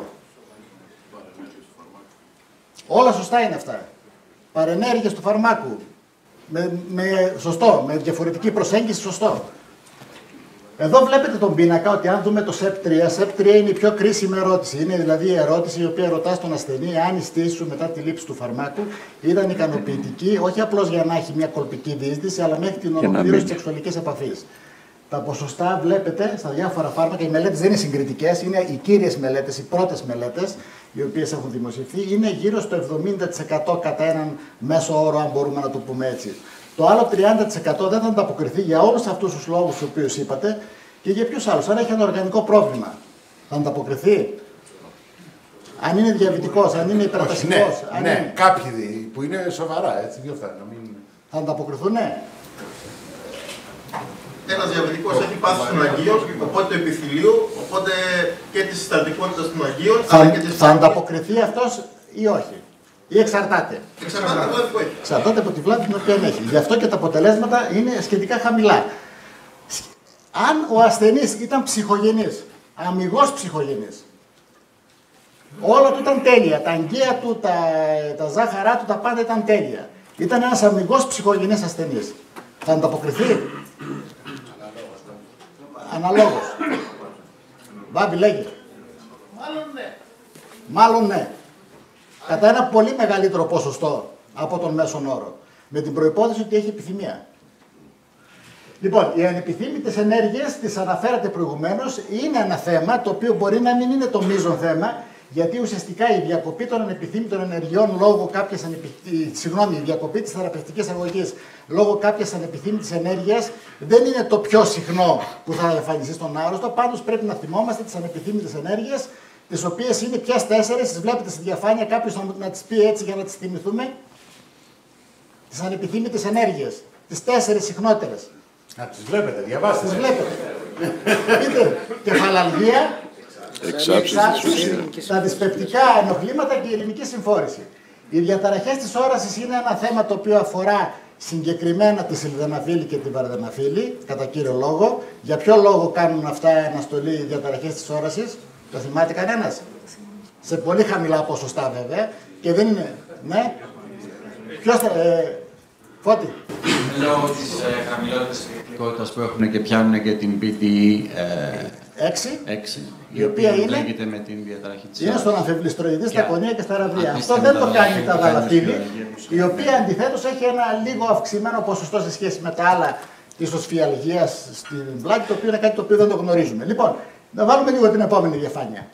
Όλα σωστά είναι αυτά. Παρενέργειες του φαρμάκου. Με, με, σωστό, με διαφορετική προσέγγιση, σωστό. Εδώ βλέπετε τον πίνακα ότι αν δούμε το ΣΕΠ τρία, ΣΕΠ τρία είναι η πιο κρίσιμη ερώτηση. Είναι δηλαδή η ερώτηση η οποία ρωτά στον ασθενή αν η στήση σου μετά τη λήψη του φαρμάκου ήταν ικανοποιητική, όχι απλώς για να έχει μια κολπική διείσδυση, αλλά μέχρι την ολοκλήρωση της σεξουαλικής επαφής. Τα ποσοστά βλέπετε στα διάφορα φάρμακα, οι μελέτες δεν είναι συγκριτικές, είναι οι κύριες μελέτες, οι πρώτες μελέτες, οι οποίες έχουν δημοσιευθεί, είναι γύρω στο εβδομήντα τοις εκατό κατά έναν μέσο όρο, αν μπορούμε να το πούμε έτσι. Το άλλο τριάντα τοις εκατό δεν θα ανταποκριθεί για όλους αυτούς τους λόγους τους οποίους είπατε και για ποιους άλλους. Αν έχει ένα οργανικό πρόβλημα, θα ανταποκριθεί. Αν είναι διαβητικός, αν είναι υπερτασικός. Ναι, αν ναι. είναι... Κάποιοι που είναι σοβαρά, έτσι, δύο αυτά, να μην... Θα ανταποκριθούν, ναι. Ένας διαβητικός έχει πάθει στον Αγίο, οπότε το επιθυλίου, οπότε και τη συστατικότητα των Αγίων. Θα, αλλά και της... θα ανταποκριθεί αυτός ή όχι. Ή εξαρτάται. Εξαρτάται από το έχει. Εξαρτάται από τη βλάβη την οποία έχει. Γι' αυτό και τα αποτελέσματα είναι σχετικά χαμηλά. Αν ο ασθενής ήταν ψυχογενής, αμιγώς ψυχογενής, όλα του ήταν τέλεια, τα αγκαία του, τα, τα ζάχαρά του, τα πάντα ήταν τέλεια. Ήταν ένας αμιγώς ψυχογενής ασθενής. Θα ανταποκριθεί. Αναλόγως. Βάμπη, λέγε. Μάλλον ναι. Μάλλον ναι. Κατά ένα πολύ μεγαλύτερο ποσοστό από τον μέσον όρο. Με την προϋπόθεση ότι έχει επιθυμία. Λοιπόν, οι ανεπιθύμητες ενέργειες, τις αναφέρατε προηγουμένως, είναι ένα θέμα το οποίο μπορεί να μην είναι το μείζον θέμα, γιατί ουσιαστικά η διακοπή των ανεπιθύμητων ενεργειών λόγω κάποιας ανεπιθύ... Συγγνώμη, η διακοπή της θεραπευτικής αγωγής λόγω κάποιας ανεπιθύμητης ενέργειας δεν είναι το πιο συχνό που θα εμφανιστεί στον άρρωστο. Πάντως πρέπει να θυμόμαστε τις ανεπιθύμητες ενέργειες, τις οποίες είναι ποιες τέσσερις, τις βλέπετε στη διαφάνεια, κάποιος να, να τις πει έτσι για να τις θυμηθούμε. Τις ανεπιθύμητες ενέργειες, τις τέσσερις συχνότερες. Να τις βλέπετε, διαβάστε. Τις βλέπετε. Πείτε, κεφαλαλγία, εξάψεις, τα δυσπεπτικά ενοχλήματα και η ειρηνική συμφόρηση. Οι διαταραχές της όρασης είναι ένα θέμα το οποίο αφορά συγκεκριμένα τη σιλδεναφίλη και την βαρδεναφίλη, κατά κύριο λόγο. Για ποιο λόγο κάνουν αυτά αναστολή οι διαταραχές της όρασης, το θυμάται κανένας? Σε πολύ χαμηλά ποσοστά βέβαια και δεν είναι. Ναι. Ποιος θα. Ε, Φώτη. Λόγω της ε, χαμηλότερης κυκλικότητας που έχουν και πιάνουν και την πι ντι ι έξι, η οποία είναι, με την διαταραχή της είναι στον αμφιβληστροειδή, στα κονία και στα ραβδία. Αυτό δεν το κάνει τα δαλαφίλη, η οποία αντιθέτως έχει ένα λίγο αυξημένο ποσοστό σε σχέση με τα άλλα της οσφιαλγίας στην πλάτη, το οποίο είναι κάτι το οποίο δεν το γνωρίζουμε. Λοιπόν, να βάλουμε λίγο την επόμενη διαφάνεια.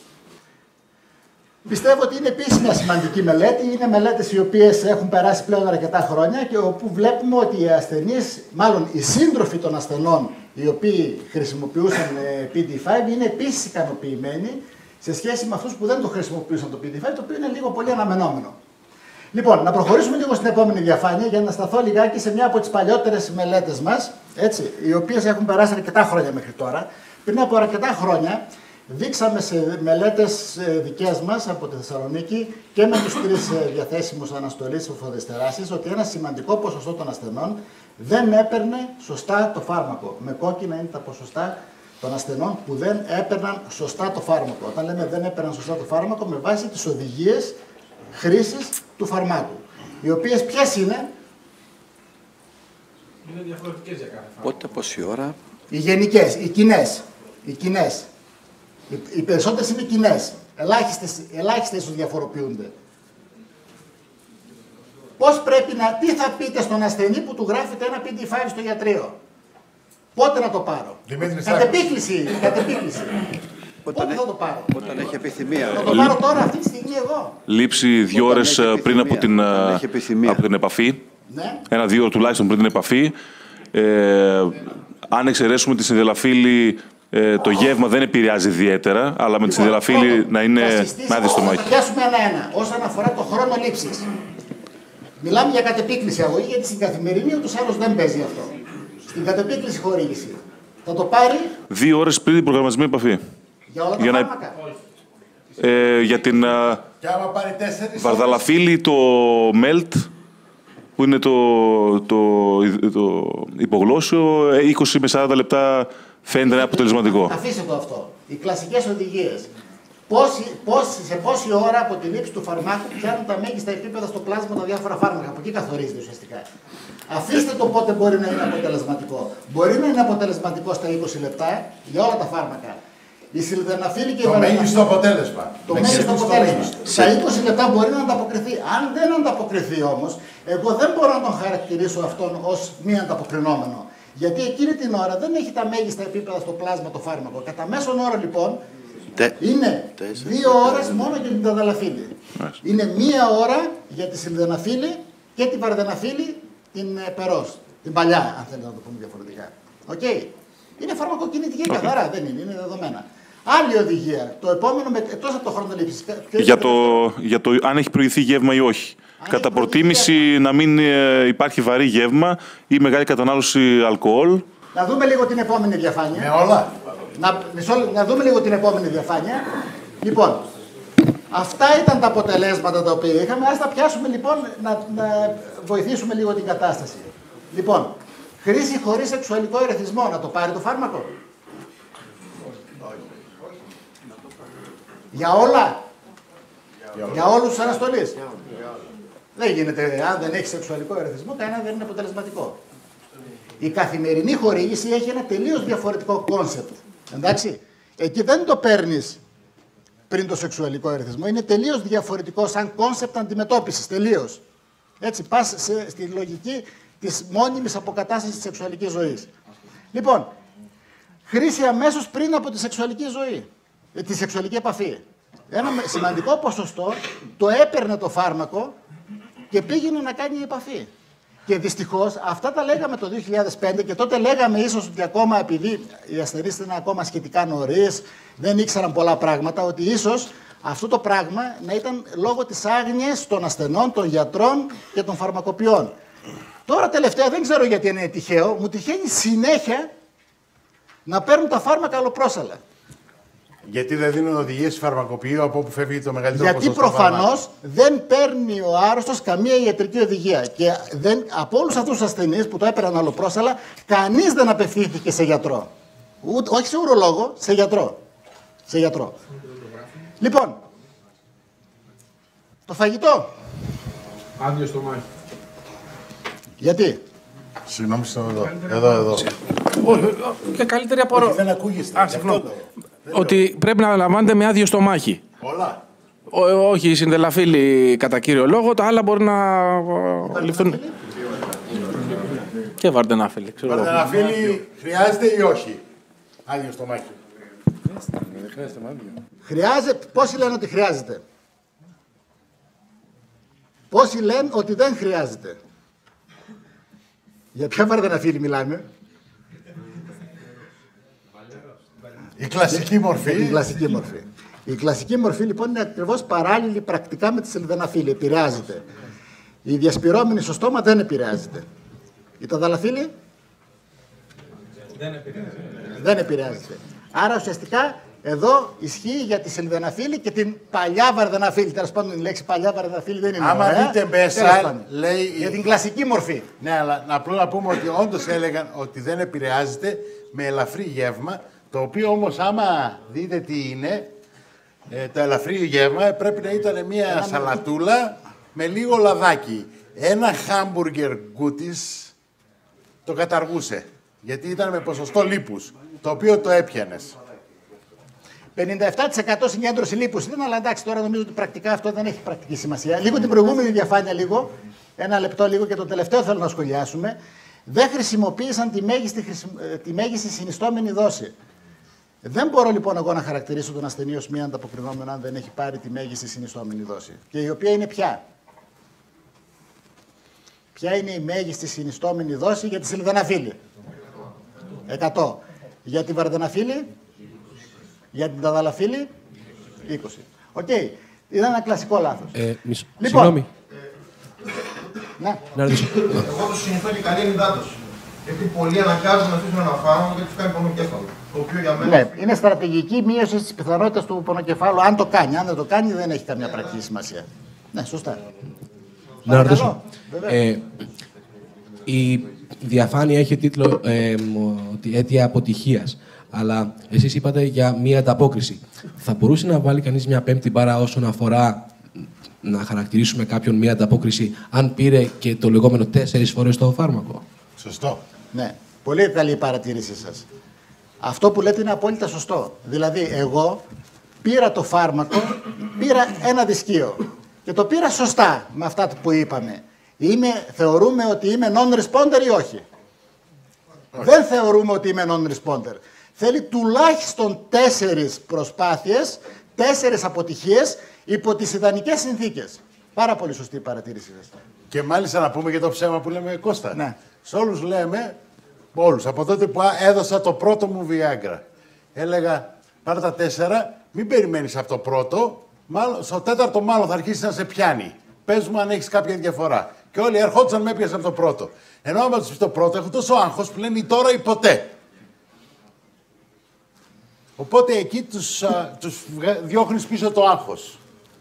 Πιστεύω ότι είναι επίσης μια σημαντική μελέτη. Είναι μελέτες οι οποίες έχουν περάσει πλέον αρκετά χρόνια και όπου βλέπουμε ότι οι ασθενείς, μάλλον οι σύντροφοι των ασθενών, οι οποίοι χρησιμοποιούσαν πι ντι φάιβ, είναι επίσης ικανοποιημένοι σε σχέση με αυτούς που δεν το χρησιμοποιούσαν το πι ντι φάιβ, το οποίο είναι λίγο πολύ αναμενόμενο. Λοιπόν, να προχωρήσουμε λίγο στην επόμενη διαφάνεια για να σταθώ λιγάκι σε μια από τις παλιότερες μελέτες μας, έτσι, οι οποίες έχουν περάσει αρκετά χρόνια μέχρι τώρα. Πριν από αρκετά χρόνια, δείξαμε σε μελέτες δικές μας από τη Θεσσαλονίκη και με τους τρεις διαθέσιμους αναστολής οφοδεστεράσεις ότι ένα σημαντικό ποσοστό των ασθενών δεν έπαιρνε σωστά το φάρμακο. Με κόκκινα είναι τα ποσοστά των ασθενών που δεν έπαιρναν σωστά το φάρμακο. Όταν λέμε δεν έπαιρναν σωστά το φάρμακο, με βάση τις οδηγίες χρήσης του φαρμάκου. Οι οποίες ποιες είναι? Είναι διαφορετικές για κάθε φάρμακο. Πότε, πόση ώρα? Οι γενικές, οι κοινές. Οι κοινές. Οι περισσότερες είναι κοινές. Ελάχιστες, ελάχιστες τους διαφοροποιούνται. Πώς πρέπει να, τι θα πείτε στον ασθενή που του γράφετε ένα πι ντι φάιβ στο γιατρείο? Πότε να το πάρω? Κατ' επίκληση, κατ' επίκληση. Πότε θα το πάρω? Όταν έχει επιθυμία. Θα το πάρω τώρα αυτή τη στιγμή εγώ. Λείψει δύο ώρες πριν από την, από την επαφή. Ναι. Ένα-δύο ώρες τουλάχιστον πριν την επαφή. Ε, αν εξαιρέσουμε τη συνδελαφίλη, ε, το γεύμα δεν επηρεάζει ιδιαίτερα, αλλά με τη συνδελαφίλη να είναι με άδειο στομάχι. Θα πιάσουμε ένα-ένα όσον αφορά το χρόνο λήψης. Μιλάμε για κατεπίκληση αγωγή, γιατί στην καθημερινή ούτως άλλως δεν παίζει αυτό. Στην κατεπίκληση χορήγηση. Θα το πάρει δύο ώρες πριν την προγραμματισμένη επαφή. για όλα τα για φάρμακα. Να... Ε, για την Και άμα πάρει τέσσερις... βαρδαλαφίλη, το μέλτ, που είναι το, το, το υπογλώσσιο, είκοσι με σαράντα λεπτά φαίνεται να είναι αποτελεσματικό. Αφήστε το αυτό. Οι κλασικές οδηγίες. Πόση, πόση, σε πόση ώρα από τη λήψη του φαρμάκου πιάνουν τα μέγιστα επίπεδα στο πλάσμα τα διάφορα φάρμακα. Από εκεί καθορίζεται ουσιαστικά. Αφήστε το πότε μπορεί να είναι αποτελεσματικό. Μπορεί να είναι αποτελεσματικό στα είκοσι λεπτά για όλα τα φάρμακα. Η σιλδεναφίλη και η το μέγιστο αποτέλεσμα. Το μέγιστο αποτέλεσμα. Στα είκοσι λεπτά μπορεί να ανταποκριθεί. Αν δεν ανταποκριθεί όμως, εγώ δεν μπορώ να τον χαρακτηρίσω αυτόν ως μη ανταποκρινόμενο. Γιατί εκείνη την ώρα δεν έχει τα μέγιστα επίπεδα στο πλάσμα το φάρμακο. Κατά μέσον όρο λοιπόν Τε... είναι Τέσσερα. δύο ώρες μόνο για την ταδαλαφίλη. Είναι μία ώρα για τη σιλδεναφίλη και την βαρδεναφίλη την ε, περός. Την παλιά, αν θέλετε να το πούμε διαφορετικά. Οκ. Okay. Είναι φαρμακοκινητική okay. καθαρά, δεν είναι, είναι δεδομένα. Άλλη οδηγία. Το επόμενο, εκτός από το χρόνο λήψης. Για το, για το αν έχει προηγηθεί γεύμα ή όχι. Αν Κατά προτίμηση γεύμα. να μην ε, υπάρχει βαρύ γεύμα ή μεγάλη κατανάλωση αλκοόλ. Να δούμε λίγο την επόμενη διαφάνεια. Με όλα. Να, μισό, να δούμε λίγο την επόμενη διαφάνεια. Λοιπόν, αυτά ήταν τα αποτελέσματα τα οποία είχαμε. Ας τα πιάσουμε λοιπόν να, να βοηθήσουμε λίγο την κατάσταση. Λοιπόν, χρήση χωρίς σεξουαλικό ερεθισμό. Να το πάρει το φάρμακο. Για όλα. Για, για όλους τους αναστολείς. Δεν γίνεται, αν δεν έχει σεξουαλικό ερεθισμό, κανένα δεν είναι αποτελεσματικό. Η καθημερινή χορήγηση έχει ένα τελείως διαφορετικό κόνσεπτ. Εντάξει. Εκεί δεν το παίρνεις πριν το σεξουαλικό ερεθισμό. Είναι τελείως διαφορετικό σαν κόνσεπτ αντιμετώπισης. Τελείως. Έτσι, πας σε, στη λογική της μόνιμης αποκατάστασης της σεξουαλικής ζωής. Λοιπόν, χρήση αμέσως πριν από τη σεξουαλική ζωή. Τη σεξουαλική επαφή. Ένα σημαντικό ποσοστό το έπαιρνε το φάρμακο και πήγαινε να κάνει επαφή. Και δυστυχώς αυτά τα λέγαμε το δύο χιλιάδες πέντε και τότε λέγαμε ίσως ότι ακόμα επειδή οι ασθενείς ήταν ακόμα σχετικά νωρίς, δεν ήξεραν πολλά πράγματα, ότι ίσως αυτό το πράγμα να ήταν λόγω της άγνοιας των ασθενών, των γιατρών και των φαρμακοποιών. Τώρα τελευταία δεν ξέρω γιατί είναι τυχαίο, μου τυχαίνει συνέχεια να παίρνουν τα φάρμακα αλλοπρόσαλα. Γιατί δεν δίνουν οδηγίες φαρμακοποιείου από όπου φεύγει το μεγαλύτερο Γιατί ποσοστό. Γιατί προφανώς δεν παίρνει ο άρρωστος καμία ιατρική οδηγία. Και δεν, από όλους αυτούς τους ασθενείς που το έπαιρναν αλλοπρόσαλα, κανείς δεν απευθύνθηκε σε γιατρό. Ούτε, όχι σε ουρολόγο, σε γιατρό. Σε γιατρό. Λοιπόν, το φαγητό. Άδειο στο μάχη. Γιατί. Συγγνώμη, εδώ, εδώ, εδώ. Και καλύτερη απορώ. Δεν ακούγεστε. Α, συγγνώμη. Ότι πρέπει να λαμβάνετε με άδειο στομάχι. Όλα. Ό, όχι, οι συνδελαφίλοι κατά κύριο λόγο, τα άλλα μπορεί να ληφθούν. Και βαρδενάφιλοι. Βαρδενάφιλοι χρειάζεται ή όχι. Άδειο στομάχι. Δεν χρειάζεται με άδειο. Χρειάζεται. Πόσοι λένε ότι χρειάζεται. Πόσοι λένε ότι δεν χρειάζεται. Για ποια βαρδενάφιλοι μιλάμε. Η κλασική μορφή. Η κλασική μορφή. Η κλασική μορφή λοιπόν είναι ακριβώς παράλληλη πρακτικά με τη σιλδεναφίλη. Επηρεάζεται. Η διασπυρώμενη στο στόμα δεν επηρεάζεται. Η ταδαλαφίλη δεν επηρεάζεται. δεν επηρεάζεται. Άρα ουσιαστικά εδώ ισχύει για τη σιλδεναφίλη και την παλιά βαρδεναφίλη. Τέλος πάντων η λέξη παλιά βαρδεναφίλη δεν είναι. Άμα ωραία. δείτε μέσα, λέει. Για την κλασική μορφή. Ναι, αλλά απλώς να πούμε ότι όντως έλεγαν ότι δεν επηρεάζεται με ελαφρύ γεύμα. Το οποίο όμως άμα δείτε τι είναι, ε, το ελαφρύ γεύμα πρέπει να ήταν μια Ένα σαλατούλα με λίγο λαδάκι. Ένα χάμπουργκερ γκούτις το καταργούσε, γιατί ήταν με ποσοστό λίπους, το οποίο το έπιανες. πενήντα επτά τοις εκατό συγκέντρωση λίπους ήταν, αλλά εντάξει, τώρα νομίζω ότι πρακτικά αυτό δεν έχει πρακτική σημασία. Λίγο την προηγούμενη διαφάνεια, λίγο, ένα λεπτό λίγο και το τελευταίο θέλω να σχολιάσουμε. Δεν χρησιμοποίησαν τη μέγιστη, τη μέγιστη συνιστόμενη δόση. Δεν μπορώ λοιπόν εγώ να χαρακτηρίσω τον ασθενή ως μία ανταποκρινόμενο αν δεν έχει πάρει τη μέγιστη συνιστόμενη δόση. Και η οποία είναι ποια. Ποια είναι η μέγιστη συνιστόμενη δόση για τη σιλδεναφίλη. εκατό. Για τη βαρδεναφίλη. Για την ταδαλαφίλη. είκοσι. Οκ. Okay. Ήταν ένα κλασικό λάθος. Ε, μισό. Λοιπόν, Συγγνώμη. Ναι. Να ρωτήσω. Εγώ του συνηθώ και καλή ενυδάτωση. Γιατί πολλοί αναγκάζουν να αφήσουν ένα φάρμακο και του κάνει πονοκέφαλο. Το οποίο για μένα. Ναι, είναι στρατηγική μείωση τη πιθανότητα του πονοκεφάλου. Αν το κάνει. Αν δεν το κάνει, δεν έχει καμία πρακτική σημασία. Ναι, σωστά. Να ρωτήσω. Ε, η διαφάνεια έχει τίτλο ε, ότι αίτια αποτυχίας. Αλλά εσείς είπατε για μία ανταπόκριση. Θα μπορούσε να βάλει κανείς μια πέμπτη μπάρα όσον αφορά να χαρακτηρίσουμε κάποιον μία ανταπόκριση αν πήρε και το λεγόμενο τέσσερις φορές το φάρμακο. Σωστό. Ναι. Πολύ καλή η παρατήρησή σας. Αυτό που λέτε είναι απόλυτα σωστό. Δηλαδή, εγώ πήρα το φάρμακο, πήρα ένα δισκείο και το πήρα σωστά με αυτά που είπαμε. Είμαι, θεωρούμε ότι είμαι non-responder ή όχι. Δεν θεωρούμε ότι είμαι non-responder. Θέλει τουλάχιστον τέσσερις προσπάθειες, τέσσερις αποτυχίες υπό τις ιδανικές συνθήκες. Πάρα πολύ σωστή η παρατήρηση σας. Και μάλιστα να πούμε και το ψέμα που λέμε Κώστα. Ναι. Σε όλους λέμε, όλους, από τότε που έδωσα το πρώτο μου Viagra. Έλεγα, πάρε τα τέσσερα, μην περιμένεις από το πρώτο, μάλλον, στο τέταρτο μάλλον θα αρχίσει να σε πιάνει. Πες μου αν έχεις κάποια διαφορά. Και όλοι ερχόντουσαν με έπιασαν από το πρώτο. Ενώ άμα τους πεις το πρώτο, έχω τόσο άγχος που λένε ή τώρα ή ποτέ. Οπότε εκεί τους, α, τους διώχνεις πίσω το άγχος.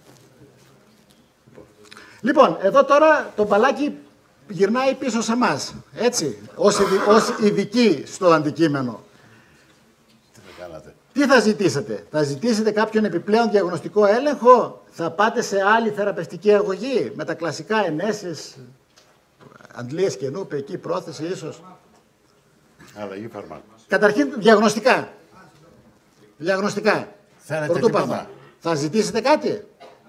Λοιπόν, εδώ τώρα το μπαλάκι γυρνάει πίσω σε εμάς. Έτσι, ως, ειδι, ως ειδικοί στο αντικείμενο. Τι θα κάνατε. Τι θα ζητήσετε. Θα ζητήσετε κάποιον επιπλέον διαγνωστικό έλεγχο. Θα πάτε σε άλλη θεραπευτική αγωγή με τα κλασικά ενέσεις, αντλίες καινού, πεκή πρόθεση ίσως. Αλλαγή φαρμάκου. Καταρχήν διαγνωστικά. Διαγνωστικά. Θέλετε Πρωτού τίποτα. πάμε. Θα ζητήσετε κάτι.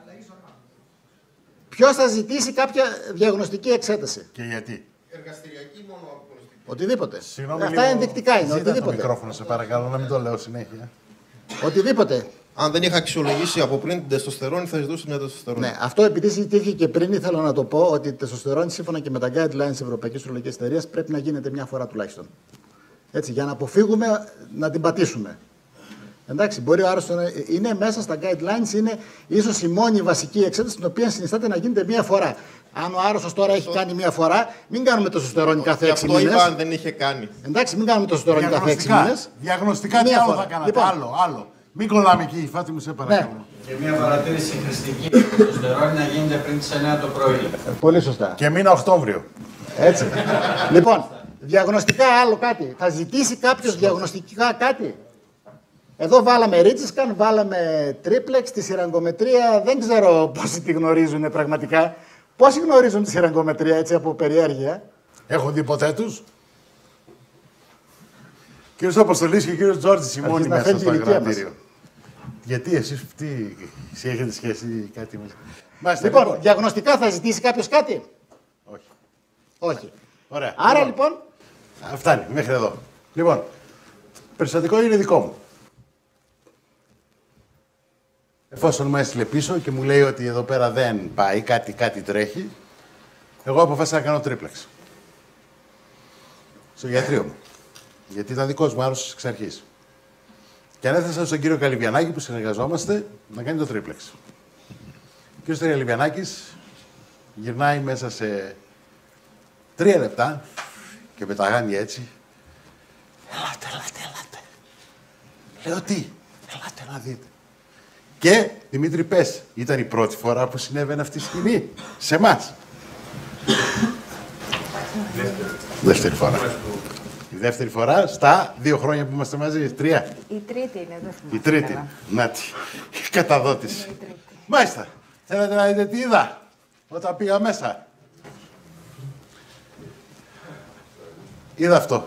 Ποιος θα ζητήσει κάποια διαγνωστική εξέταση. Και γιατί. Εργαστηριακή μόνο αγνωστική. Οτιδήποτε. Συγγνώμη, Αυτά λίγο, ενδεικτικά είναι. ζήτα Οτιδήποτε. το μικρόφωνο, σε παρακαλώ, να μην το λέω συνέχεια. Οτιδήποτε. Αν δεν είχα αξιολογήσει από πριν την τεστοστερόνη, θα ζητούσα μια τεστοστερόνη. Ναι, αυτό επειδή συζητήθηκε και πριν, ήθελα να το πω ότι η τεστοστερόνη σύμφωνα και με τα guidelines της Ευρωπαϊκής Ουρολογικής Εταιρείας πρέπει να γίνεται μια φορά τουλάχιστον. Έτσι, για να αποφύγουμε να την πατήσουμε. Εντάξει, μπορεί ο άρρωστος να είναι μέσα στα guidelines, είναι ίσως η μόνη βασική εξέταση την οποία συνιστάται να γίνεται μία φορά. Αν ο άρρωστος τώρα έχει κάνει μία φορά, μην κάνουμε τεστοστερόνη κάθε έξι μήνες. Αυτό είπα αν δεν είχε κάνει. Εντάξει, μην κάνουμε τεστοστερόνη κάθε έξι μήνες. Διαγνωστικά τι άλλο θα κάνατε. Λοιπόν. Άλλο, άλλο. Μην κολλάμε εκεί, Φάτη μου, σε παρακαλώ. Ναι. Και μια παρατήρηση χρηστική. Το τεστοστερόνη να γίνεται πριν τις εννιά το πρωί. Πολύ σωστά. Και μήνα Οκτώβριο. Έτσι. Λοιπόν, διαγνωστικά άλλο κάτι. Θα ζητήσει κάποιος διαγνωστικά κάτι. Εδώ βάλαμε ρίτσισκαν, βάλαμε τρίπλεξ, τη σειραγκομετρία. Δεν ξέρω πόσοι τη γνωρίζουν πραγματικά. Πόσοι γνωρίζουν τη σειραγκομετρία έτσι από περιέργεια. Έχω δει ποτέ τους. Κύριος Αποστολής και ο κύριος Τζόρτζης οι μόνοι μέσα στο γραμματήριο. Γιατί εσείς τι, εσύ έχετε σχέση κάτι με... Μάλιστα, Λοιπόν, λοιπόν, διαγνωστικά θα ζητήσει κάποιος κάτι. Όχι. Όχι. Ωραία. Άρα λοιπόν... Α, φτάνει, μέχρι εδώ. Λοιπόν, περιστατικό είναι δικό μου. Εφόσον μου έστειλε πίσω και μου λέει ότι εδώ πέρα δεν πάει, κάτι, κάτι τρέχει, εγώ αποφάσισα να κάνω τρίπλεξ. Στο γιατρείο μου. Γιατί ήταν δικός μου άρρωστος εξ αρχής. Και ανέθεσα στον κύριο Καλυβιανάκη που συνεργαζόμαστε να κάνει το τρίπλεξ. Ο κύριος Καλυβιανάκης γυρνάει μέσα σε τρία λεπτά και πεταγάνει έτσι. Ελάτε, ελάτε, ελάτε. Λέω τι, ελάτε να δείτε. Και, Δημήτρη, πες, ήταν η πρώτη φορά που συνέβαινε αυτή η σκηνή σε εμάς. Δεύτερη φορά. Η δεύτερη φορά στα δύο χρόνια που είμαστε μαζί, τρία. Η τρίτη είναι, δεν θυμάμαι. Η τρίτη. Να τη. Η καταδότηση. Μάλιστα. Θέλετε να δείτε τι είδα όταν πήγα μέσα. Είδα αυτό.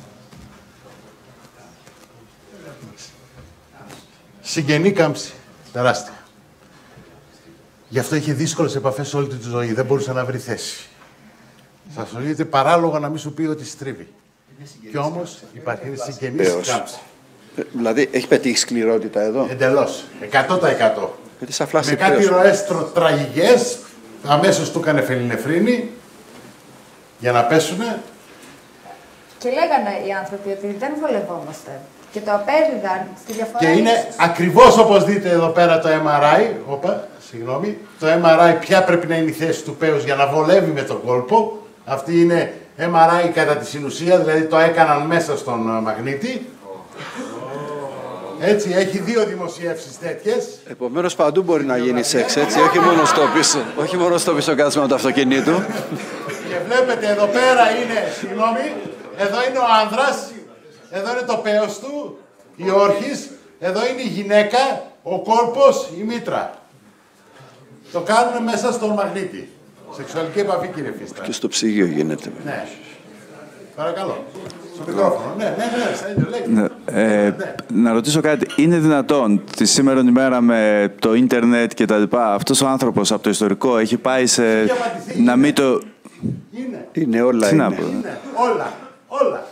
Συγγενή κάμψη. Τεράστια. Γι' αυτό είχε δύσκολες επαφές όλη τη ζωή. Δεν μπορούσε να βρει θέση. Θα σου λέγεται παράλογο να μην σου πει ότι στρίβει. Και όμως υπάρχει συγγενής κάμψη. Ε, δηλαδή έχει πετύχει σκληρότητα εδώ. Εντελώς. εκατό τοις εκατό. Γιατί σαν φλάσσε Με κάτι ροές τρο, τραγικές, αμέσως του έκανε φελινεφρίνη για να πέσουνε. Και λέγανε οι άνθρωποι ότι δεν βολευόμαστε. Και το απέδιδαν στη διαφορά. Και είναι ακριβώς όπως δείτε εδώ πέρα το εμ αρ άι. Όπα, συγγνώμη. Το εμ αρ άι ποια πρέπει να είναι η θέση του πέους για να βολεύει με τον κόλπο. Αυτή είναι εμ αρ άι κατά τη συνουσία, δηλαδή το έκαναν μέσα στον μαγνήτη. Έτσι, έχει δύο δημοσιεύσεις τέτοιες. Επομένως παντού μπορεί να γίνει σεξ, έτσι, όχι μόνο στο πίσω, όχι μόνο στο πίσω κάθισμα του αυτοκινήτου. Και βλέπετε εδώ πέρα είναι, συγγνώμη, εδώ είναι ο άνδρας, εδώ είναι το πέος του, η όρχης, εδώ είναι η γυναίκα, ο κόλπος, η μήτρα. Το κάνουν μέσα στον μαγνήτη. Σεξουαλική επαφή, κύριε Φίστα. Και στο ψυγείο γίνεται. Ναι. Παρακαλώ. Στο μικρόφωνο. Ναι, ναι, ναι, στα ίδια λέγεται. Ναι, ε, να ρωτήσω κάτι. Είναι δυνατόν τη σήμερα ημέρα με το ίντερνετ και τα λοιπά, αυτός ο άνθρωπος από το ιστορικό έχει πάει σε... να μην το... Είναι. Είναι όλα. Τι να Είναι. πω. Είναι. Όλα. Όλα.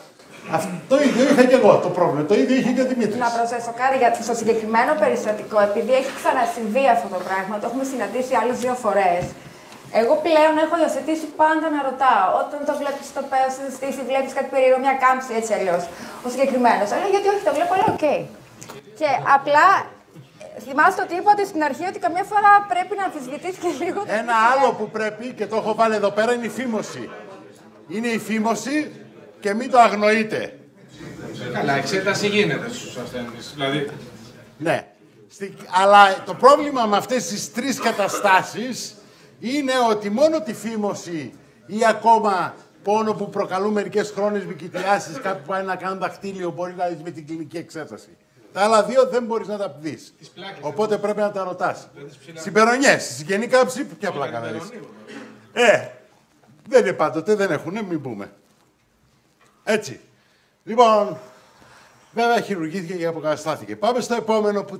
Αυτό ίδιο είχα και εγώ το πρόβλημα. Το ίδιο είχε και ο Δημήτρης. Να προσθέσω κάτι για στο συγκεκριμένο περιστατικό, επειδή έχει ξανασυμβεί αυτό το πράγμα, το έχουμε συναντήσει άλλες δύο φορές. Εγώ πλέον έχω υιοθετήσει πάντα να ρωτάω. Όταν το βλέπει στο πέρα στη στήση, βλέπει κάτι περίεργο, μια κάμψη έτσι αλλιώς. Ο συγκεκριμένος. Αλλά γιατί όχι, το βλέπω, αλλά οκ. Okay. Και απλά θυμάστε ότι είπατε στην αρχή ότι καμιά φορά πρέπει να αμφισβητήσει και λίγο. Ένα άλλο που πρέπει και το έχω βάλει εδώ πέρα είναι η φήμωση. Είναι η φήμωση και μην το αγνοείτε. Καλά, εξέταση γίνεται στους ασθενείς. Δηλαδή... Ναι. Αλλά το πρόβλημα με αυτές τις τρεις καταστάσεις είναι ότι μόνο τη φήμωση ή ακόμα πόνο που προκαλούν μερικές χρόνιες μικητριάσεις, κάποιοι που πάει να κάνουν δαχτύλιο μπορεί να δεις με την κλινική εξέταση. Τα άλλα δύο δεν μπορείς να τα δεις. Οπότε πρέπει να τα ρωτάς. Συμπερονιές, συγγενή κάψη, ποια πλάκα να δεις. Ε, δεν είναι πάντοτε, δεν έχουνε, μην πούμε. Έτσι. Λοιπόν, βέβαια χειρουργήθηκε και αποκαταστάθηκε. Πάμε στο επόμενο που...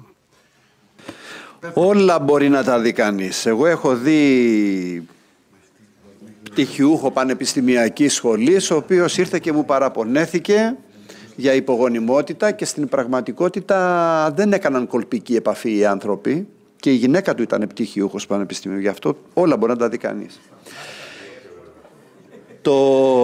Όλα μπορεί να τα δει κανείς. Εγώ έχω δει πτυχιούχο πανεπιστημιακής σχολής, ο οποίος ήρθε και μου παραπονέθηκε για υπογονιμότητα και στην πραγματικότητα δεν έκαναν κολπική επαφή οι άνθρωποι και η γυναίκα του ήταν πτυχιούχος πανεπιστημίου. Γι' αυτό όλα μπορεί να τα δει κανείς. Το...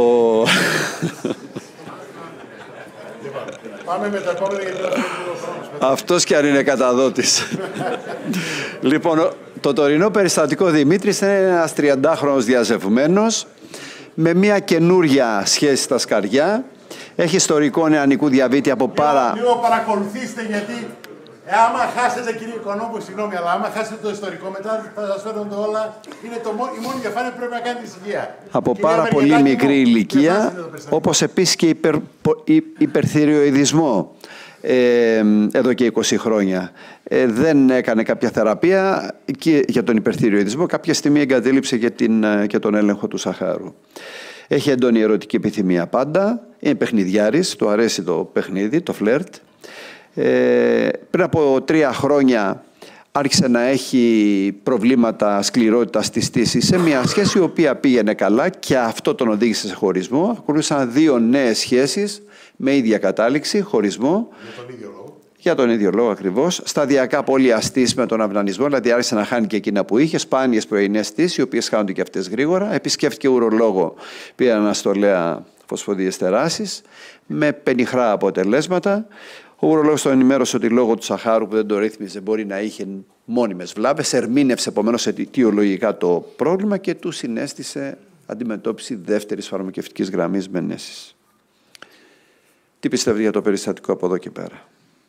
Πάμε με τα επόμενα γιατί δεν έχουμε χρόνος. Αυτός κι αν είναι καταδότης. Λοιπόν, το τωρινό περιστατικό Δημήτρης είναι ένας τριαντάχρονος διαζευμένος με μια καινούρια σχέση στα σκαριά. Έχει ιστορικό νεανικού διαβήτη από πάρα... Λίγο παρακολουθήστε γιατί ε, άμα χάσετε κύριε Οικονόμου, συγγνώμη, αλλά άμα χάσετε το ιστορικό μετά θα σας φέρνονται όλα. Είναι το, η μόνη διαφάνεια που πρέπει να κάνει ησυχία. Από κυρία πάρα πολύ μικρή ηλικία, όπως επίσης και υπερ, υπερθυριοειδισμό. Ε, εδώ και είκοσι χρόνια. Ε, δεν έκανε κάποια θεραπεία και για τον υπερθυριοειδισμό. Κάποια στιγμή εγκατέλειψε και, την, και τον έλεγχο του σαχάρου. Έχει έντονη ερωτική επιθυμία πάντα. Είναι παιχνιδιάρης, του αρέσει το παιχνίδι, το φλερτ. Ε, πριν από τρία χρόνια άρχισε να έχει προβλήματα σκληρότητας στη στήση σε μια σχέση η οποία πήγαινε καλά και αυτό τον οδήγησε σε χωρισμό. Ακολούθησαν δύο νέες σχέσεις με ίδια κατάληξη, χωρισμό. Για τον ίδιο λόγο. Για τον ίδιο λόγο ακριβώς. Σταδιακά πολύ αστής με τον αυνανισμό, δηλαδή άρχισε να χάνει και εκείνα που είχε. Σπάνιες πρωινές στήσεις, οι οποίες χάνονται και αυτές γρήγορα. Επισκέφτηκε ουρολόγο, πήρε αναστολέα φωσφοδιεστεράσεις με πενιχρά αποτελέσματα. Ο ουρολόγος τον ενημέρωσε ότι λόγω του σαχάρου που δεν το ρύθμιζε μπορεί να είχε μόνιμες βλάβες. Ερμήνευσε επομένως αιτιολογικά το πρόβλημα και του συνέστησε αντιμετώπιση δεύτερης φαρμακευτικής γραμμής με ενέσεις. Τι πιστεύετε για το περιστατικό από εδώ και πέρα?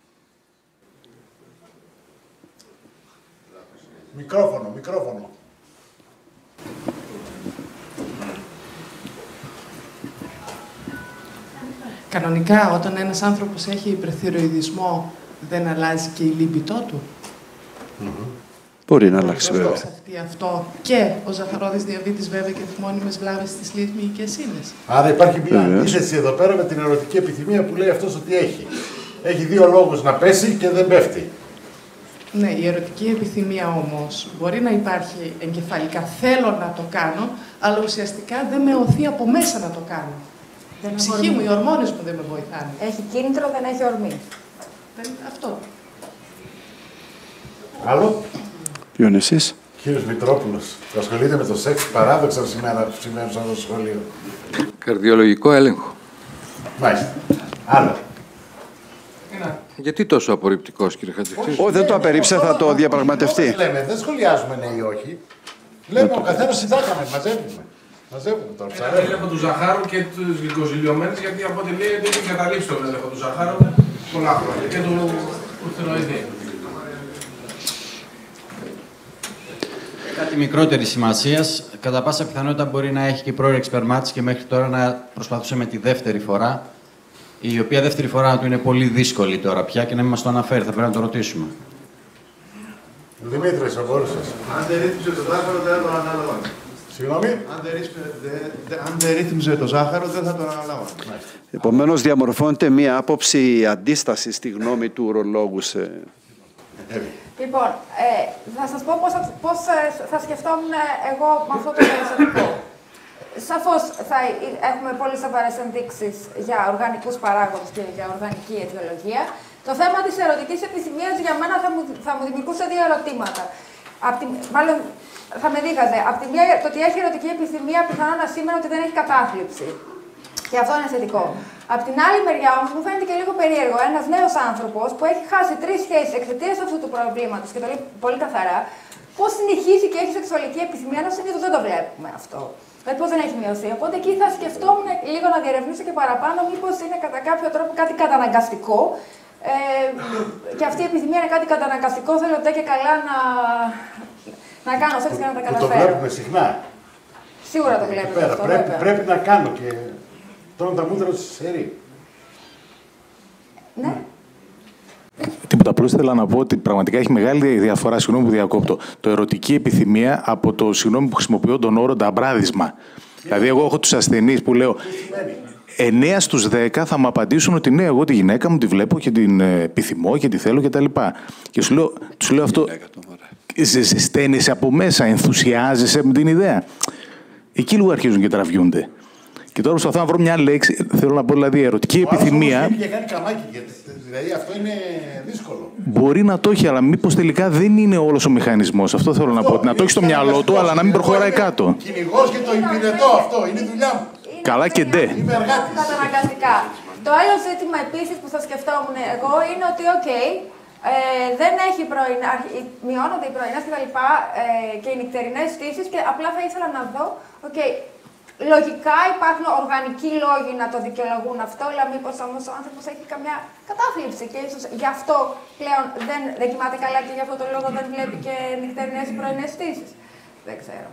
Μικρόφωνο, μικρόφωνο. Κανονικά, όταν ένας άνθρωπος έχει υπερθυροειδισμό, δεν αλλάζει και η λίμπητό του. Mm-hmm. Μπορεί να αλλάξει βέβαια. Μπορεί αυτό και ο ζαχαρόδης διαβήτης βέβαια και τις μόνιμες βλάβες στις λιθμικές ίνες. Άρα υπάρχει μια αντίθεση εδώ πέρα με την ερωτική επιθυμία που λέει αυτός ότι έχει. Έχει δύο λόγους να πέσει και δεν πέφτει. Ναι, η ερωτική επιθυμία όμως μπορεί να υπάρχει εγκεφαλικά. Θέλω να το κάνω, αλλά ουσιαστικά δεν με οθεί από μέσα να το κάνω. Η ψυχή μου, οι ορμόνες μου δεν με βοηθάνε. Έχει κίνητρο, δεν έχει ορμή. Δεν... Αυτό. Άλλο. Ποιο είναι εσείς? Κύριος Μητρόπουλος, ασχολείται με το σεξ παράδοξα σήμερα που σημαίνουν σε αυτό το σχολείο. Καρδιολογικό έλεγχο. Μάλιστα. Άλλο. Γιατί τόσο απορριπτικός, κύριε Χατζηχρήστο? Όχι, δεν το απερίψε, θα το διαπραγματευτεί. Δεν λέμε, δεν σχολιάζουμε ναι ή όχι. Λέμε ο καθένας συντάκαμε, μαζεύουμε. Μαζεύουμε τώρα. Ένα έλεγχο του ζαχάρου και τους γλυκοζηλιωμένους, γιατί από ό,τι λέει έχει εγκαταλείψει τον έλεγχο του ζαχάρου πολλά χρόνια και του ουρθενοειδή. Κάτι μικρότερη σημασία, κατά πάσα πιθανότητα μπορεί να έχει και πρόορη εξπερμάτιση και μέχρι τώρα να προσπαθούσε με τη δεύτερη φορά, η οποία δεύτερη φορά του είναι πολύ δύσκολη τώρα πια και να μην μας το αναφέρει, θα πρέπει να το ρωτήσουμε. Δημήτρης, ο Μπόρουσας. Αν δεν ρύθμιζε το ζάχαρο, δεν θα τον ανάλαβα. Συγγνώμη. Αν δεν ρύθμιζε το ζάχαρο, δεν θα τον ανάλαβα. Επομένως, διαμορφώνεται μία άποψη αντίσταση στη γνώμη του ουρολόγου σε... Λοιπόν, ε, θα σας πω πώς, θα, πώς θα σκεφτόμουν εγώ με αυτό το περιστατικό. Σαφώς θα έχουμε πολύ σοβαρές ενδείξεις για οργανικούς παράγοντες και για οργανική αιτιολογία. Το θέμα της ερωτικής επιθυμίας για μένα θα μου, θα μου δημιουργούσε δύο ερωτήματα. Απ' τη, μάλλον θα με δίκαζε. Απ' τη μία, το ότι έχει ερωτική επιθυμία πιθανόν να σήμαινε ότι δεν έχει κατάθλιψη. Και αυτό είναι θετικό. Απ' την άλλη μεριά όμως μου φαίνεται και λίγο περίεργο ένας νέος άνθρωπος που έχει χάσει τρεις σχέσεις εξαιτίας αυτού του προβλήματος και το λέει πολύ καθαρά, πώς συνεχίζει και έχει σεξουαλική επιθυμία, ενώ συνήθως δεν το βλέπουμε αυτό. Δηλαδή πώς δεν έχει μειωθεί. Οπότε εκεί θα σκεφτόμουν λίγο να διερευνήσω και παραπάνω μήπως είναι κατά κάποιο τρόπο κάτι καταναγκαστικό. Ε, και αυτή η επιθυμία είναι κάτι καταναγκαστικό, θέλω ντε και καλά να, να κάνω σεξ και να τα καταφέρω. Το βλέπουμε συχνά. Σίγουρα το βλέπουμε Πέρα, αυτό, πρέπει, βέβαια. πρέπει να κάνω και τρώνε τα μούτρα στη σερή. Ναι. Τίποτα, απλώς ήθελα να πω ότι πραγματικά έχει μεγάλη διαφορά, συγγνώμη που διακόπτω, το ερωτική επιθυμία από το συγγνώμη που χρησιμοποιώ τον όρο ταμπράδισμα. Δηλαδή, εγώ έχω τους ασθενείς που λέω εννέα στους δέκα θα μου απαντήσουν ότι ναι, εγώ τη γυναίκα μου τη βλέπω και την επιθυμώ και τη θέλω κτλ. Και, και σου λέω, τους λέω αυτό, ζεσταίνεσαι από μέσα, ενθουσιάζεσαι με την ιδέα. Εκεί λίγο αρχίζουν και τραβιούνται. Και τώρα προσπαθώ να βρω μια λέξη, θέλω να πω δηλαδή ερωτική επιθυμία. Έχει και κάνει καμάκι, δηλαδή αυτό είναι δύσκολο. Μπορεί να το έχει, αλλά μήπως τελικά δεν είναι όλος ο μηχανισμός. Αυτό θέλω να πω. Να το έχει στο μυαλό του, αλλά να μην προχωράει κάτω. Κυνηγός και το υπηρετώ αυτό, είναι η δουλειά μου. Καλά και ντε. Καταναγκαστικά. Το άλλο ζήτημα επίσης που θα σκεφτόμουν εγώ είναι ότι, οκ, okay, ε, δεν έχει πρωινά, μειώνονται οι πρωινές και τα λοιπά ε, και οι νυχτερινές στήσεις και απλά θα ήθελα να δω, οκ, okay, λογικά υπάρχουν οργανικοί λόγοι να το δικαιολογούν αυτό, αλλά μήπως όμως ο άνθρωπος έχει καμιά κατάθλιψη και ίσως γι' αυτό πλέον δεν, δεν κοιμάται καλά και γι' αυτό το λόγο δεν βλέπει και νυχτερινές ή πρωινές στήσεις. Δεν ξέρω.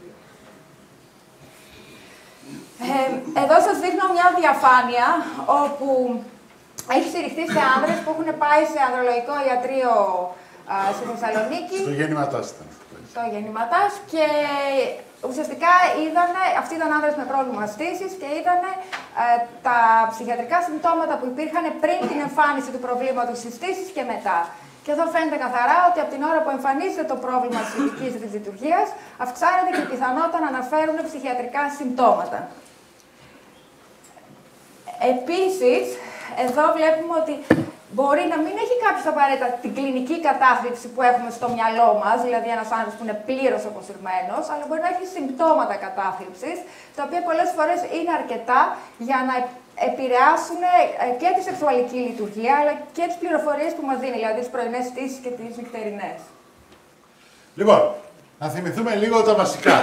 Ε, εδώ σας δείχνω μια διαφάνεια όπου έχει στηριχτεί σε άνδρες που έχουν πάει σε ανδρολογικό ιατρείο α, στη Θεσσαλονίκη. Στο γέννηματάς ήταν. Στο γέννηματάς και ουσιαστικά είδανε, αυτοί ήταν άνδρες με πρόβλημα στήσης και είδανε ε, τα ψυχιατρικά συμπτώματα που υπήρχαν πριν την εμφάνιση του προβλήματος στις στήσεις και μετά. Και εδώ φαίνεται καθαρά ότι από την ώρα που εμφανίζεται το πρόβλημα της ειδικής της λειτουργίας, αυξάνεται και η πιθανότητα να αναφέρουν ψυχιατρικά συμπτώματα. Επίσης, εδώ βλέπουμε ότι μπορεί να μην έχει κάποιος απαραίτητα την κλινική κατάθλιψη που έχουμε στο μυαλό μας, δηλαδή ένας άνθρωπος που είναι πλήρως αποσυρμένος, αλλά μπορεί να έχει συμπτώματα κατάθλιψης, τα οποία πολλές φορές είναι αρκετά για να επηρεάσουν και τη σεξουαλική λειτουργία, αλλά και τις πληροφορίες που μας δίνει, δηλαδή τις πρωινές στήσεις και τις νυχτερινές. Λοιπόν, να θυμηθούμε λίγο τα βασικά.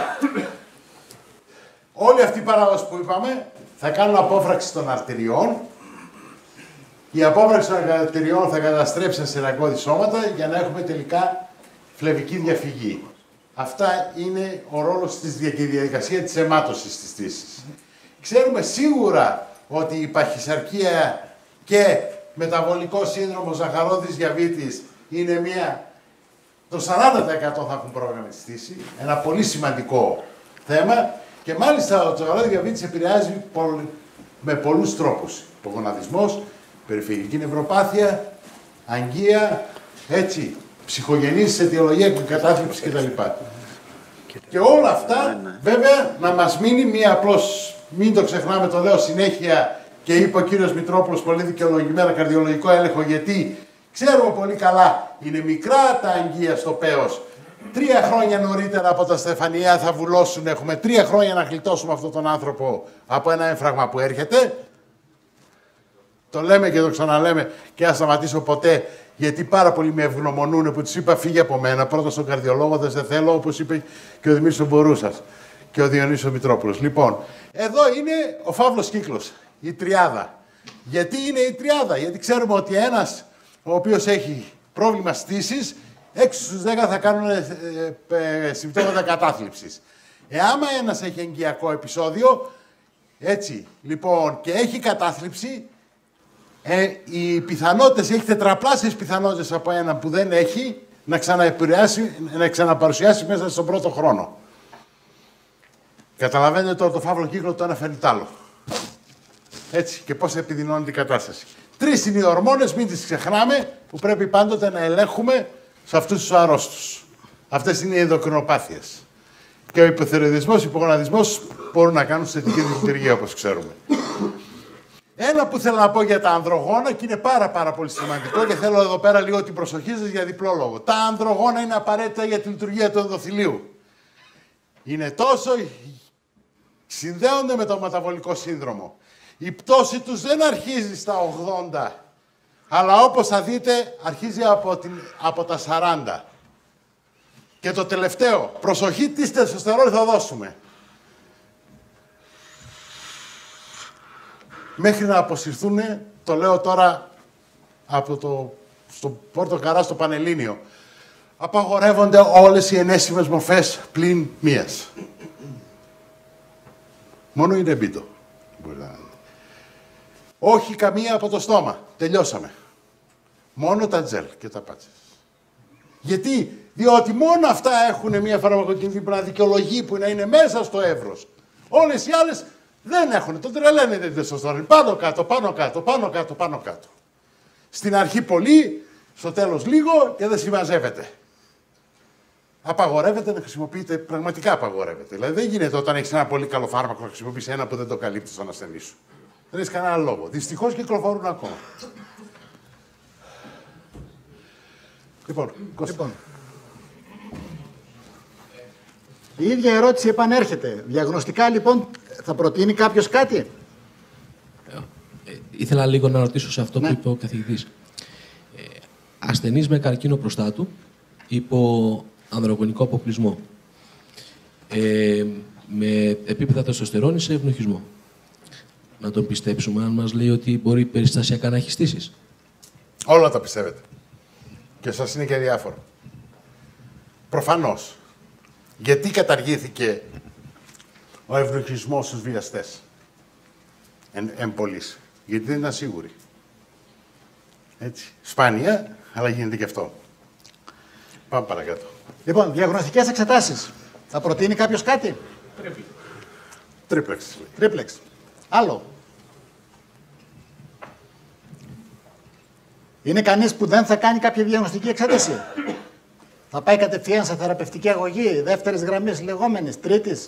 Όλοι αυτοί οι παράγοντες που είπαμε θα κάνουν απόφραξη των αρτηριών. Η απόφραξη των αρτηριών θα καταστρέψει ασυρακώδη σώματα για να έχουμε τελικά φλεβική διαφυγή. Αυτά είναι ο ρόλος της και η διαδικασία της αιμάτωσης της στήσης. Ξέρουμε σίγουρα ότι η παχυσαρκία και μεταβολικό σύνδρομο ζαχαρόδης διαβήτης είναι μία... Το σαράντα τοις εκατό θα έχουν πρόβλημα με τη στήση, ένα πολύ σημαντικό θέμα και μάλιστα ο ζαχαρόδης διαβήτης επηρεάζει με πολλούς τρόπους. Υπογοναδισμός, περιφερειακή νευροπάθεια, αγγεία, έτσι, ψυχογενής αιτιολογία, κατάθλιψη κτλ. Και, και όλα αυτά βέβαια να μας μείνει μία απλώς, μην το ξεχνάμε, το λέω συνέχεια και είπε ο κύριος Μητρόπουλος πολύ δικαιολογημένα καρδιολογικό έλεγχο, γιατί ξέρουμε πολύ καλά, είναι μικρά τα αγγεία στο πέος. Τρία χρόνια νωρίτερα από τα Στεφανία θα βουλώσουν, έχουμε τρία χρόνια να γλιτώσουμε αυτόν τον άνθρωπο από ένα έμφραγμα που έρχεται. Το λέμε και το ξαναλέμε και να σταματήσω ποτέ, γιατί πάρα πολλοί με ευγνωμονούν που τους είπα φύγε από μένα, πρώτα στον καρδιολόγο, δεν σε θέλω, όπως είπε και ο Δημήτρης Μπορούσας και ο Διονύσιος Μητρόπουλος. Λοιπόν, εδώ είναι ο φαύλος κύκλος, η τριάδα. Γιατί είναι η τριάδα, γιατί ξέρουμε ότι ένας ο οποίος έχει πρόβλημα στήσης, έξι στους δέκα θα κάνουν ε, ε, ε, συμπτώματα κατάθλιψης. Εάμα ένας έχει εγκυακό επεισόδιο, έτσι, λοιπόν, και έχει κατάθλιψη, ε, οι πιθανότητες, έχει τετραπλάσιες πιθανότητες από έναν που δεν έχει, να ξαναεπηρεάσει, να ξαναπαρουσιάσει μέσα στον πρώτο χρόνο. Καταλαβαίνετε τώρα το φαύλο κύκλο το ένα φέρνει τ' άλλο. Έτσι, και πώς επιδεινώνει την κατάσταση. Τρεις είναι οι ορμόνες, μην τις ξεχνάμε, που πρέπει πάντοτε να ελέγχουμε σε αυτούς τους αρρώστους. Αυτές είναι οι ενδοκρινοπάθειες. Και ο υποθυροειδισμός, υπογοναδισμός μπορούν να κάνουν θετική λειτουργία, όπως ξέρουμε. Ένα που θέλω να πω για τα ανδρογόνα και είναι πάρα πάρα πολύ σημαντικό και θέλω εδώ πέρα λίγο την προσοχή σας για διπλό λόγο. Τα ανδρογόνα είναι απαραίτητα για τη λειτουργία του ενδοθυλίου. Είναι τόσο... συνδέονται με το μεταβολικό σύνδρομο. Η πτώση τους δεν αρχίζει στα ογδόντα, αλλά όπως θα δείτε αρχίζει από, την... από τα σαράντα. Και το τελευταίο, προσοχή τι τεστοστερόνη θα δώσουμε. Μέχρι να αποσυρθούν, το λέω τώρα από το στο Πόρτο Καρά στο Πανελλήνιο, απαγορεύονται όλες οι ενέσιμες μορφές πλην μίας. Μόνο είναι μπίτο. Όχι καμία από το στόμα. Τελειώσαμε. Μόνο τα τζελ και τα πάτσες. Γιατί, διότι μόνο αυτά έχουν μια φαρμακοκινητική που να δικαιολογεί, που να είναι μέσα στο εύρος. Όλες οι άλλες δεν έχουν. Το τρελαίνε την τεστοστερόνη. Πάνω κάτω, πάνω κάτω, πάνω κάτω, πάνω κάτω. Στην αρχή πολύ, στο τέλος λίγο και δεν συμμαζεύεται. Απαγορεύεται να χρησιμοποιείτε, πραγματικά απαγορεύεται. Δηλαδή δεν γίνεται όταν έχεις ένα πολύ καλό φάρμακο να χρησιμοποιείς ένα που δεν το καλύπτει στον ασθενή σου. Δεν έχεις κανένα λόγο. Δυστυχώς κυκλοφορούν ακόμα. Λοιπόν, λοιπόν, η ίδια ερώτηση επανέρχεται. Διαγνωστικά λοιπόν θα προτείνει κάποιος κάτι? Ε, ήθελα λίγο να ρωτήσω σε αυτό ναι. που είπε ο καθηγητής. Ε, ασθενής με καρκίνο προστάτου υπό ανδρογονικό αποκλεισμό. Ε, με επίπεδα τεστοστερόνης σε ευνοχισμό. Να τον πιστέψουμε αν μας λέει ότι μπορεί περιστασιακά να έχει στήσεις? Όλα τα πιστεύετε. Και σας είναι και διάφορο. Προφανώς. Γιατί καταργήθηκε ο ευνοχισμός στους βιαστές εν, εν πολλής? Γιατί δεν ήταν σίγουροι. Έτσι. Σπάνια, αλλά γίνεται και αυτό. Πάμε παρακάτω. Λοιπόν, διαγνωστικές εξετάσεις. Θα προτείνει κάποιος κάτι? Τρίπλεξ. Τρίπλεξ. Τρίπλεξ. Άλλο. Είναι κανείς που δεν θα κάνει κάποια διαγνωστική εξέταση? Θα πάει κατευθείαν σε θεραπευτική αγωγή, δεύτερης γραμμής λεγόμενης, τρίτης?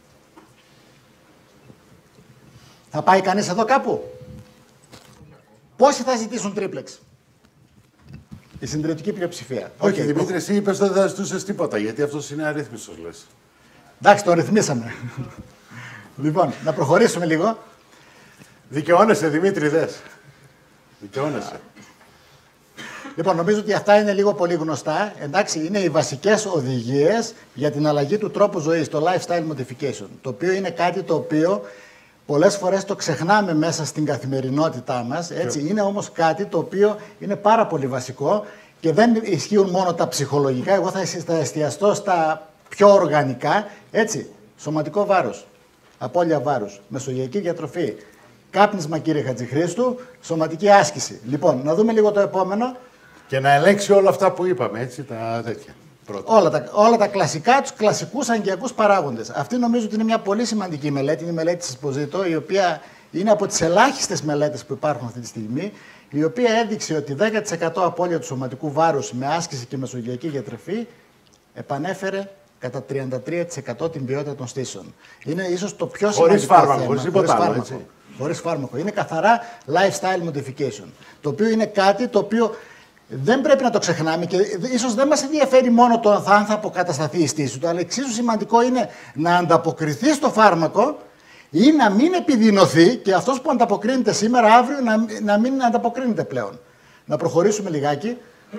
Θα πάει κανείς εδώ κάπου? Πόσοι θα ζητήσουν τρίπλεξ? Η συντριπτική πλειοψηφία. Όχι, Okay. Δημήτρη, εσύ είπες ότι δεν θα ζητούσες τίποτα, γιατί αυτός είναι αρρύθμιστος, λες. Εντάξει, το ρυθμίσαμε. Λοιπόν, να προχωρήσουμε λίγο. Δικαιώνεσαι, Δημήτρη, δες. Δικαιώνεσαι. Λοιπόν, νομίζω ότι αυτά είναι λίγο πολύ γνωστά. Εντάξει, είναι οι βασικές οδηγίες για την αλλαγή του τρόπου ζωής, το lifestyle modification. Το οποίο είναι κάτι το οποίο πολλές φορές το ξεχνάμε μέσα στην καθημερινότητά μας. Έτσι. Είναι όμως κάτι το οποίο είναι πάρα πολύ βασικό και δεν ισχύουν μόνο τα ψυχολογικά. Εγώ θα εστιαστώ στα πιο οργανικά. Έτσι. Σωματικό βάρος, απώλεια βάρους, μεσογειακή διατροφή, κάπνισμα, κύριε Χατζηχρήστου, σωματική άσκηση. Λοιπόν, να δούμε λίγο το επόμενο. Και να ελέγξει όλα αυτά που είπαμε, έτσι, τα τέτοια. Πρώτα. Όλα τα, όλα τα κλασικά, τους κλασικούς αγκιακούς παράγοντες. Αυτή νομίζω ότι είναι μια πολύ σημαντική μελέτη, είναι η μελέτη της Esposito, η οποία είναι από τις ελάχιστες μελέτες που υπάρχουν αυτή τη στιγμή, η οποία έδειξε ότι δέκα τοις εκατό απώλεια του σωματικού βάρους με άσκηση και μεσογειακή διατροφή επανέφερε κατά τριάντα τρία τοις εκατό την ποιότητα των στήσεων. Είναι ίσως το πιο σημαντικό χωρίς φάρμακο, θέμα. χωρίς τίποτα άλλο, έτσι. Χωρίς φάρμακο. Είναι καθαρά lifestyle modification. Το οποίο είναι κάτι το οποίο δεν πρέπει να το ξεχνάμε και ίσως δεν μας ενδιαφέρει μόνο το αν θα αποκατασταθεί η στήση του, αλλά εξίσου σημαντικό είναι να ανταποκριθεί στο φάρμακο ή να μην επιδεινωθεί και αυτός που ανταποκρίνεται σήμερα, αύριο να, να μην ανταποκρίνεται πλέον. Να προχωρήσουμε λιγάκι.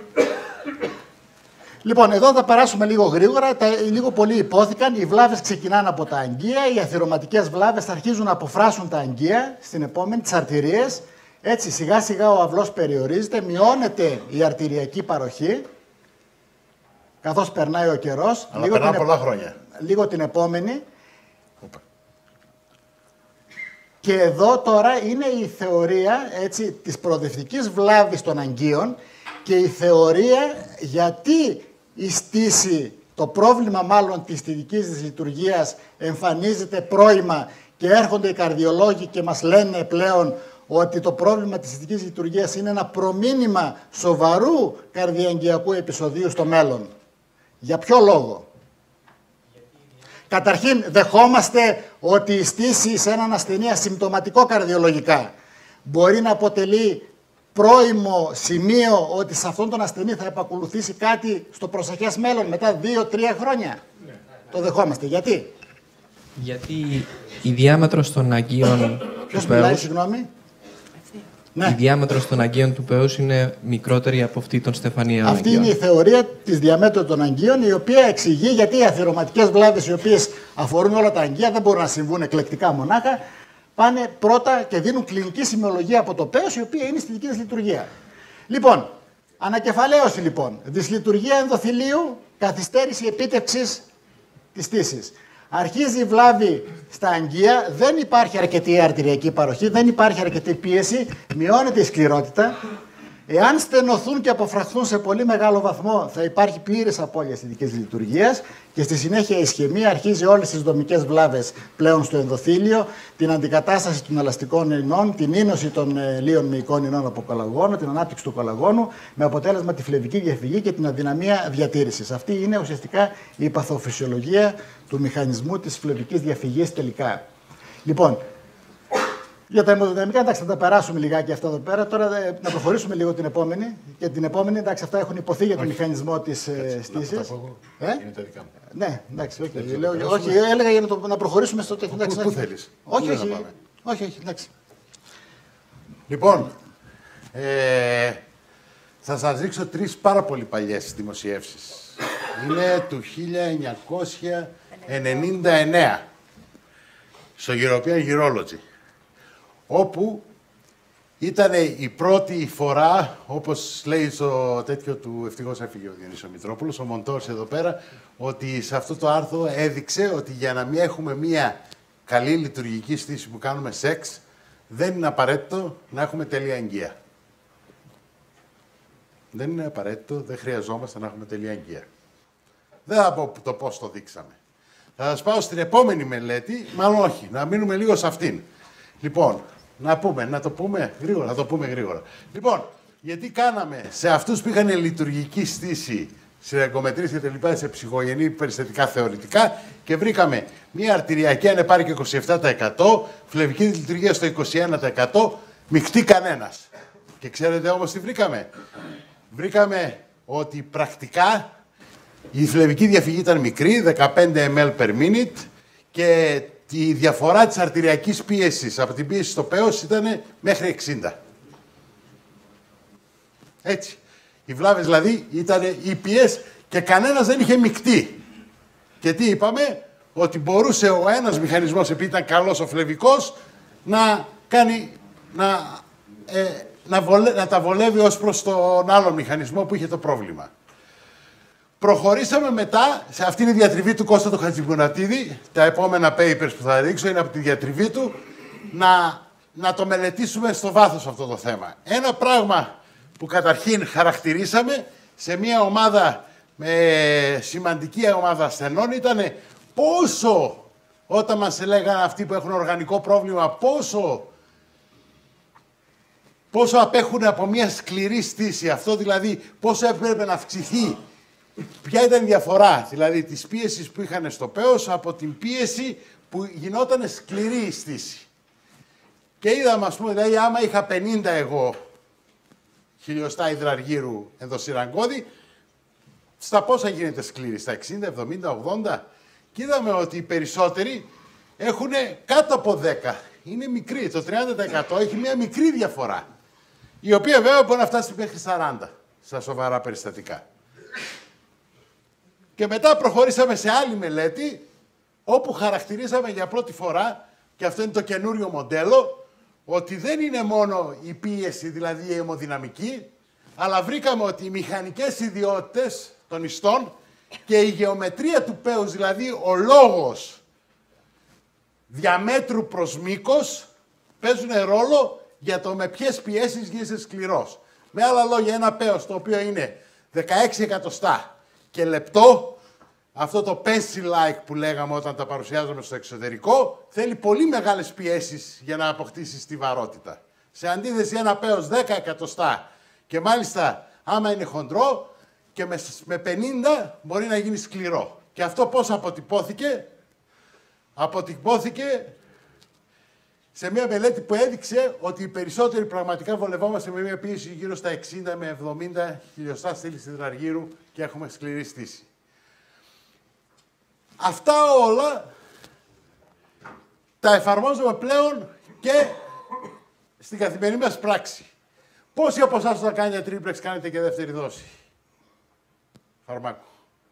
Λοιπόν, εδώ θα περάσουμε λίγο γρήγορα. Τα, λίγο πολύ υπόθηκαν. Οι βλάβες ξεκινάνε από τα αγγεία. Οι αθυρωματικές βλάβες θα αρχίζουν να αποφράσουν τα αγγεία στην επόμενη, τις αρτηρίες. Έτσι, σιγά σιγά ο αυλός περιορίζεται, μειώνεται η αρτηριακή παροχή, καθώς περνάει ο καιρός. Αλλά λίγο περνάνε πολλά χρόνια. Λίγο την επόμενη. Οπα. Και εδώ τώρα είναι η θεωρία, έτσι, της προοδευτικής βλάβης των αγγείων και η θεωρία γιατί η στήση, το πρόβλημα μάλλον της στητικής της λειτουργίας εμφανίζεται πρώιμα και έρχονται οι καρδιολόγοι και μας λένε πλέον ότι το πρόβλημα της στητικής λειτουργίας είναι ένα προμήνυμα σοβαρού καρδιαγγειακού επεισοδίου στο μέλλον. Για ποιο λόγο? Καταρχήν, δεχόμαστε ότι η στήση σε έναν ασθενή ασυμπτωματικό καρδιολογικά μπορεί να αποτελεί πρώιμο σημείο ότι σε αυτόν τον ασθενή θα επακολουθήσει κάτι στο προσεχές μέλλον μετά δύο τρία χρόνια. Ναι. Το δεχόμαστε. Γιατί? Γιατί η διάμετρος των αγκίων Ποιος του μιλάει, πέους, συγγνώμη? Ναι. Η διάμετρος των αγκίων του πέους είναι μικρότερη από αυτή των στεφανίων Αυτή αγκίων. είναι η θεωρία της διαμέτρου των αγκίων, η οποία εξηγεί γιατί οι αθυρωματικές βλάβες, οι οποίες αφορούν όλα τα αγκία, δεν μπορούν να συμβούν εκλεκτικά μονάχα, πάνε πρώτα και δίνουν κλινική σημειολογία από το πέος, η οποία είναι στη δική της λειτουργία. Λοιπόν, ανακεφαλαίωση λοιπόν. Δυσλειτουργία ενδοθυλίου, καθυστέρηση επίτευξης της στήσης. Αρχίζει η βλάβη στα αγκία, δεν υπάρχει αρκετή αρτηριακή παροχή, δεν υπάρχει αρκετή πίεση, μειώνεται η σκληρότητα. Εάν στενωθούν και αποφραχθούν σε πολύ μεγάλο βαθμό, θα υπάρχει πλήρης απώλεια αισθητικής λειτουργίας και στη συνέχεια η ισχυμία, αρχίζει όλες τις δομικές βλάβες πλέον στο ενδοθήλιο, την αντικατάσταση των ελαστικών ινών, την ίνωση των ε, λίων μυϊκών ινών από κολαγόνο, την ανάπτυξη του κολαγόνου, με αποτέλεσμα τη φλεβική διαφυγή και την αδυναμία διατήρησης. Αυτή είναι ουσιαστικά η παθοφυσιολογία του μηχανισμού της φλεβικής διαφυγής τελικά. Λοιπόν, για τα αιμοδυναμικά, εντάξει, θα τα περάσουμε λιγάκι αυτά εδώ πέρα. Τώρα ε, να προχωρήσουμε λίγο την επόμενη. Και την επόμενη, εντάξει, αυτά έχουν υποθεί για τον μηχανισμό της ε, στήσης. Ε? Είναι τα δικά μου. Ναι, εντάξει, όχι. Okay. Λέω, όχι, έλεγα για να, το, να προχωρήσουμε στο τεχνικό. Πού, πού θέλεις? Όχι, πού όχι, να πάμε? όχι, όχι, εντάξει. Λοιπόν, ε, θα σας δείξω τρεις πάρα πολύ παλιές δημοσιεύσεις. Είναι του χίλια εννιακόσια ενενήντα εννέα, στο European Urology, όπου ήταν η πρώτη φορά, όπως λέει στο τέτοιο του, ευτυχώς έφυγε ο Διονύσης ο Μητρόπουλος, ο Μοντόρς εδώ πέρα, ότι σε αυτό το άρθρο έδειξε ότι για να μην έχουμε μία καλή λειτουργική στήση που κάνουμε σεξ, δεν είναι απαραίτητο να έχουμε τέλεια αγκία. Δεν είναι απαραίτητο, δεν χρειαζόμαστε να έχουμε τέλεια αγκία. Δεν θα πω το πώς το δείξαμε. Θα σας πάω στην επόμενη μελέτη, μάλλον όχι, να μείνουμε λίγο σε αυτήν. Λοιπόν, να πούμε, να το πούμε γρήγορα, να το πούμε γρήγορα. Λοιπόν, γιατί κάναμε σε αυτούς που είχαν λειτουργική στήση, σε εγκομετρήσεις και τελικά σε ψυχογενή περιστατικά θεωρητικά και βρήκαμε μία αρτηριακή ανεπάρκεια και είκοσι επτά τοις εκατό, φλεβική λειτουργία στο είκοσι ένα τοις εκατό, μεικτή κανένας. Και ξέρετε όμως τι βρήκαμε? Βρήκαμε ότι πρακτικά η φλεβική διαφυγή ήταν μικρή, δεκαπέντε μιλιλίτρα per minute, και η διαφορά της αρτηριακής πίεσης από την πίεση στο πέος ήταν μέχρι εξήντα. Έτσι. Οι βλάβες δηλαδή ήταν ήπιες και κανένας δεν είχε μεικτή. Και τι είπαμε? Ότι μπορούσε ο ένας μηχανισμός, επειδή ήταν καλός ο φλεβικός, να κάνει, να, ε, να, βολε, να τα βολεύει ως προς τον άλλο μηχανισμό που είχε το πρόβλημα. Προχωρήσαμε μετά, σε αυτήν η διατριβή του Κώστα του Χατζημουνατίδη, τα επόμενα papers που θα δείξω είναι από τη διατριβή του, να, να το μελετήσουμε στο βάθος αυτό το θέμα. Ένα πράγμα που καταρχήν χαρακτηρίσαμε σε μια ομάδα, με σημαντική ομάδα ασθενών, ήταν πόσο, όταν μας λέγανε αυτοί που έχουν οργανικό πρόβλημα, πόσο, πόσο απέχουν από μια σκληρή στήση. Αυτό δηλαδή, πόσο έπρεπε να αυξηθεί. Ποια ήταν η διαφορά, δηλαδή, της πίεσης που είχαν στο πέος από την πίεση που γινόταν σκληρή η στήση. Και είδαμε, ας πούμε, δηλαδή, άμα είχα πενήντα εγώ χιλιοστά υδραργύρου ενδοσυραγκώδη, στα πόσα γίνεται σκληρή, στα εξήντα, εβδομήντα, ογδόντα. Και είδαμε ότι οι περισσότεροι έχουν κάτω από δέκα. Είναι μικρή, το τριάντα τοις εκατό έχει μια μικρή διαφορά, η οποία βέβαια μπορεί να φτάσει μέχρι σαράντα στα σοβαρά περιστατικά. Και μετά προχωρήσαμε σε άλλη μελέτη, όπου χαρακτηρίσαμε για πρώτη φορά, και αυτό είναι το καινούριο μοντέλο, ότι δεν είναι μόνο η πίεση, δηλαδή η αιμοδυναμική, αλλά βρήκαμε ότι οι μηχανικές ιδιότητες των ιστών και η γεωμετρία του πέους, δηλαδή ο λόγος διαμέτρου προς μήκος, παίζουν ρόλο για το με ποιες πιέσεις γίνεσαι σκληρός. Με άλλα λόγια, ένα πέος το οποίο είναι δεκαέξι εκατοστά και λεπτό, αυτό το pencil-like που λέγαμε όταν τα παρουσιάζαμε στο εξωτερικό, θέλει πολύ μεγάλες πιέσεις για να αποκτήσει στιβαρότητα. Σε αντίθεση, ένα πέος δέκα εκατοστά και μάλιστα άμα είναι χοντρό και με πενήντα μπορεί να γίνει σκληρό. Και αυτό πώς αποτυπώθηκε? αποτυπώθηκε σε μια μελέτη που έδειξε ότι οι περισσότεροι πραγματικά βολευόμαστε με μια πίεση γύρω στα εξήντα με εβδομήντα χιλιοστά στήλης υδραργύρου και έχουμε σκληρή στήση. Αυτά όλα τα εφαρμόζουμε πλέον και στην καθημερινή μας πράξη. Πόσοι από εσάς όταν κάνετε τρίπλεξ κάνετε και δεύτερη δόση φαρμάκου?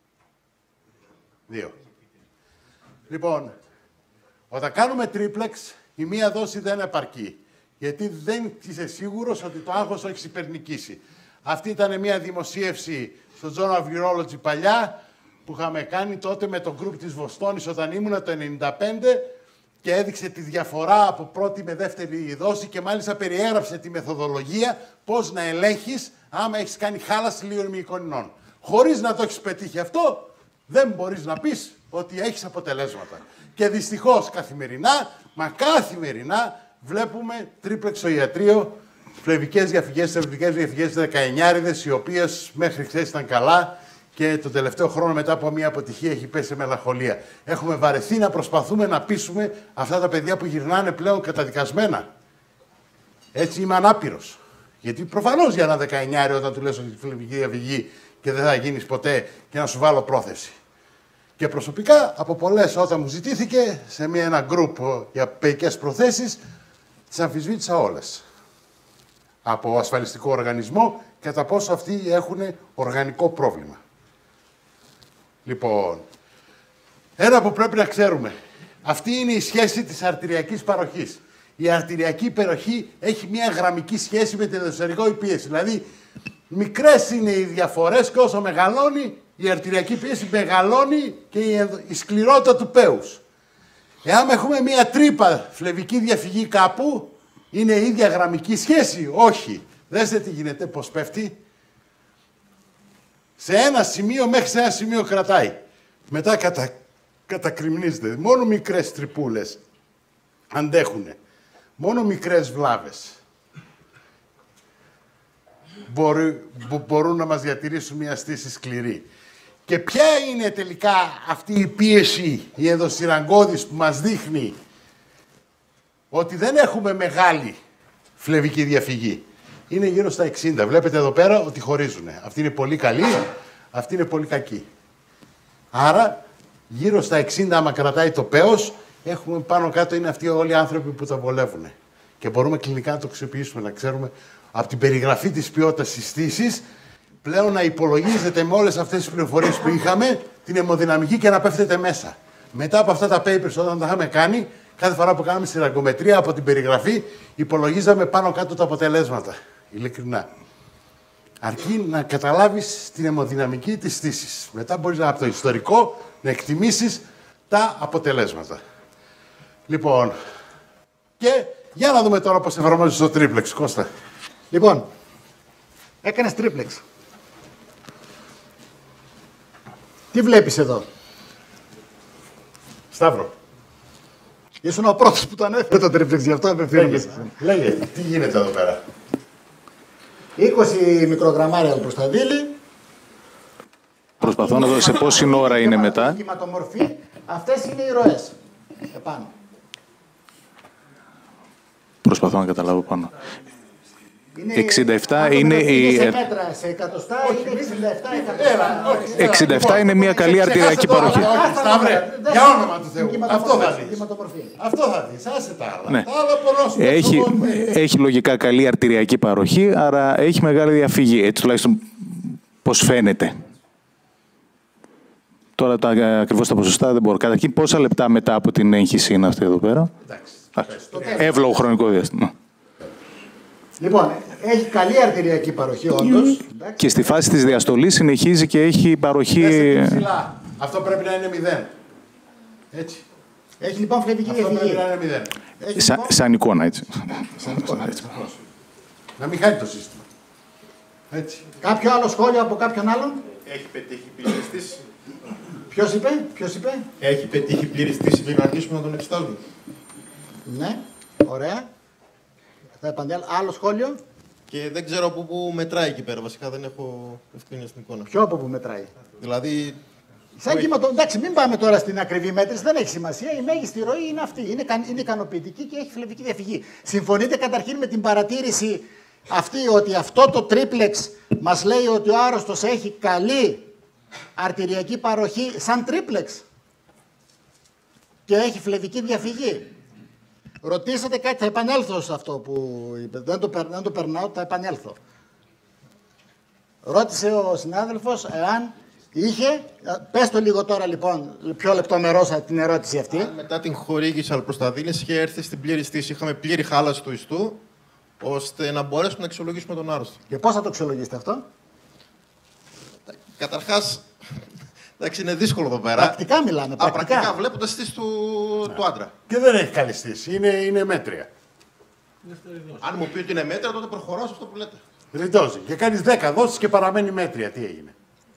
Δύο. Λοιπόν, όταν κάνουμε τρίπλεξ, η μία δόση δεν επαρκεί. Γιατί δεν είσαι σίγουρος ότι το άγχος το έχεις υπερνικήσει. Αυτή ήταν μια δημοσίευση στο Journal of Urology παλιά, που είχαμε κάνει τότε με το group της Βοστόνης όταν ήμουνα το ενενήντα πέντε και έδειξε τη διαφορά από πρώτη με δεύτερη δόση και μάλιστα περιέγραψε τη μεθοδολογία πώς να ελέγχεις άμα έχεις κάνει χάλαση λίων μυϊκονινών. Χωρίς να το έχεις πετύχει αυτό, δεν μπορείς να πεις ότι έχεις αποτελέσματα. Και δυστυχώς καθημερινά, μα καθημερινά, βλέπουμε τρίπλεξ στο ιατρείο, φλεβικές διαφυγές, θεραπευτικές διαφυγές δεκαεννιάριδες, οι οποίες μέχρι χθες ήταν καλά και τον τελευταίο χρόνο μετά από μια αποτυχία έχει πέσει σε μελαγχολία. Έχουμε βαρεθεί να προσπαθούμε να πείσουμε αυτά τα παιδιά που γυρνάνε πλέον καταδικασμένα. Έτσι είμαι ανάπηρος. Γιατί προφανώς για ένα δεκαεννιάρι όταν του λες ότι φλεβική διαφυγή και δεν θα γίνεις ποτέ και να σου βάλω πρόθεση. Και προσωπικά, από πολλές όταν μου ζητήθηκε, σε μια, ένα γκρουπ για παιικές προθέσεις, τις αμφισβήτησα όλες. Από ασφαλιστικό οργανισμό, κατά πόσο αυτοί έχουν οργανικό πρόβλημα. Λοιπόν, ένα που πρέπει να ξέρουμε. Αυτή είναι η σχέση της αρτηριακής παροχής. Η αρτηριακή παροχή έχει μια γραμμική σχέση με την ενδοστερική πίεση. Δηλαδή, μικρές είναι οι διαφορές και όσο μεγαλώνει, η αρτηριακή πίεση μεγαλώνει και η σκληρότητα του πέους. Εάν έχουμε μία τρύπα φλεβική διαφυγή κάπου, είναι η ίδια γραμμική σχέση? Όχι. Δέστε τι γίνεται, πώς πέφτει. Σε ένα σημείο μέχρι σε ένα σημείο κρατάει. Μετά κατα... κατακριμνίζεται. Μόνο μικρές τρυπούλες αντέχουνε. Μόνο μικρές βλάβες μπορεί, μπο, μπορούν να μας διατηρήσουν μια στήση σκληρή. Και ποια είναι τελικά αυτή η πίεση, η ενδοσυραγκώδης που μας δείχνει ότι δεν έχουμε μεγάλη φλεβική διαφυγή? Είναι γύρω στα εξήντα. Βλέπετε εδώ πέρα ότι χωρίζουν. Αυτή είναι πολύ καλή, αυτή είναι πολύ κακή. Άρα, γύρω στα εξήντα, άμα κρατάει το πέος, έχουμε πάνω κάτω, είναι αυτοί όλοι οι άνθρωποι που τα βολεύουν. Και μπορούμε κλινικά να το αξιοποιήσουμε, να ξέρουμε από την περιγραφή της ποιότητας της στήσης, πλέον να υπολογίζετε με όλες αυτές τις πληροφορίες που είχαμε την αιμοδυναμική και να πέφτετε μέσα. Μετά από αυτά τα papers, όταν τα είχαμε κάνει, κάθε φορά που κάναμε σειραγκομετρία από την περιγραφή, υπολογίζαμε πάνω κάτω τα αποτελέσματα. Ειλικρινά. Αρκεί να καταλάβεις την αιμοδυναμική της στήσης. Μετά μπορείς από το ιστορικό να εκτιμήσεις τα αποτελέσματα. Λοιπόν, και για να δούμε τώρα πώς εφαρμόζεις το τρίπλεξ, Κώστα. Λοιπόν, έκανες τρίπλεξ. Τι βλέπεις εδώ? Σταύρο. Ήσουν ο πρώτος που το ανέφερε το τρίπλεξ, γι' αυτό απευθύνομαι. Λέγε, τι γίνεται εδώ πέρα? είκοσι μικρογραμμάρια προς τα δίλη. Προσπαθώ να δω σε πόση ώρα είναι μετά. Κυματομορφή. Αυτές είναι οι ροές. Επάνω. Προσπαθώ να καταλάβω πάνω. Είναι εξήντα επτά είναι, είναι η... σε μέτρα, σε εκατοστά, είναι εξήντα επτά εκατοστά. εξήντα επτά είναι μια καλή αρτηριακή παροχή. Σταύρε, για όνομα του Θεού. Αυτό θα δεις. Αυτό θα δεις, άσε τα άλλα. Ναι. Τα άλλα μπορώ να Έχει, έχει λογικά καλή αρτηριακή παροχή, άρα έχει μεγάλη διαφυγή. Έτσι τουλάχιστον πώς φαίνεται. Τώρα τα, ακριβώς τα ποσοστά δεν μπορώ. Καταρχήν πόσα λεπτά μετά από την έγχυση είναι αυτή εδώ πέρα? Εύλογο χρονικό διάστημα. Λοιπόν, έχει καλή αρτηριακή παροχή, όντως. Και στη φάση της διαστολής συνεχίζει και έχει παροχή... Αυτό πρέπει να είναι μηδέν. Έτσι. Έχει λοιπόν φλεβική διαφυγή. Αυτό πρέπει να είναι μηδέν. Σα, λοιπόν... Σαν εικόνα, έτσι. Σαν εικόνα, έτσι. Να μην χάνει το σύστημα. Έτσι. Κάποιο άλλο σχόλιο από κάποιον άλλον? Έχει πετύχει πλήρη στήση. Ποιος είπε, ποιος είπε? Έχει πετύχει πλήρη στήση πριν αρχίσουμε να τον εξετάζουμε. Ναι, ωραία. Θα επαντέλω. Άλλο σχόλιο? Και δεν ξέρω από πού μετράει εκεί πέρα. Βασικά δεν έχω ευκρίνεια στην εικόνα. Ποιο από πού μετράει? Δηλαδή Σαν κύμα, εντάξει, μην πάμε τώρα στην ακριβή μέτρηση, δεν έχει σημασία. Η μέγιστη ροή είναι αυτή. Είναι, είναι ικανοποιητική και έχει φλεβική διαφυγή. Συμφωνείτε καταρχήν με την παρατήρηση αυτή ότι αυτό το τρίπλεξ μας λέει ότι ο άρρωστος έχει καλή αρτηριακή παροχή σαν τρίπλεξ και έχει φλεβική διαφυγή. Ρωτήσατε κάτι, θα επανέλθω σε αυτό που είπε. Δεν το, δεν το περνάω, θα επανέλθω. Ρώτησε ο συνάδελφος εάν είχε, πες το λίγο τώρα λοιπόν, πιο λεπτομερώς την ερώτηση αυτή. Αν μετά την χορήγηση αλπροσταδίνης είχε έρθει στην πλήρη στήση, είχαμε πλήρη χάλαση του ιστού, ώστε να μπορέσουμε να αξιολογήσουμε τον άρρωστο. Και πώς θα το αξιολογήσετε αυτό? Καταρχάς, εντάξει, είναι δύσκολο εδώ πέρα. Πρακτικά μιλάμε. Πρακτικά, Α, πρακτικά βλέπω τη στήση του, ναι. του άντρα. Και δεν έχει καλή στήση. Είναι, είναι μέτρια. Αν μου πει ότι είναι μέτρια, τότε προχωράω σε αυτό που λέτε. Ρητόζει. Και κάνεις δέκα δόσεις και παραμένει μέτρια. Τι έγινε?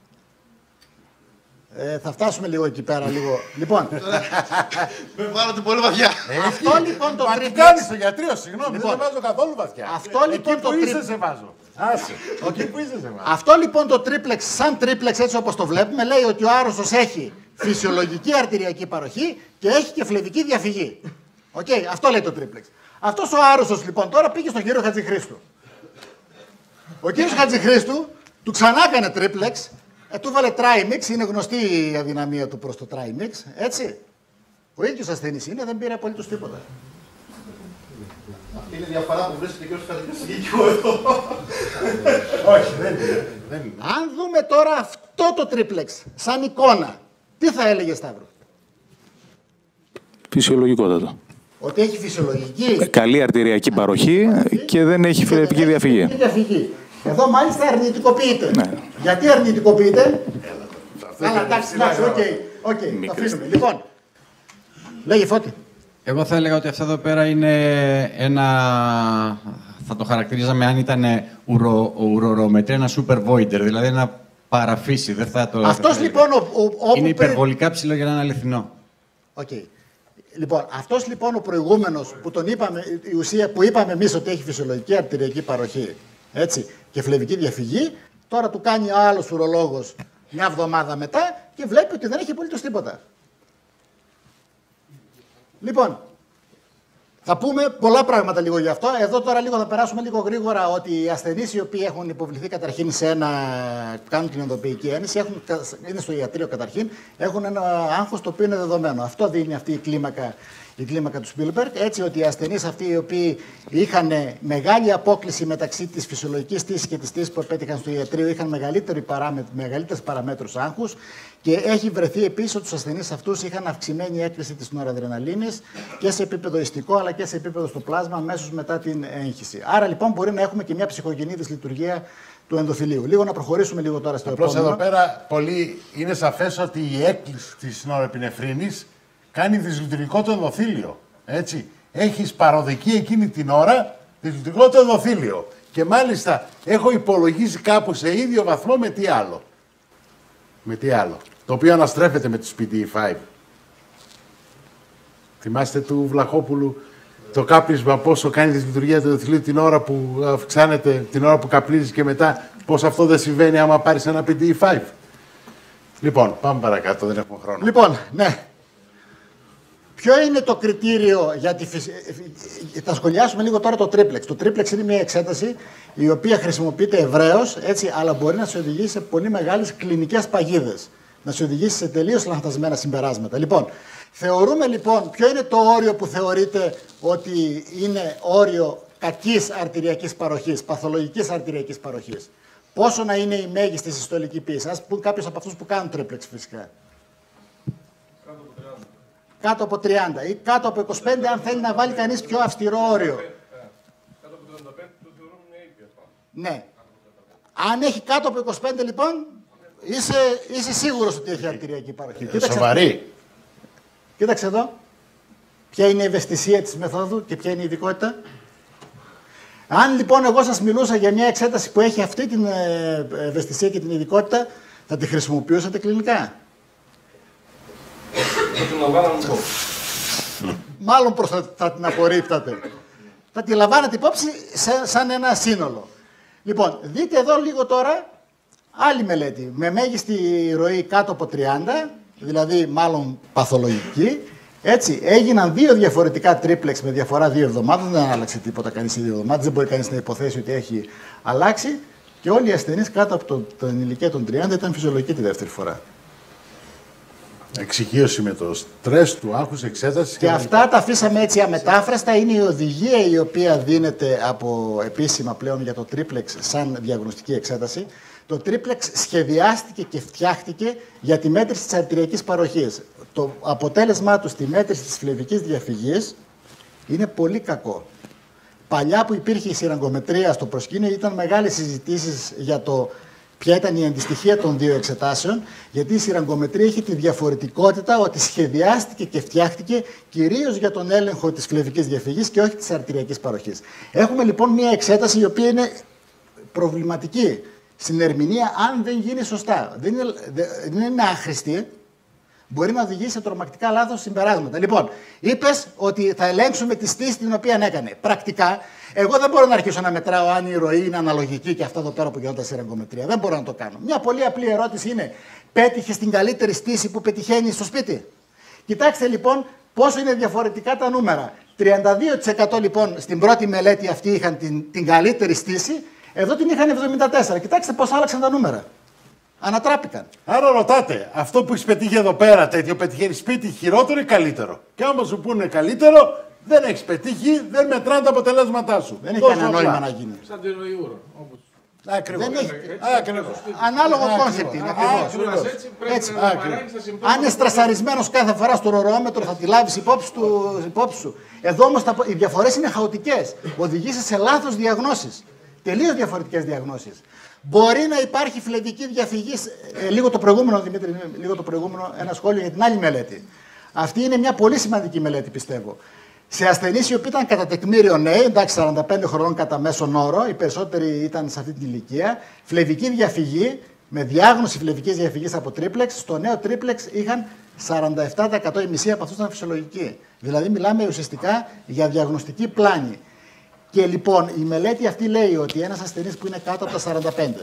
Ε, θα φτάσουμε λίγο εκεί πέρα, λίγο. Λοιπόν. Με βάλατε πολύ βαθιά. Αυτό λοιπόν το τρίπλεξ. Κάνει στο γιατρείο, συγγνώμη, Λοιπόν, δεν σε βάζω καθόλου βαθιά. Αυτό λοιπόν εκεί το που τρίπλεξ. είσαι σε βάζω. Άσε. Εκεί που είσαι σε βάζω. Αυτό λοιπόν το τρίπλεξ, σαν τρίπλεξ έτσι όπως το βλέπουμε, λέει ότι ο άρρωστος έχει φυσιολογική αρτηριακή παροχή και έχει και φλεβική διαφυγή. Οκ, okay, αυτό λέει το τρίπλεξ. Αυτός ο άρρωστος λοιπόν τώρα πήγε στον κύριο Χατζηχρήστου. Ο κύριος Χατζηχρήστου του ξανά έκανε τρίπλεξ. Ε, του βάλε τράιμιξ, είναι γνωστή η αδυναμία του προς το τράιμιξ, έτσι. Ο ίδιος ασθενής είναι, δεν πήρε απολύτως τίποτα. Αυτή είναι η διαφορά που βρίσκεται και ως κατοικιαστικό εδώ. Όχι, δεν είναι. Αν δούμε τώρα αυτό το τρίπλεξ, σαν εικόνα, τι θα έλεγε Σταύρο? Φυσιολογικότατο. Ότι έχει φυσιολογική... Καλή αρτηριακή παροχή και δεν έχει φλεβική διαφυγή. διαφυγή. Εδώ μάλιστα αρνητικοποιείται. Ναι. Γιατί αρνητικοποιείται? Καλά, εντάξει, εντάξει, οκ, οκ, το αφήνουμε. Λοιπόν, λέγε Φώτη. Εγώ θα έλεγα ότι αυτό εδώ πέρα είναι ένα... Θα το χαρακτηρίζαμε αν ήταν ουρο, ουρορομετρία, ένα super voider, δηλαδή ένα παραφύσι. Δεν θα το... Αυτός λοιπόν... Ο, ο, είναι υπερβολικά ψηλό για να είναι αληθινό. Οκ. Okay. Λοιπόν, αυτός λοιπόν ο προηγούμενος που τον είπαμε, η ουσία που είπαμε εμείς ότι έχει φυσιολογική αρτηριακή παροχή, έτσι, και φλεβική διαφυγή, τώρα του κάνει ο άλλος ουρολόγος μια εβδομάδα μετά και βλέπει ότι δεν έχει απολύτως τίποτα. Λοιπόν, θα πούμε πολλά πράγματα λίγο γι' αυτό. Εδώ τώρα λίγο θα περάσουμε λίγο γρήγορα ότι οι ασθενείς οι οποίοι έχουν υποβληθεί καταρχήν σε ένα, κάνουν την ενδοποιητική ένεση, έχουν, είναι στο ιατρείο καταρχήν, έχουν ένα άγχος το οποίο είναι δεδομένο. Αυτό δίνει αυτή η κλίμακα, η κλίμακα του Spielberg, έτσι ότι οι ασθενείς αυτοί οι οποίοι είχαν μεγάλη απόκληση μεταξύ της φυσιολογικής στήσης και της στήσης που επέτυχαν στο ιατρείο, είχαν μεγαλύτερες παραμέτρους άγχους και έχει βρεθεί επίσης ότι τους ασθενείς αυτούς είχαν αυξημένη έκρηση της νοradrenalίνης και σε επίπεδο ιστικό αλλά και σε επίπεδο στο πλάσμα αμέσως μετά την έγχυση. Άρα λοιπόν μπορεί να έχουμε και μια ψυχογενή δυσλειτουργία του ενδοθηλίου. Λίγο να προχωρήσουμε λίγο τώρα στο Απλώς επόμενο. εδώ πέρα πολύ είναι σαφές ότι η έκκληση της νορεπινεφρίνης κάνει δυσλειτουργικό το ενδοθήλιο. Έτσι. Έχεις παροδική εκείνη την ώρα δυσλειτουργικό το ενδοθήλιο. Και μάλιστα έχω υπολογίσει κάπου σε ίδιο βαθμό με τι άλλο. Με τι άλλο. Το οποίο αναστρέφεται με τους πι ντι ι φάιβ. Θυμάστε του Βλαχόπουλου το κάπνισμα πόσο κάνει δυσλειτουργία του ενδοθηλίου την ώρα που αυξάνεται, την ώρα που καπνίζεις και μετά πώς αυτό δεν συμβαίνει άμα πάρεις ένα πι ντι ι φάιβ. Λοιπόν, πάμε παρακάτω, δεν έχουμε χρόνο. Λοιπόν, ναι. Ποιο είναι το κριτήριο για τη φυσ... Θα σχολιάσουμε λίγο τώρα το τρίπλεξ. Το τρίπλεξ είναι μια εξέταση η οποία χρησιμοποιείται ευρέως, έτσι, αλλά μπορεί να σε οδηγήσει σε πολύ μεγάλες κλινικές παγίδες. Να σε οδηγήσει σε τελείως λανθασμένα συμπεράσματα. Λοιπόν, θεωρούμε λοιπόν, ποιο είναι το όριο που θεωρείται ότι είναι όριο κακής αρτηριακής παροχής, παθολογικής αρτηριακής παροχής? Πόσο να είναι η μέγιστη συστολική πίεση? Ας πούμε κάποιος από αυτούς που κάνουν τρίπλεξ φυσικά. Κάτω από τριάντα ή κάτω από είκοσι πέντε αν θέλει να βάλει κανείς πιο αυστηρό όριο. Κάτω από τριάντα πέντε το θεωρούν μια ήπια. Ναι. Αν έχει κάτω από είκοσι πέντε λοιπόν, είσαι, είσαι σίγουρος ότι έχει αρτηριακή παροχή. Ε, σοβαρή. Κοίταξε εδώ. Ποια είναι η ευαισθησία της μεθόδου και ποια είναι η ειδικότητα. Αν λοιπόν εγώ σας μιλούσα για μια εξέταση που έχει αυτή την ευαισθησία και την ειδικότητα, θα τη χρησιμοποιούσατε κλινικά? Μάλλον προς θα, θα την απορρίπτατε. Θα τη λαμβάνετε υπόψη σε, σαν ένα σύνολο. Λοιπόν, δείτε εδώ λίγο τώρα Άλλη μελέτη, με μέγιστη ροή κάτω από τριάντα, δηλαδή μάλλον παθολογική. Έτσι, έγιναν δύο διαφορετικά τρίπλεξ με διαφορά δύο εβδομάδων. Δεν άλλαξε τίποτα κανείς σε δύο εβδομάδες. Δεν μπορεί κανείς να υποθέσει ότι έχει αλλάξει. Και όλοι οι ασθενείς κάτω από το, την ηλικία των τριάντα ήταν φυσιολογικοί τη δεύτερη φορά. Εξοικείωση με το στρες του άγχους, εξέταση. Και αυτά τα αφήσαμε έτσι αμετάφραστα. Είναι η οδηγία η οποία δίνεται από επίσημα πλέον για το τρίπλεξ σαν διαγνωστική εξέταση. Το τρίπλεξ σχεδιάστηκε και φτιάχτηκε για τη μέτρηση της αρτηριακής παροχής. Το αποτέλεσμά του στη μέτρηση της φλεβικής διαφυγής είναι πολύ κακό. Παλιά που υπήρχε η σειραγκομετρία στο προσκήνιο ήταν μεγάλες συζητήσεις για το ποια ήταν η αντιστοιχεία των δύο εξετάσεων, γιατί η σειραγκομετρία έχει τη διαφορετικότητα ότι σχεδιάστηκε και φτιάχτηκε κυρίως για τον έλεγχο της φλεβικής διαφυγής και όχι της αρτηριακής παροχής. Έχουμε λοιπόν μια εξέταση η οποία είναι προβληματική στην ερμηνεία αν δεν γίνει σωστά. Δεν είναι, δεν είναι άχρηστη, μπορεί να οδηγήσει σε τρομακτικά λάθος συμπεράσματα. Λοιπόν, είπες ότι θα ελέγξουμε τη στήση την οποία έκανε. Πρακτικά, εγώ δεν μπορώ να αρχίσω να μετράω αν η ροή είναι αναλογική και αυτά εδώ πέρα που γίνονται σειραγκομετρία. Δεν μπορώ να το κάνω. Μια πολύ απλή ερώτηση είναι: πέτυχε την καλύτερη στήση που πετυχαίνει στο σπίτι? Κοιτάξτε λοιπόν πόσο είναι διαφορετικά τα νούμερα. τριάντα δύο τοις εκατό λοιπόν στην πρώτη μελέτη αυτή είχαν την, την καλύτερη στήση, εδώ την είχαν εβδομήντα τέσσερα τοις εκατό. Κοιτάξτε πώς άλλαξαν τα νούμερα. Ανατράπηκαν. Άρα ρωτάτε, αυτό που έχει πετύχει εδώ πέρα, τέτοιο πετυχαίνει σπίτι, χειρότερο ή καλύτερο? Και άμα σου πούνε καλύτερο, δεν έχει πετύχει, δεν μετράνε τα αποτελέσματά σου. Δεν έχει κανένα νόημα να γίνει. Σαν την ροϊούρα. Ακριβώς. Δεν έχει... Ακριβώς. Ανάλογο κόνσεπτ είναι. Έτσι. Αν είναι στρεσαρισμένος κάθε φορά στο ρορόμετρο, θα τη λάβεις υπόψη, του, υπόψη σου. Εδώ όμως τα... οι διαφορές είναι χαοτικές. Οδηγήσει σε λάθος διαγνώσεις. Τελείως διαφορετικές διαγνώσεις. Μπορεί να υπάρχει φλεβική διαφυγή. Ε, λίγο το προηγούμενο, Δημήτρη, λίγο το προηγούμενο, ένα σχόλιο για την άλλη μελέτη. Αυτή είναι μια πολύ σημαντική μελέτη, πιστεύω. Σε ασθενείς οι οποίοι ήταν κατά τεκμήριο νέοι, εντάξει, σαράντα πέντε χρονών κατά μέσον όρο, οι περισσότεροι ήταν σε αυτή την ηλικία, φλεβική διαφυγή, με διάγνωση φλεβικής διαφυγής από τρίπλεξ, στο νέο τρίπλεξ είχαν σαράντα επτά τοις εκατό, η μισή από αυτούς ήταν φυσιολογικοί. Δηλαδή, μιλάμε ουσιαστικά για διαγνωστική πλάνη. Και λοιπόν, η μελέτη αυτή λέει ότι ένας ασθενής που είναι κάτω από τα σαράντα πέντε,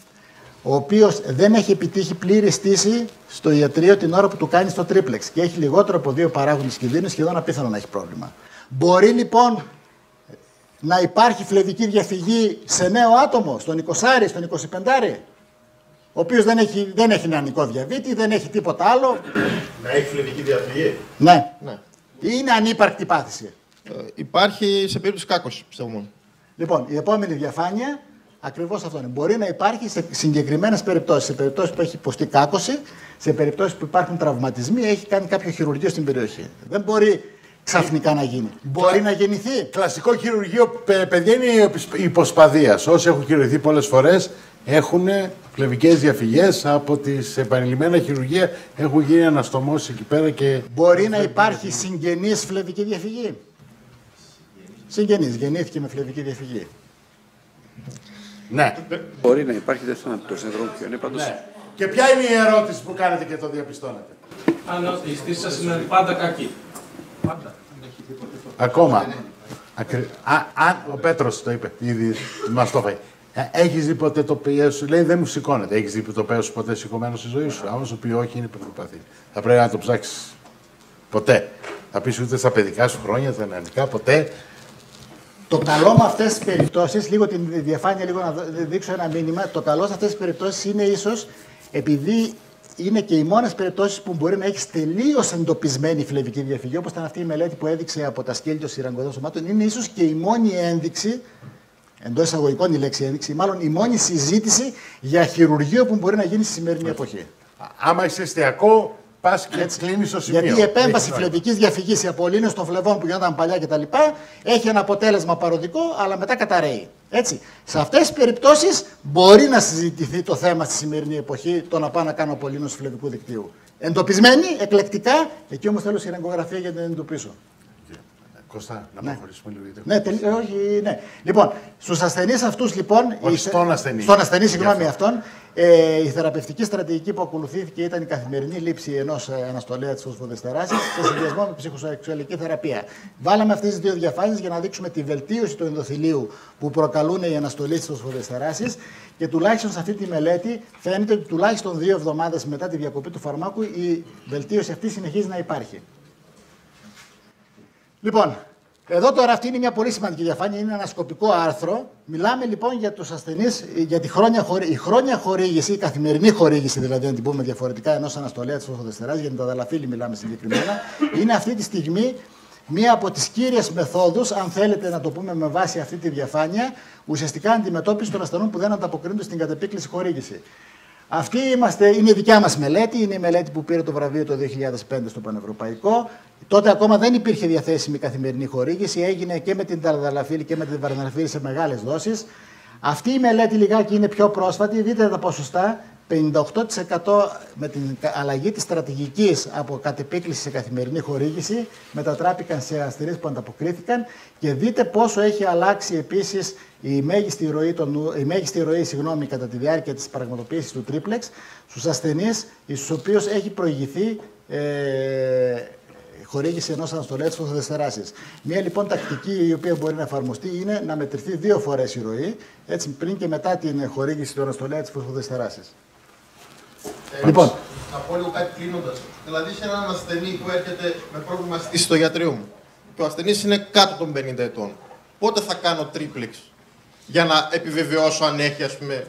ο οποίος δεν έχει επιτύχει πλήρη στήση στο ιατρείο την ώρα που του κάνει στο τρίπλεξ και έχει λιγότερο από δύο παράγοντες κινδύνου, σχεδόν απίθανο να έχει πρόβλημα. Μπορεί λοιπόν να υπάρχει φλεβική διαφυγή σε νέο άτομο, στον εικοσάρι, στον εικοσιπεντάρι, ο οποίος δεν έχει, δεν έχει νεανικό διαβήτη, δεν έχει τίποτα άλλο. Να έχει φλεβική διαφυγή. Ναι. Ναι. Είναι ανύπαρκτη πάθηση. Ε, υπάρχει σε περίπτωση κάκωση, πιστεύω μόνο. Λοιπόν, η επόμενη διαφάνεια ακριβώς αυτό είναι. Μπορεί να υπάρχει σε συγκεκριμένες περιπτώσεις. Σε περιπτώσεις που έχει υποστεί κάκωση, σε περιπτώσεις που υπάρχουν τραυματισμοί, έχει κάνει κάποιο χειρουργείο στην περιοχή. Δεν μπορεί ξαφνικά να γίνει. Μπορεί να γεννηθεί. Κλασικό χειρουργείο, παιδιά, είναι υποσπαδίας. Όσοι έχουν χειρουργηθεί πολλές φορές έχουν φλεβικές διαφυγές από τις επανειλημμένα χειρουργία. Έχουν γίνει αναστομώσεις εκεί πέρα και. Μπορεί να υπάρχει συγγενής φλεβική διαφυγή. Συγγενής, γεννήθηκε με φλεβική διαφυγή. Ναι. Μπορεί να υπάρχει, δεν θέλω να το συνδρόμο ποιο είναι πάντως. Ναι. Και ποια είναι η ερώτηση που κάνετε και το διαπιστώνετε? Αν η στήση σας είναι πάντα κακή. Πάντα. Ακόμα. Ακρι... Α, α, ο Πέτρος το είπε, ήδη μας το είπε. Έχεις δει ποτέ το πέος σου? Λέει δεν μου σηκώνεται. Έχεις δει το πέος σου ποτέ σηκωμένο στη ζωή σου? Άμα σου πει όχι, είναι πρωτοπαθή. Θα πρέπει να το ψάξεις. Ποτέ. Θα πεις ούτε στα παιδικά σου χρόνια, στα νεανικά, ποτέ. Το καλό με αυτές τις περιπτώσεις, λίγο την διαφάνεια, λίγο να δείξω ένα μήνυμα. Το καλό σε αυτές τις περιπτώσεις είναι ίσως επειδή είναι και οι μόνες περιπτώσεις που μπορεί να έχει τελείως εντοπισμένη φλεβική διαφυγή, όπως ήταν αυτή η μελέτη που έδειξε από τα σκέλη των σειραγκωδών σωμάτων. Είναι ίσως και η μόνη ένδειξη, εντός εισαγωγικών η λέξη ένδειξη, μάλλον η μόνη συζήτηση για χειρουργείο που μπορεί να γίνει στη σημερινή εποχή. Άμα είσαι εστιακό, πας και έτσι κλείνεις στο σημείο. Γιατί η επέμβαση φλεβικής διαφυγής, η απολύνωση των φλεβών που γινόταν παλιά κτλ. Έχει ένα αποτέλεσμα παροδικό, αλλά μετά καταραίει. Έτσι. Σε αυτές τις περιπτώσεις μπορεί να συζητηθεί το θέμα στη σημερινή εποχή, το να πάω να κάνω απολύνωση φλεβικού δικτύου. Εντοπισμένη, εκλεκτικά, εκεί όμως θέλω σειραγκογραφία για να την εντοπίσω. Κώστα, να ναι. προχωρήσουμε λίγο. Ναι, τελ... όχι, ναι. Λοιπόν, στους ασθενείς αυτούς λοιπόν. Όχι, στον ασθενή. Στον ασθενή, συγγνώμη αυτόν. Ε, η θεραπευτική στρατηγική που ακολουθήθηκε ήταν η καθημερινή λήψη ενός αναστολέα της φωσφοδεστεράσης σε συνδυασμό με ψυχοσεξουαλική θεραπεία. Βάλαμε αυτές τις δύο διαφάνειες για να δείξουμε τη βελτίωση του ενδοθηλίου που προκαλούν οι αναστολές της φωσφοδεστεράσης και τουλάχιστον σε αυτή τη μελέτη φαίνεται ότι τουλάχιστον δύο εβδομάδες μετά τη διακοπή του φαρμάκου η βελτίωση αυτή συνεχίζει να υπάρχει. Λοιπόν, εδώ τώρα αυτή είναι μια πολύ σημαντική διαφάνεια, είναι ένα σκοπικό άρθρο. Μιλάμε λοιπόν για τους ασθενείς, για τη χρόνια, χορή... η χρόνια χορήγηση, η καθημερινή χορήγηση δηλαδή, να την πούμε διαφορετικά, ενός αναστολέα της φωσφοδεστεράσης, για την ταδαλαφίλη μιλάμε συγκεκριμένα, είναι αυτή τη στιγμή μία από τις κύριες μεθόδους, αν θέλετε να το πούμε με βάση αυτή τη διαφάνεια, ουσιαστικά αντιμετώπιση των ασθενών που δεν ανταποκρίνονται στην κατεπίκληση χορήγηση. Αυτή είμαστε, είναι η δικιά μας μελέτη, είναι η μελέτη που πήρε το βραβείο το δύο χιλιάδες πέντε στο Πανευρωπαϊκό. Τότε ακόμα δεν υπήρχε διαθέσιμη καθημερινή χορήγηση, έγινε και με την ταδαλαφίλη και με την βαρδαλαφίλη σε μεγάλες δόσεις. Αυτή η μελέτη λιγάκι είναι πιο πρόσφατη, δείτε τα ποσοστά, πενήντα οκτώ τοις εκατό με την αλλαγή της στρατηγικής από κατεπίκληση σε καθημερινή χορήγηση μετατράπηκαν σε ασθενείς που ανταποκρίθηκαν και δείτε πόσο έχει αλλάξει επίσης η μέγιστη ροή, των, η μέγιστη ροή συγγνώμη, κατά τη διάρκεια της πραγματοποίησης του τρίπλεξ στους ασθενείς στους οποίους έχει προηγηθεί ε, χορήγηση ενός αναστολέα της φωσφοδεστεράσης. Μία λοιπόν τακτική η οποία μπορεί να εφαρμοστεί είναι να μετρηθεί δύο φορές η ροή, έτσι πριν και μετά την χορήγηση του αναστολέα της φωσφοδεστεράσης. Ε, λοιπόν, θα πω λίγο κάτι κλείνοντας. Δηλαδή, σε έναν ασθενή που έρχεται με πρόβλημα στήση στο γιατρείο μου και ο ασθενής είναι κάτω των πενήντα ετών, πότε θα κάνω τρίπλεξ για να επιβεβαιώσω αν έχει, ας πούμε.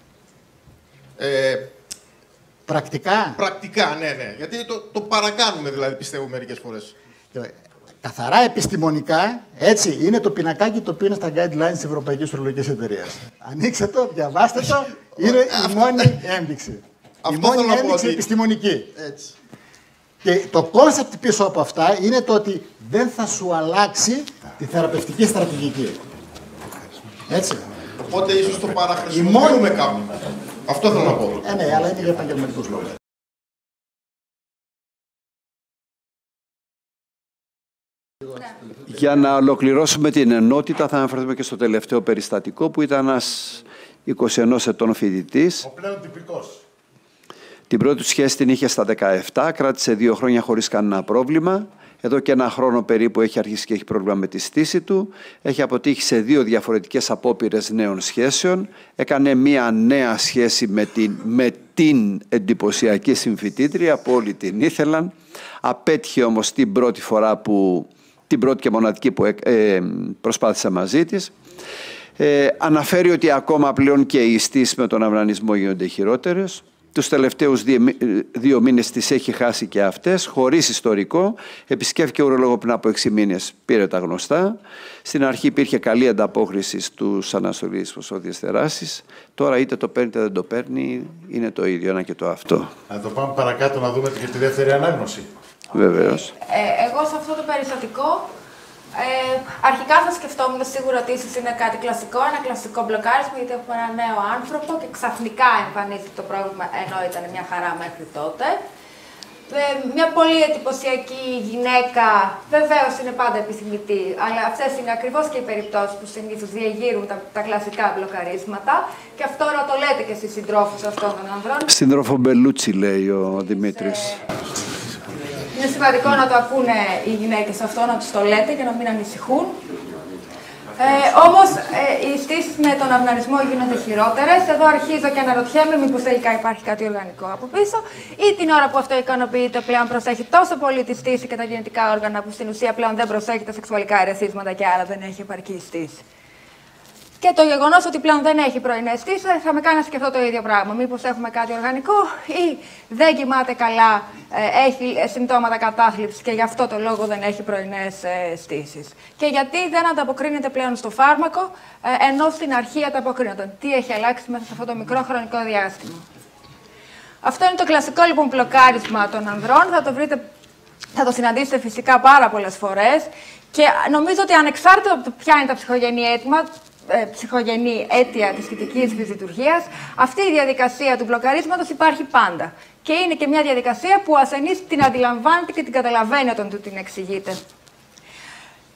Ε, πρακτικά. Πρακτικά, ναι, ναι. Γιατί το, το παρακάνουμε, δηλαδή, πιστεύω μερικές φορές. Καθαρά επιστημονικά, έτσι, είναι το πινακάκι το οποίο είναι στα guidelines της Ευρωπαϊκής Ουρολογικής Εταιρείας. Ανοίξτε το, διαβάστε το, είναι η μόνη ένδειξη. Η μόνη ένδειξη επιστημονική. Έτσι. Και το κόνσεπτ πίσω από αυτά είναι το ότι δεν θα σου αλλάξει τη θεραπευτική στρατηγική. Έτσι. Οπότε ίσως το παραχρησιμοποιούμε μόνη... κάπου. Αυτό θέλω να πω. Ε, ναι, αλλά είναι για επαγγελματικούς λόγους. Για να ολοκληρώσουμε την ενότητα θα αναφερθούμε και στο τελευταίο περιστατικό που ήταν ένας είκοσι ενός ετών φοιτητής. Ο πλέον τυπικός. Την πρώτη του σχέση την είχε στα δεκαεπτά, κράτησε δύο χρόνια χωρίς κανένα πρόβλημα. Εδώ και ένα χρόνο περίπου έχει αρχίσει και έχει πρόβλημα με τη στήση του. Έχει αποτύχει σε δύο διαφορετικές απόπειρες νέων σχέσεων. Έκανε μία νέα σχέση με την, με την εντυπωσιακή συμφοιτήτρια που όλοι την ήθελαν. Απέτυχε όμως την πρώτη φορά που, την πρώτη και μοναδική που ε, προσπάθησε μαζί της. Ε, αναφέρει ότι ακόμα πλέον και οι στήσεις με τον αυνανισμό γίνονται χειρότερες. Τους τελευταίους δύο, δύο μήνες τις έχει χάσει και αυτές, χωρίς ιστορικό. Επισκέφθηκε ουρολόγο πριν από έξι μήνες, πήρε τα γνωστά. Στην αρχή υπήρχε καλή ανταπόκριση στους αναστολείς φωσφοδεστεράσης. Τώρα είτε το παίρνει είτε δεν το παίρνει, είναι το ίδιο ένα και το αυτό. Να το πάμε παρακάτω να δούμε και τη δεύτερη ανάγνωση. Βεβαίως. Ε, εγώ σε αυτό το περιστατικό Ε, αρχικά θα σκεφτόμουν σίγουρα ότι ίσως είναι κάτι κλασικό, ένα κλασικό μπλοκάρισμα, γιατί έχουμε ένα νέο άνθρωπο και ξαφνικά εμφανίζεται το πρόβλημα ενώ ήταν μια χαρά μέχρι τότε. Ε, μια πολύ εντυπωσιακή γυναίκα, βεβαίως είναι πάντα επιθυμητή, αλλά αυτές είναι ακριβώς και οι περιπτώσεις που συνήθως διεγείρουν τα, τα κλασικά μπλοκαρίσματα. Και αυτό να το λέτε και στις συντρόφους αυτών των ανδρών. Σύντροφο Μπελούτσι, λέει ο Δημήτρης. Είναι σημαντικό να το ακούνε οι γυναίκες αυτό, να τους το λέτε και να μην ανησυχούν. Ε, όμως ε, οι στήσεις με τον αυνανισμό γίνονται χειρότερες. Εδώ αρχίζω και αναρωτιέμαι μήπως τελικά υπάρχει κάτι οργανικό από πίσω, ή την ώρα που αυτό ικανοποιείται πλέον προσέχει τόσο πολύ τη στήση και τα γεννητικά όργανα που στην ουσία πλέον δεν προσέχει τα σεξουαλικά ερεθίσματα και άρα δεν έχει επαρκή στήση. Και το γεγονός ότι πλέον δεν έχει πρωινές στήσεις θα με κάνει να σκεφτώ το ίδιο πράγμα. Μήπως έχουμε κάτι οργανικό ή δεν κοιμάται καλά, έχει συμπτώματα κατάθλιψης και γι' αυτό το λόγο δεν έχει πρωινές στήσεις. Και γιατί δεν ανταποκρίνεται πλέον στο φάρμακο, ενώ στην αρχή ανταποκρίνονταν. Τι έχει αλλάξει μέσα σε αυτό το μικρό χρονικό διάστημα. Αυτό είναι το κλασικό λοιπόν μπλοκάρισμα των ανδρών. Θα το βρείτε, θα το συναντήσετε φυσικά πάρα πολλές φορές. Και νομίζω ότι ανεξάρτητα από το ποια είναι τα ψυχογενή έτοιμα, Ε, ψυχογενή αίτια της φυτικής δυσλειτουργίας, αυτή η διαδικασία του μπλοκαρίσματος υπάρχει πάντα. Και είναι και μια διαδικασία που ο ασθενής την αντιλαμβάνεται και την καταλαβαίνει όταν του την εξηγείται.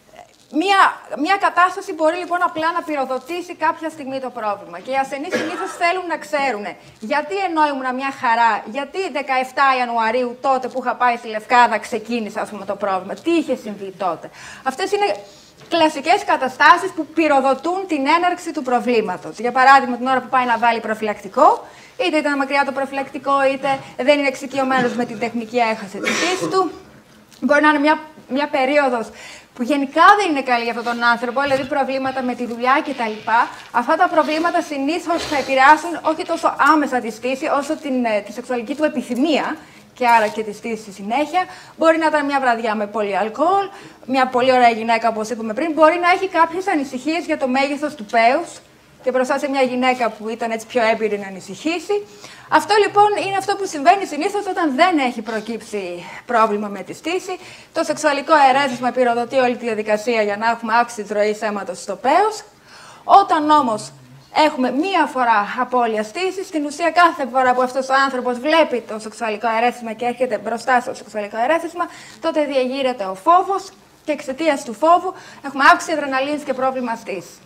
Μία, μία κατάσταση μπορεί λοιπόν απλά να πυροδοτήσει κάποια στιγμή το πρόβλημα. Και οι ασθενείς συνήθως θέλουν να ξέρουν γιατί ενώ ήμουν μια χαρά, γιατί δεκαεφτά Ιανουαρίου τότε που είχα πάει στη Λευκάδα ξεκίνησε ας πούμε, το πρόβλημα, τι είχε συμβεί τότε. Αυτές είναι κλασικές καταστάσεις που πυροδοτούν την έναρξη του προβλήματος. Για παράδειγμα, την ώρα που πάει να βάλει προφυλακτικό, είτε ήταν μακριά το προφυλακτικό, είτε δεν είναι εξοικειωμένος με την τεχνική, έχασε τη φύση του. Μπορεί να είναι μια, μια περίοδος που γενικά δεν είναι καλή για αυτόν τον άνθρωπο, δηλαδή προβλήματα με τη δουλειά κτλ. Αυτά τα προβλήματα συνήθως θα επηρεάσουν όχι τόσο άμεσα τη στήση, όσο την, τη σεξουαλική του επιθυμία και άρα και τη στήση στη συνέχεια. Μπορεί να ήταν μια βραδιά με πολύ αλκοόλ, μια πολύ ωραία γυναίκα, όπως είπαμε πριν. Μπορεί να έχει κάποιες ανησυχίες για το μέγεθος του πέους και μπροστά σε μια γυναίκα που ήταν έτσι πιο έμπειρη να ανησυχήσει. Αυτό λοιπόν είναι αυτό που συμβαίνει συνήθως όταν δεν έχει προκύψει πρόβλημα με τη στήση. Το σεξουαλικό ερέθισμα πυροδοτεί όλη τη διαδικασία για να έχουμε αύξηση της ροής αίματος στο πέος. Όταν όμως έχουμε μία φορά απώλεια στήσης, στην ουσία κάθε φορά που αυτός ο άνθρωπος βλέπει το σεξουαλικό ερέθισμα και έρχεται μπροστά στο σεξουαλικό ερέθισμα, τότε διαγείρεται ο φόβος και εξαιτίας του φόβου έχουμε αύξηση αδρεναλίνης και πρόβλημα στήσης.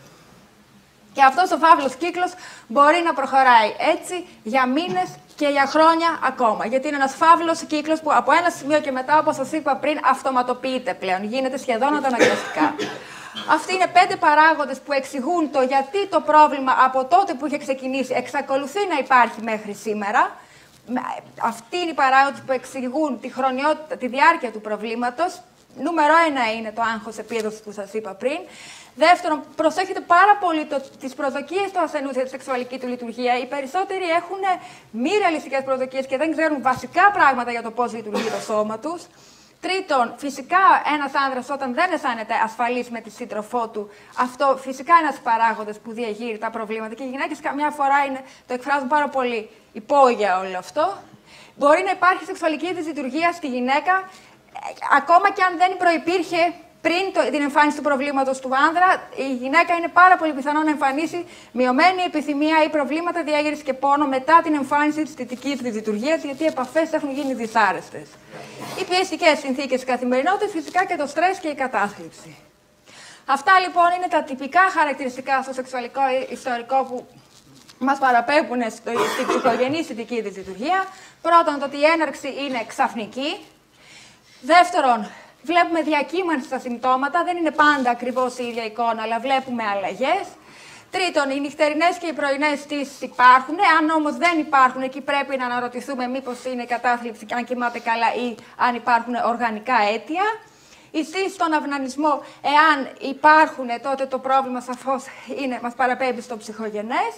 Και αυτός ο φαύλος κύκλος μπορεί να προχωράει έτσι για μήνες και για χρόνια ακόμα. Γιατί είναι ένας φαύλος κύκλος που από ένα σημείο και μετά, όπως σας είπα πριν, αυτοματοποιείται πλέον. Γίνεται σχεδόν αναγκαστικά. Αυτοί είναι πέντε παράγοντες που εξηγούν το γιατί το πρόβλημα από τότε που είχε ξεκινήσει εξακολουθεί να υπάρχει μέχρι σήμερα. Αυτοί είναι οι παράγοντες που εξηγούν τη χρονιότητα, τη διάρκεια του προβλήματος. Νούμερο ένα είναι το άγχος επίδοσης που σας είπα πριν. Δεύτερον, προσέχετε πάρα πολύ το, τις προσδοκίες του ασθενούς για τη σεξουαλική του λειτουργία. Οι περισσότεροι έχουν μη ρεαλιστικές προσδοκίες και δεν ξέρουν βασικά πράγματα για το πώς λειτουργεί το σώμα τους. Τρίτον, φυσικά ένας άνδρας όταν δεν αισθάνεται ασφαλής με τη σύντροφό του, αυτό φυσικά είναι ένας παράγοντες που διαγείρει τα προβλήματα. Και οι γυναίκες καμιά φορά είναι, το εκφράζουν πάρα πολύ υπόγεια όλο αυτό. Μπορεί να υπάρχει σεξουαλική της λειτουργία στη γυναίκα, ακόμα και αν δεν προϋπήρχε πριν το, την εμφάνιση του προβλήματος του άνδρα, η γυναίκα είναι πάρα πολύ πιθανό να εμφανίσει μειωμένη επιθυμία ή προβλήματα διάγερσης και πόνο μετά την εμφάνιση της θετικής της λειτουργίας, γιατί οι επαφές έχουν γίνει δυσάρεστες. Οι πιεστικές συνθήκες της καθημερινότητας, φυσικά και το στρες και η κατάθλιψη. Αυτά λοιπόν είναι τα τυπικά χαρακτηριστικά στο σεξουαλικό ιστορικό που μας παραπέμπουν στην ψυχογενή θετική της λειτουργία. Πρώτον, το ότι η έναρξη είναι ξαφνική. Δεύτερον, βλέπουμε διακύμανση στα συμπτώματα, δεν είναι πάντα ακριβώς η ίδια εικόνα, αλλά βλέπουμε αλλαγές. Τρίτον, οι νυχτερινές και οι πρωινές στήσεις υπάρχουν. Αν όμως δεν υπάρχουν, εκεί πρέπει να αναρωτηθούμε μήπως είναι η κατάθλιψη, αν κοιμάται καλά ή αν υπάρχουν οργανικά αίτια. Οι στήσεις στον αυνανισμό, εάν υπάρχουν, τότε το πρόβλημα σαφώς είναι, μας παραπέμπει στο ψυχογενές.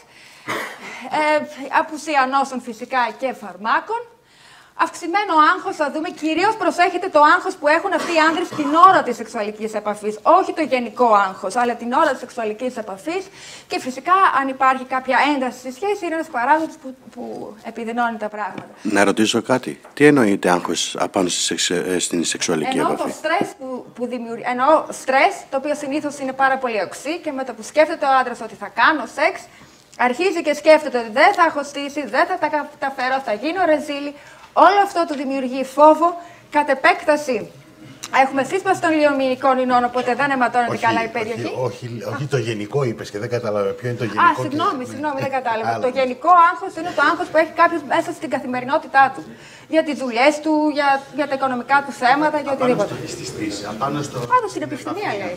Ε, απουσία νόσων φυσικά και φαρμάκων. Αυξημένο άγχος, θα δούμε, κυρίως προσέχετε το άγχος που έχουν αυτοί οι άνδρες την ώρα της σεξουαλικής επαφής. Όχι το γενικό άγχος, αλλά την ώρα της σεξουαλικής επαφής. Και φυσικά, αν υπάρχει κάποια ένταση στη σχέση, είναι ένας παράγοντας που, που επιδεινώνει τα πράγματα. Να ρωτήσω κάτι. Τι εννοείται άγχος απάνω στη σεξ, στην σεξουαλική Εννοώ επαφή? το στρες που, που δημιουργεί. Εννοώ στρες, το οποίο συνήθως είναι πάρα πολύ οξύ και με το που σκέφτεται ο άντρας ότι θα κάνω σεξ, αρχίζει και σκέφτεται ότι δεν θα έχω στήσει, δεν θα τα καταφέρω, θα γίνω ρεζίλη. Όλο αυτό του δημιουργεί φόβο, κατ' επέκταση. Έχουμε σύσπαση των λιωμηνικών ινών, οπότε δεν αιματώνεται καλά η περιοχή. Όχι, όχι, όχι το γενικό είπες και δεν κατάλαβα ποιο είναι το γενικό. Α, συγγνώμη, συγγνώμη, δεν κατάλαβα. Το γενικό άγχος είναι το άγχος που έχει κάποιος μέσα στην καθημερινότητά του. Για τις δουλειές του, για, για τα οικονομικά του θέματα, για οτιδήποτε. Απάνω στο... Πάνω στην επιθυμία, λέει.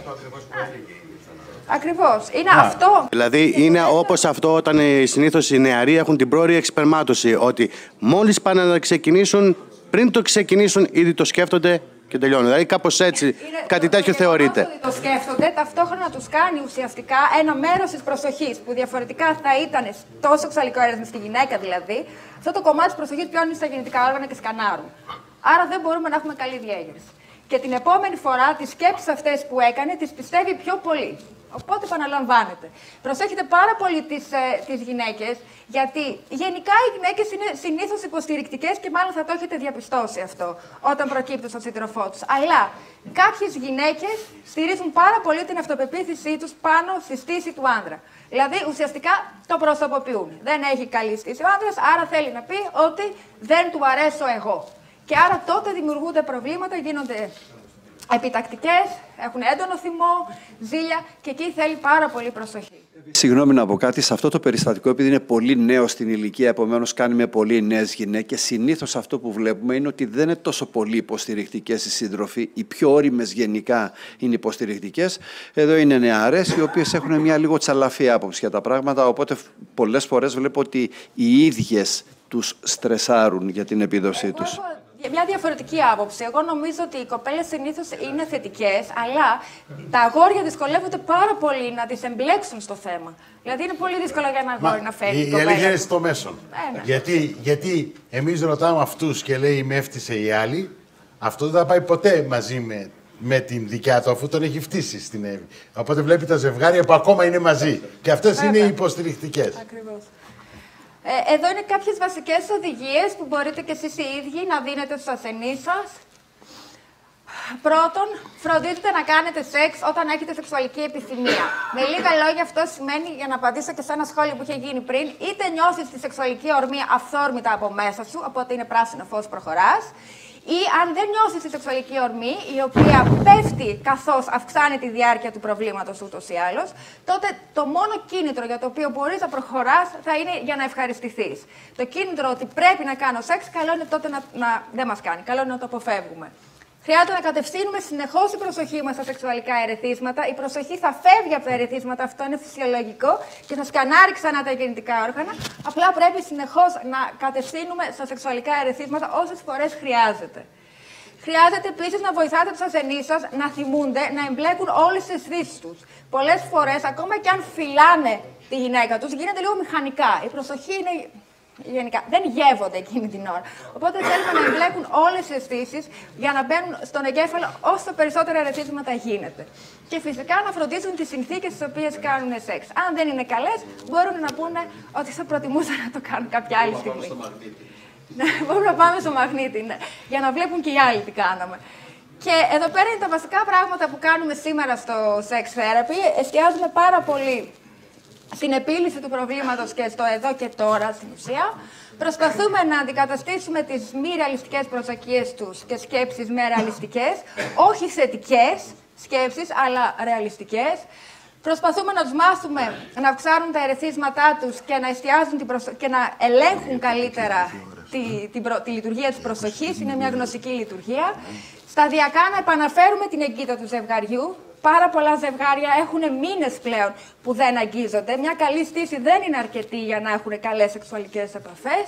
Ακριβώς. Είναι Α. αυτό. Δηλαδή είναι όπως αυτό όταν συνήθως οι νεαροί έχουν την πρόωρη εξπερμάτωση. Ότι μόλις πάνε να ξεκινήσουν, πριν το ξεκινήσουν, ήδη το σκέφτονται και τελειώνουν. Δηλαδή κάπως έτσι, είναι, κάτι τέτοιο το θεωρείται. Ότι το σκέφτονται, ταυτόχρονα τους κάνει ουσιαστικά ένα μέρος της προσοχής που διαφορετικά θα ήταν τόσο σεξουαλικό έρασμα στη γυναίκα δηλαδή. Αυτό το κομμάτι της προσοχής πιάνει στα γεννητικά όργανα και σκανάρουν. Άρα δεν μπορούμε να έχουμε καλή διέγερση. Και την επόμενη φορά τις σκέψεις αυτές που έκανε τις πιστεύει πιο πολύ. Οπότε επαναλαμβάνεται. Προσέχετε πάρα πολύ τις, ε, τις γυναίκες, γιατί γενικά οι γυναίκες είναι συνήθως υποστηρικτικές και μάλλον θα το έχετε διαπιστώσει αυτό όταν προκύπτουν στον σύντροφό τους. Αλλά κάποιες γυναίκες στηρίζουν πάρα πολύ την αυτοπεποίθησή τους πάνω στη στήση του άνδρα. Δηλαδή ουσιαστικά το προσωποποιούν. Δεν έχει καλή στήση ο άνδρας, άρα θέλει να πει ότι δεν του αρέσω εγώ. Και άρα τότε δημιουργούνται προβλήματα, γίνονται επιτακτικές, έχουν έντονο θυμό, ζήλια και εκεί θέλει πάρα πολύ προσοχή. Συγγνώμη να πω κάτι, σε αυτό το περιστατικό, επειδή είναι πολύ νέο στην ηλικία, επομένως κάνει με πολύ νέες γυναίκες, συνήθως αυτό που βλέπουμε είναι ότι δεν είναι τόσο πολύ υποστηρικτικές οι σύντροφοι, οι πιο όριμες γενικά είναι υποστηρικτικές. Εδώ είναι νεαρές, οι οποίες έχουν μια λίγο τσαλαφή άποψη για τα πράγματα, οπότε πολλές φορές βλέπω ότι οι ίδιες τους στρεσάρουν για την επίδοσή τους. Μια διαφορετική άποψη. Εγώ νομίζω ότι οι κοπέλες συνήθως είναι θετικές, αλλά τα αγόρια δυσκολεύονται πάρα πολύ να τις εμπλέξουν στο θέμα. Δηλαδή είναι πολύ δύσκολο για ένα αγόρι να φέρει. Η, η αλήθεια είναι στο μέσον. Ε, ναι. γιατί, γιατί εμείς ρωτάμε αυτούς και λέει με έφτιασε η άλλη, αυτό δεν θα πάει ποτέ μαζί με, με την δικιά του, αφού τον έχει φτύσει στην Εύη. Οπότε βλέπει τα ζευγάρια που ακόμα είναι μαζί. Και αυτές είναι οι υποστηρικτικές. Ακριβώς. Ε, εδώ είναι κάποιες βασικές οδηγίες που μπορείτε και εσείς οι ίδιοι να δίνετε στους ασθενείς σας. Πρώτον, φροντίζετε να κάνετε σεξ όταν έχετε σεξουαλική επιθυμία. Με λίγα λόγια, αυτό σημαίνει, για να απαντήσω και σε ένα σχόλιο που είχε γίνει πριν, είτε νιώθεις τη σεξουαλική ορμή αυθόρμητα από μέσα σου, οπότε είναι πράσινο φως προχωράς, ή αν δεν νιώθεις τη σεξουαλική ορμή, η οποία πέφτει καθώς αυξάνει τη διάρκεια του προβλήματος ούτως ή άλλως, τότε το μόνο κίνητρο για το οποίο μπορείς να προχωράς θα είναι για να ευχαριστηθείς. Το κίνητρο ότι πρέπει να κάνω σεξ, καλό είναι τότε να, να δεν μας κάνει, καλό είναι να το αποφεύγουμε. Χρειάζεται να κατευθύνουμε συνεχώς την προσοχή μας στα σεξουαλικά ερεθίσματα. Η προσοχή θα φεύγει από τα ερεθίσματα, αυτό είναι φυσιολογικό, και θα σκανάρει ξανά τα γεννητικά όργανα. Απλά πρέπει συνεχώς να κατευθύνουμε στα σεξουαλικά ερεθίσματα όσες φορές χρειάζεται. Χρειάζεται επίσης να βοηθάτε τους ασθενείς σας να θυμούνται, να εμπλέκουν όλες τις αισθήσεις τους. Πολλές φορές, ακόμα και αν φυλάνε τη γυναίκα τους, γίνεται λίγο μηχανικά. Η προσοχή είναι. Γενικά, δεν γεύονται εκείνη την ώρα. Οπότε θέλουμε να εμπλέκουν όλες τις αισθήσεις για να μπαίνουν στον εγκέφαλο όσο περισσότερα ερεθίσματα γίνεται. Και φυσικά να φροντίζουν τις συνθήκες στις οποίες κάνουν σεξ. Αν δεν είναι καλές, μπορούν να πούνε ότι θα προτιμούσαν να το κάνουν κάποια άλλη στιγμή. Ναι, μπορούμε να πάμε στο μαγνήτη, ναι, για να βλέπουν και οι άλλοι τι κάναμε. Και εδώ πέρα είναι τα βασικά πράγματα που κάνουμε σήμερα στο sex therapy. Εστιάζουμε πάρα πολύ στην επίλυση του προβλήματος και στο εδώ και τώρα, στην ουσία. Προσπαθούμε να αντικαταστήσουμε τις μη ρεαλιστικές προσδοκίες τους και σκέψεις με ρεαλιστικές, όχι θετικές σκέψεις, αλλά ρεαλιστικές. Προσπαθούμε να τους μάθουμε να αυξάνουν τα ερεθίσματά τους και να εστιάζουν την προσο... και να ελέγχουν καλύτερα τη, τη, προ... τη λειτουργία της προσοχής. Είναι μια γνωστική λειτουργία. Σταδιακά να επαναφέρουμε την εγκύτητα του ζευγαριού. Πάρα πολλά ζευγάρια έχουν μήνες πλέον που δεν αγγίζονται. Μια καλή στήση δεν είναι αρκετή για να έχουν καλές σεξουαλικές επαφές.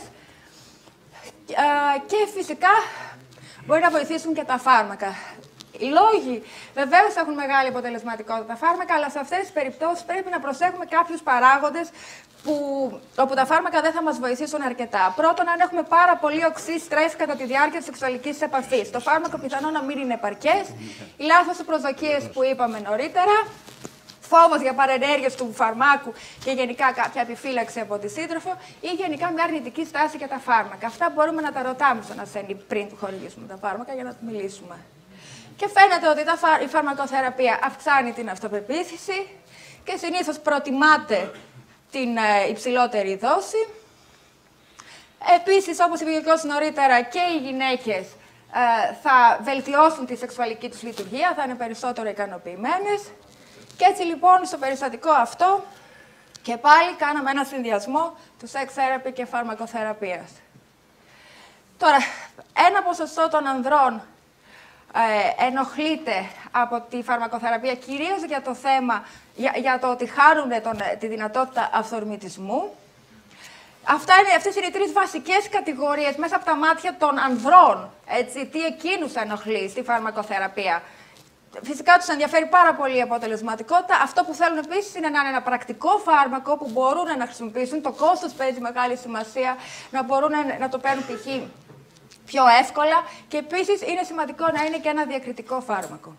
Και φυσικά μπορεί να βοηθήσουν και τα φάρμακα. Οι λόγοι βεβαίως έχουν μεγάλη αποτελεσματικότητα τα φάρμακα, αλλά σε αυτές τις περιπτώσεις πρέπει να προσέχουμε κάποιους παράγοντες που, όπου τα φάρμακα δεν θα μας βοηθήσουν αρκετά. Πρώτον, αν έχουμε πάρα πολύ οξύ στρες κατά τη διάρκεια της σεξουαλικής επαφής. Το φάρμακο πιθανόν να μην είναι επαρκές. Οι λάθος προσδοκίες που είπαμε νωρίτερα. Φόβος για παρενέργειες του φαρμάκου και γενικά κάποια επιφύλαξη από τη σύντροφο ή γενικά μια αρνητική στάση για τα φάρμακα. Αυτά μπορούμε να τα ρωτάμε στον ασθενή πριν του χορηγήσουμε τα φάρμακα για να του μιλήσουμε. Και φαίνεται ότι η φαρμακοθεραπεία αυξάνει την αυτοπεποίθηση και συνήθως προτιμάται την υψηλότερη δόση. Επίσης, όπως είπε και νωρίτερα, και οι γυναίκες θα βελτιώσουν τη σεξουαλική τους λειτουργία, θα είναι περισσότερο ικανοποιημένες. Και έτσι λοιπόν στο περιστατικό αυτό και πάλι κάναμε ένα συνδυασμό του sex therapy και φαρμακοθεραπείας. Τώρα, ένα ποσοστό των ανδρών ε, ενοχλείται από τη φαρμακοθεραπεία, κυρίως για το θέμα, για, για το ότι χάρουν τον, τη δυνατότητα αυθορμητισμού. Αυτά είναι, αυτές είναι οι τρεις βασικές κατηγορίες μέσα από τα μάτια των ανδρών. Έτσι, τι εκείνους ενοχλεί στη φαρμακοθεραπεία. Φυσικά τους ενδιαφέρει πάρα πολύ η αποτελεσματικότητα. Αυτό που θέλουν επίσης είναι να είναι ένα πρακτικό φάρμακο που μπορούν να χρησιμοποιήσουν. Το κόστος παίζει μεγάλη σημασία, να μπορούν να το παίρνουν π.χ. πιο εύκολα. Και επίσης είναι σημαντικό να είναι και ένα διακριτικό φάρμακο.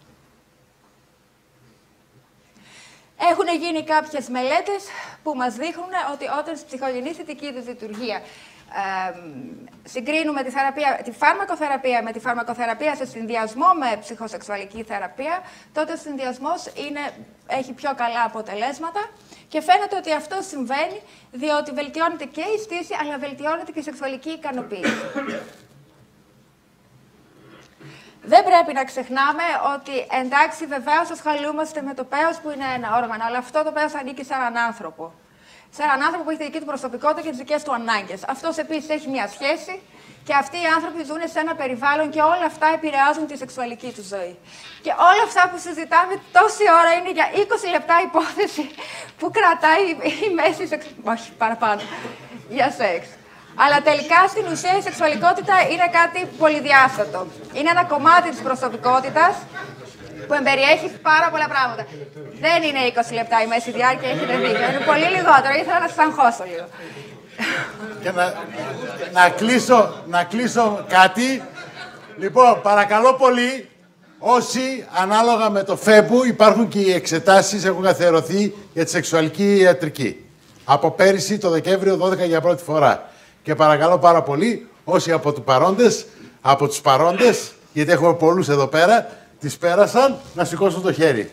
Έχουν γίνει κάποιες μελέτες που μας δείχνουν ότι όταν στη ψυχογενή θετική της λειτουργία Ε, συγκρίνουμε τη, θεραπεία, τη φαρμακοθεραπεία με τη φαρμακοθεραπεία σε συνδυασμό με ψυχοσεξουαλική θεραπεία, τότε ο συνδυασμός είναι, έχει πιο καλά αποτελέσματα και φαίνεται ότι αυτό συμβαίνει διότι βελτιώνεται και η στήση αλλά βελτιώνεται και η σεξουαλική ικανοποίηση. Δεν πρέπει να ξεχνάμε ότι εντάξει, βεβαίως ασχολούμαστε με το πέος που είναι ένα όργανο, αλλά αυτό το πέος ανήκει σε έναν άνθρωπο. Σε έναν άνθρωπο που έχει τη δική του προσωπικότητα και τις δικές του ανάγκες. Αυτός επίσης έχει μια σχέση και αυτοί οι άνθρωποι ζουν σε ένα περιβάλλον και όλα αυτά επηρεάζουν τη σεξουαλική του ζωή. Και όλα αυτά που συζητάμε τόση ώρα είναι για είκοσι λεπτά υπόθεση που κρατάει η μέση σεξ... όχι, παραπάνω, για σεξ. Αλλά τελικά στην ουσία η σεξουαλικότητα είναι κάτι πολυδιάστατο. Είναι ένα κομμάτι της προσωπικότητας που εμπεριέχει πάρα πολλά πράγματα. Δεν είναι είκοσι λεπτά η μέση διάρκεια, έχετε δίκιο. Είναι πολύ λιγότερο, ήθελα να σας αγχώσω λίγο. Και να, να, κλείσω, να κλείσω κάτι. Λοιπόν, παρακαλώ πολύ, όσοι ανάλογα με το ΦΕΠΟΥ υπάρχουν και οι εξετάσεις έχουν καθιερωθεί για τη σεξουαλική ιατρική. Από πέρυσι το Δεκέμβριο δώδεκα για πρώτη φορά. Και παρακαλώ πάρα πολύ, όσοι από τους παρόντες, από τους παρόντες, γιατί έχουμε πολλούς εδώ πέρα, τις πέρασαν, να σηκώσουν το χέρι.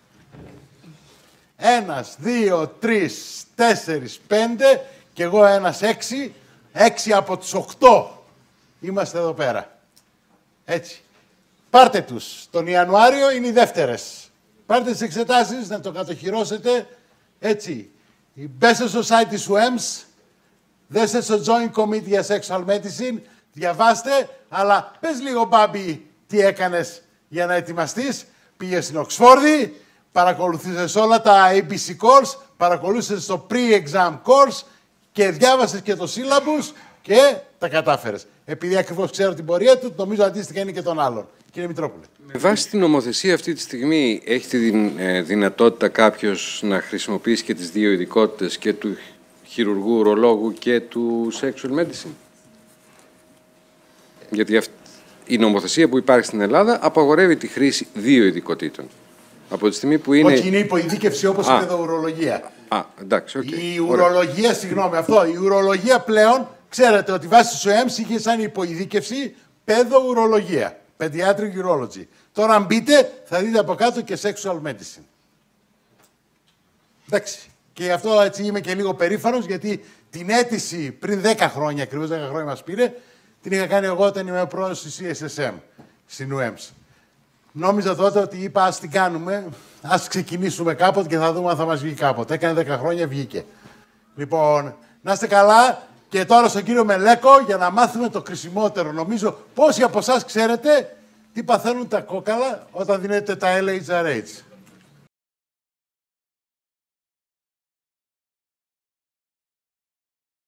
Ένας, δύο, τρεις, τέσσερις, πέντε και εγώ ένας έξι. Έξι από τους οκτώ είμαστε εδώ πέρα. Έτσι. Πάρτε τους. Τον Ιανουάριο είναι οι δεύτερες. Πάρτε τις εξετάσεις, να το κατοχυρώσετε. Έτσι. Η Best Society σου έμς, δέστε στο Joint Committee για Sexual Medicine, διαβάστε, αλλά πες λίγο, Μπάμπη, τι έκανες για να ετοιμαστείς. Πήγες στην Οξφόρδη, παρακολουθήσες όλα τα έι μπι σι course, παρακολούθησες το pre-exam course και διάβασες και το syllabus και τα κατάφερες. Επειδή ακριβώς ξέρω την πορεία του, νομίζω αντίστοιχα είναι και των άλλων. Κύριε Μητρόπουλε. Με βάση την νομοθεσία αυτή τη στιγμή, έχει τη δυνατότητα κάποιος να χρησιμοποιήσει και τις δύο ειδικότητες, και του χειρουργού, ουρολόγου και του sexual medicine? Γιατί η νομοθεσία που υπάρχει στην Ελλάδα απαγορεύει τη χρήση δύο ειδικοτήτων. Από τη στιγμή που είναι... Όχι, είναι υποειδίκευση όπως η παιδοουρολογία. Α, εντάξει, οκ. Η ουρολογία, συγγνώμη, αυτό. Η ουρολογία πλέον, ξέρετε ότι βάσει του ΕΜΣ είχε σαν υποειδίκευση παιδοουρολογία. Pediatric Urology. Τώρα αν μπείτε θα δείτε από κάτω και Sexual Medicine. Εντάξει. Και γι' αυτό έτσι είμαι και λίγο περήφανος, γιατί την αίτηση πριν δέκα χρόνια, ακριβώς δέκα χρόνια μας πήρε, την είχα κάνει εγώ όταν είμαι πρόεδρος της σι ες ες εμ, στην ου εμς. Νόμιζα τότε ότι είπα ας την κάνουμε, ας ξεκινήσουμε κάποτε και θα δούμε αν θα μας βγει κάποτε. Έκανε δέκα χρόνια, βγήκε. Λοιπόν, να είστε καλά και τώρα στον κύριο Μελέκο για να μάθουμε το κρισιμότερο. Νομίζω πόσοι από εσάς ξέρετε τι παθαίνουν τα κόκαλα όταν δίνετε τα ελ έιτς αρ έιτς.